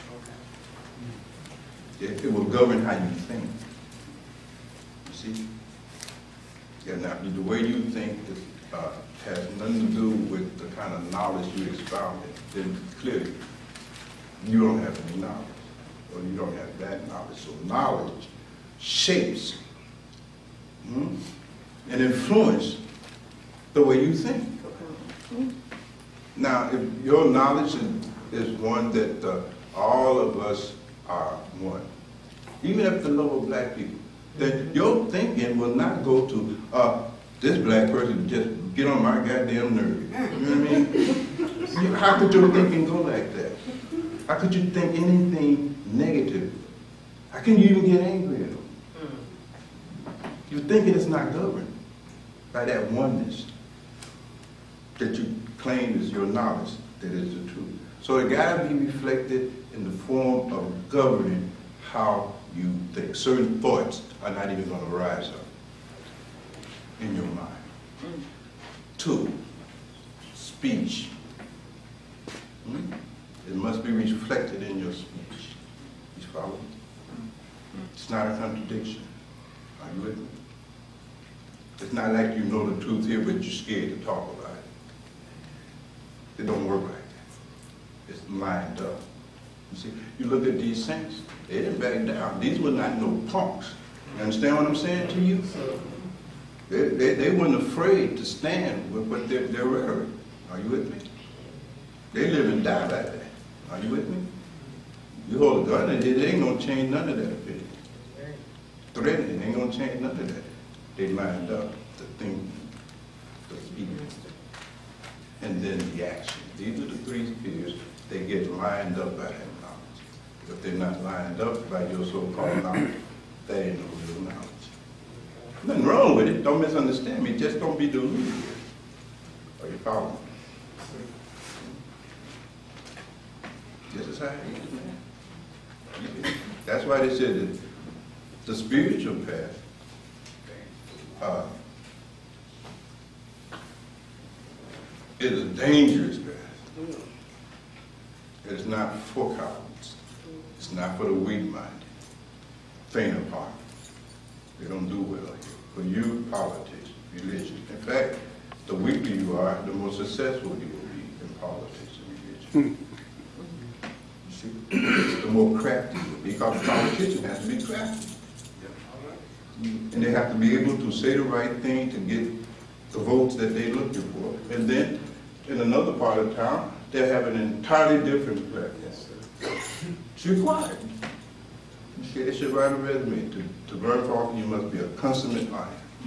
It will govern how you think. You see? Yeah, now, the way you think has nothing to do with the kind of knowledge you expounded. Then clearly, you don't have any knowledge, or you don't have that knowledge. So knowledge shapes and influences the way you think. Now, if your knowledge is one that all of us are one, even at the level of black people, then your thinking will not go to this black person just get on my goddamn nerve. You know what I mean? How could your thinking go like that? How could you think anything negative? How can you even get angry at them? You're thinking it's not governed by that oneness that you claim is your knowledge that is the truth. So it got to be reflected in the form of governing how you think. Certain thoughts are not even going to rise up in your mind. 2, speech. It must be reflected in your speech. You follow? It's not a contradiction. Are you with me? It's not like you know the truth here, but you're scared to talk about it. It don't work like that. lined up. You see, you look at these saints, they didn't back down. These were not no punks. You understand what I'm saying to you? They weren't afraid to stand with what their rhetoric. Are you with me? They live and die like that. Are you with me? You hold a gun and it ain't gonna change none of that. Threatening ain't gonna change none of that. They lined up the thinking, the speaking, and then the action. These are the three spheres. They get lined up by that knowledge. If they're not lined up by your so-called knowledge, that ain't no real knowledge. Nothing wrong with it. Don't misunderstand me. Just don't be deluded. Are you following? This is how it is, man. That's why they said that the spiritual path is a dangerous path. It is not for cowards. It's not for the weak-minded, faint of heart. They don't do well here. For you, politics, religion. In fact, the weaker you are, the more successful you will be in politics and religion. You see? The more crafty you will be, because a politician has to be crafty. And they have to be able to say the right thing to get the votes that they're looking for. And then, in another part of town, they have an entirely different platform. It's required. They should write a resume. To run for office, you must be a consummate liar.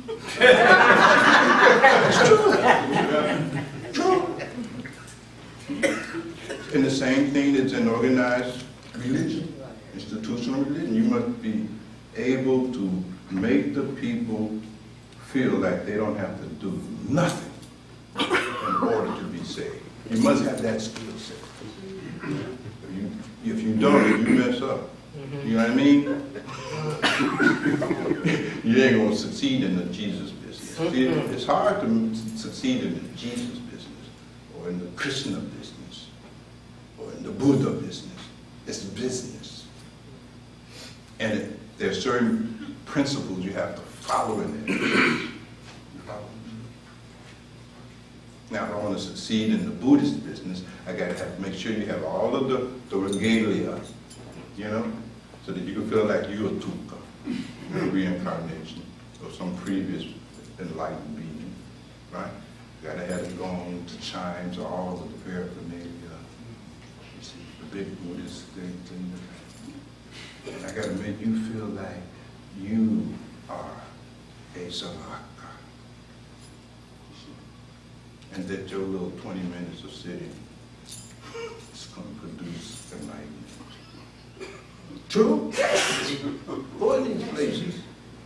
It's true. True. And the same thing that's in organized religion, institutional religion. You must be able to make the people feel like they don't have to do nothing in order to be saved. You must have that skill set. If you don't, you mess up. You know what I mean? You ain't going to succeed in the Jesus business. See, it's hard to succeed in the Jesus business, or in the Krishna business, or in the Buddha business. It's business. And there are certain principles you have to follow in it. Now, if I want to succeed in the Buddhist business, I got to make sure you have all of the regalia, you know, so that you can feel like you're a tuka, you're a reincarnation of some previous enlightened being, right? You got to have the gongs, the chimes, all of the paraphernalia, you see, the big Buddhist things. And I got to make you feel like you are a savaka. And that your little 20 minutes of sitting is going to produce enlightenment. True? Go in these places.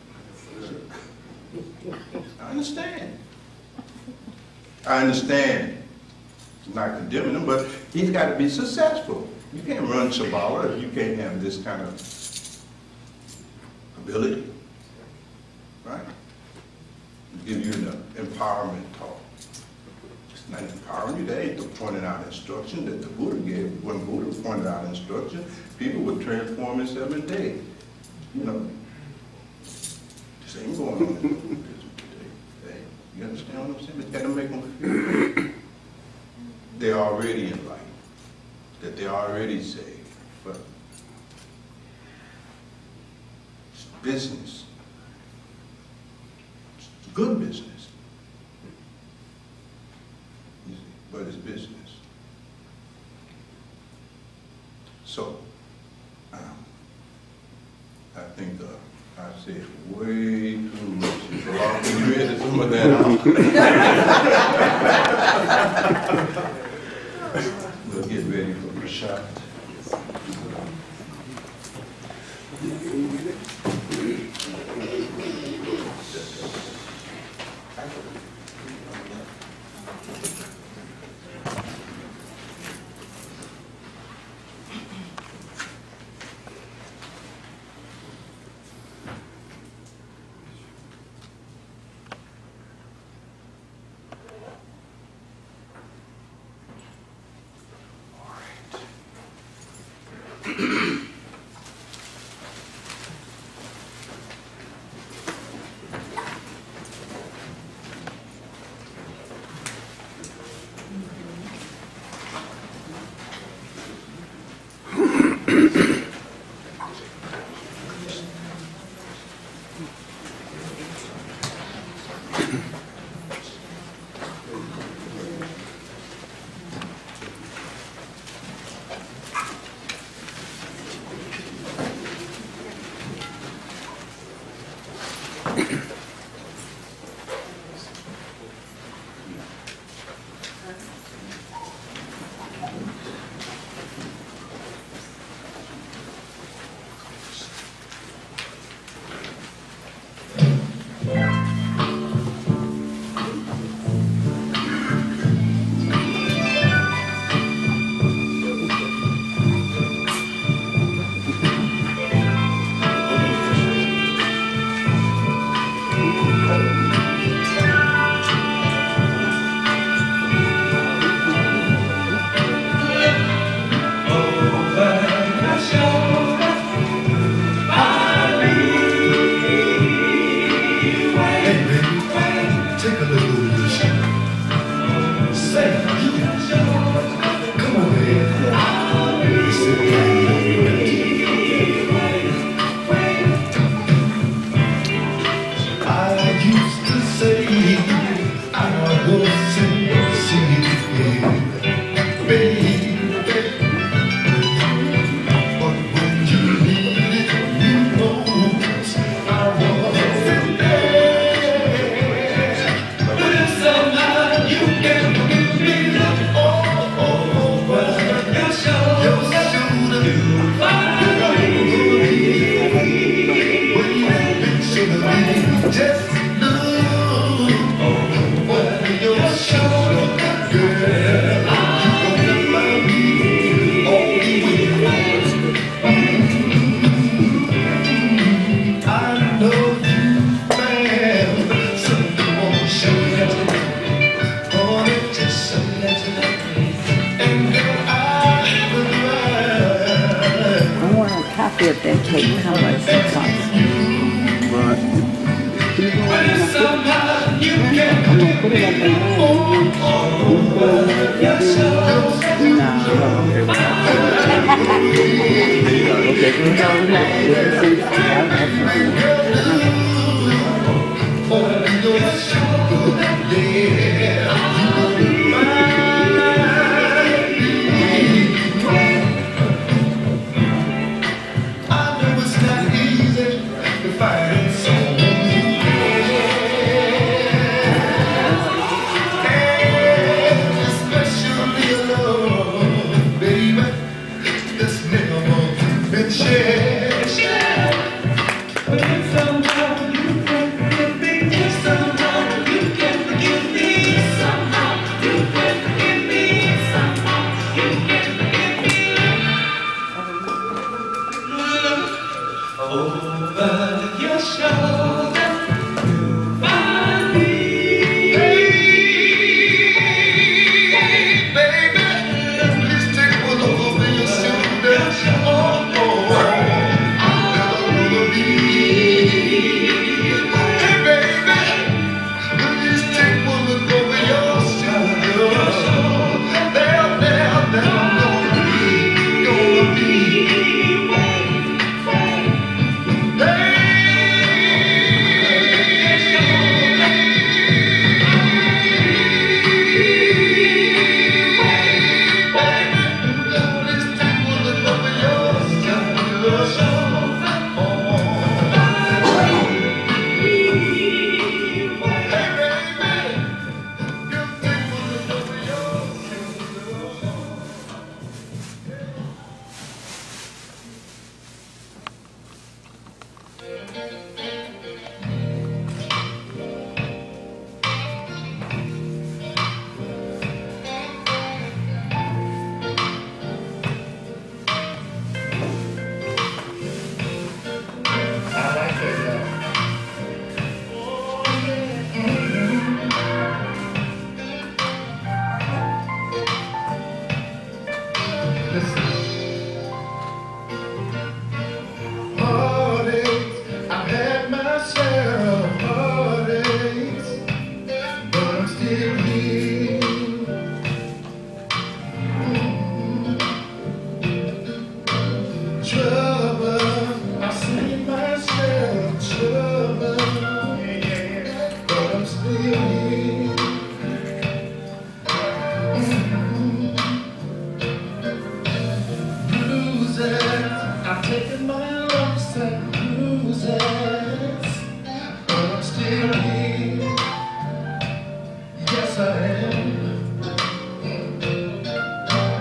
I understand. I understand. I'm not condemning him, but he's got to be successful. You can't run Shabala if you can't have this kind of ability. Right? Give you the empowerment talk. Not empowering you, that ain't the pointed out instruction that the Buddha gave. When Buddha pointed out instruction, people would transform in 7 days. You know, this ain't going on in Buddhism today. Hey, you understand what I'm saying? It's got to make them feel they're already enlightened, that they're already saved. But it's business. It's good business. But it's business. So, I think I said way too much. So I'll be ready to some of that out. We'll get ready for the shot. if that cake, how much it costs. But I'm gonna put it up in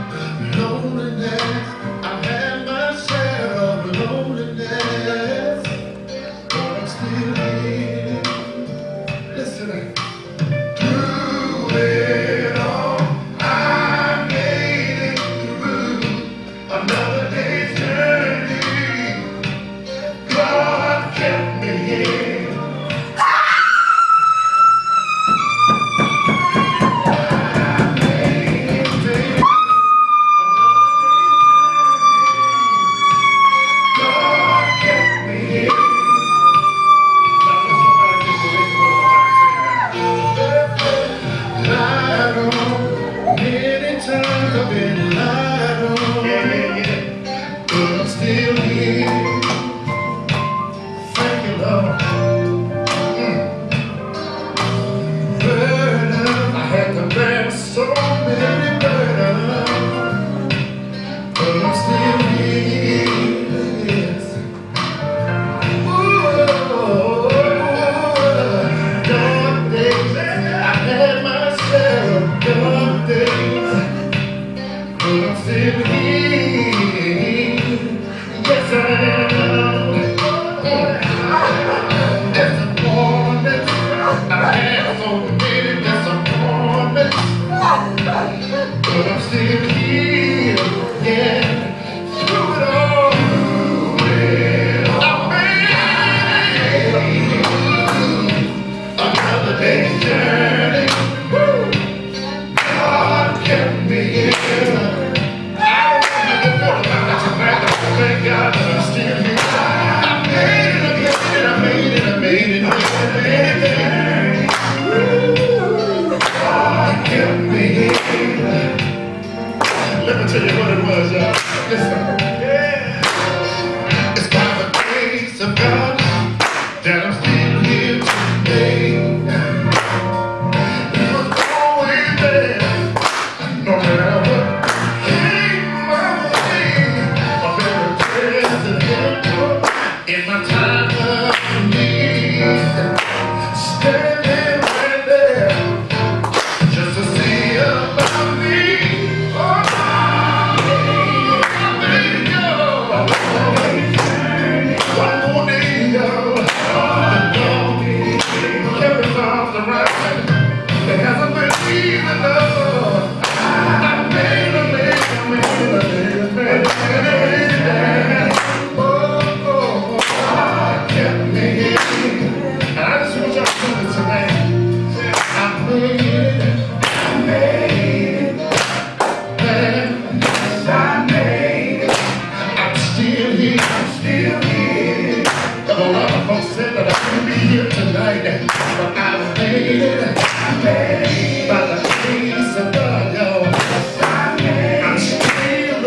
Loneliness, I've had my share of loneliness. Let me tell you what it was, y'all. Listen. It's by the grace of God that I'm still here today. He was always there, no matter what came my way. A very present help in my time of need. Standing right there just to see about me. Oh, one more day, y'all. Kept his arms around me. It hasn't been easy, no. I made a man. Oh, kept me here. And I just want y'all to do this tonight. I made it. I'm still here. A lot of folks said that I couldn't be here tonight, but I made it. By the grace of God, y'all. I'm still here.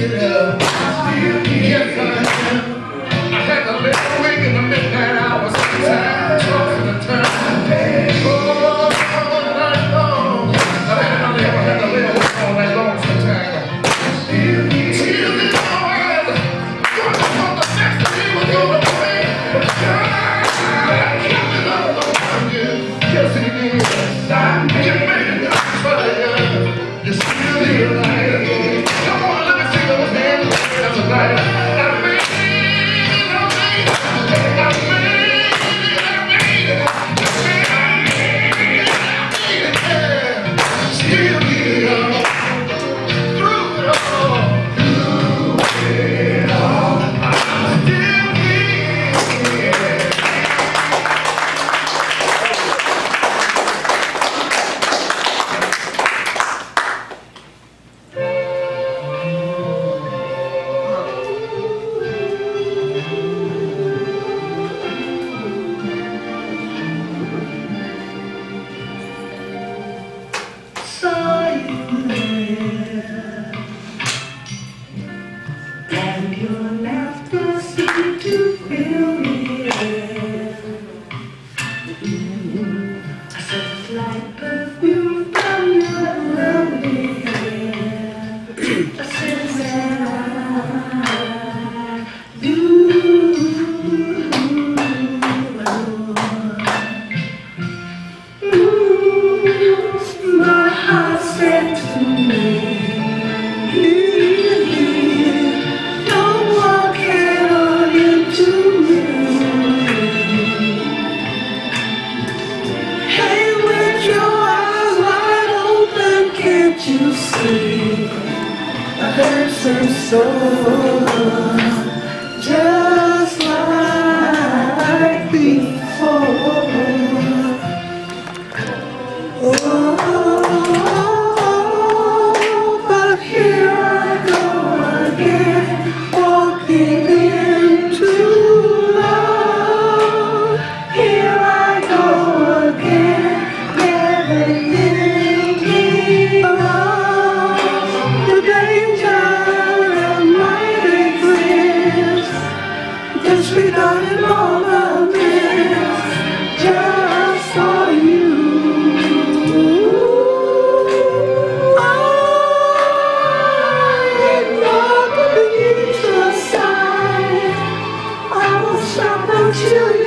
Yes, I am. I had to lay awake in the midnight hours sometimes, tossing and turning. Oh, all night long. I had to lay awake all night long sometimes. Tears in my eyes. Going to the next day was going away. But God kept it all on you. Yes, He did. You made it fire. You're still here, right? Come on, let me see those hands. That's a night. I made it. Still here. Through it all. I'm still here. Saw you there, and your laughter seemed to fill the air. I felt like perfume from your lovely hair. A sense that I do. My heart said to me, don't walk head on into me. Hey, with your eyes wide open, can't you see? I heard some soul, just like before. But here I go again, walking into love. Here I go again, never thinking of the danger that might exist. Disregarding all of this, just for you. Until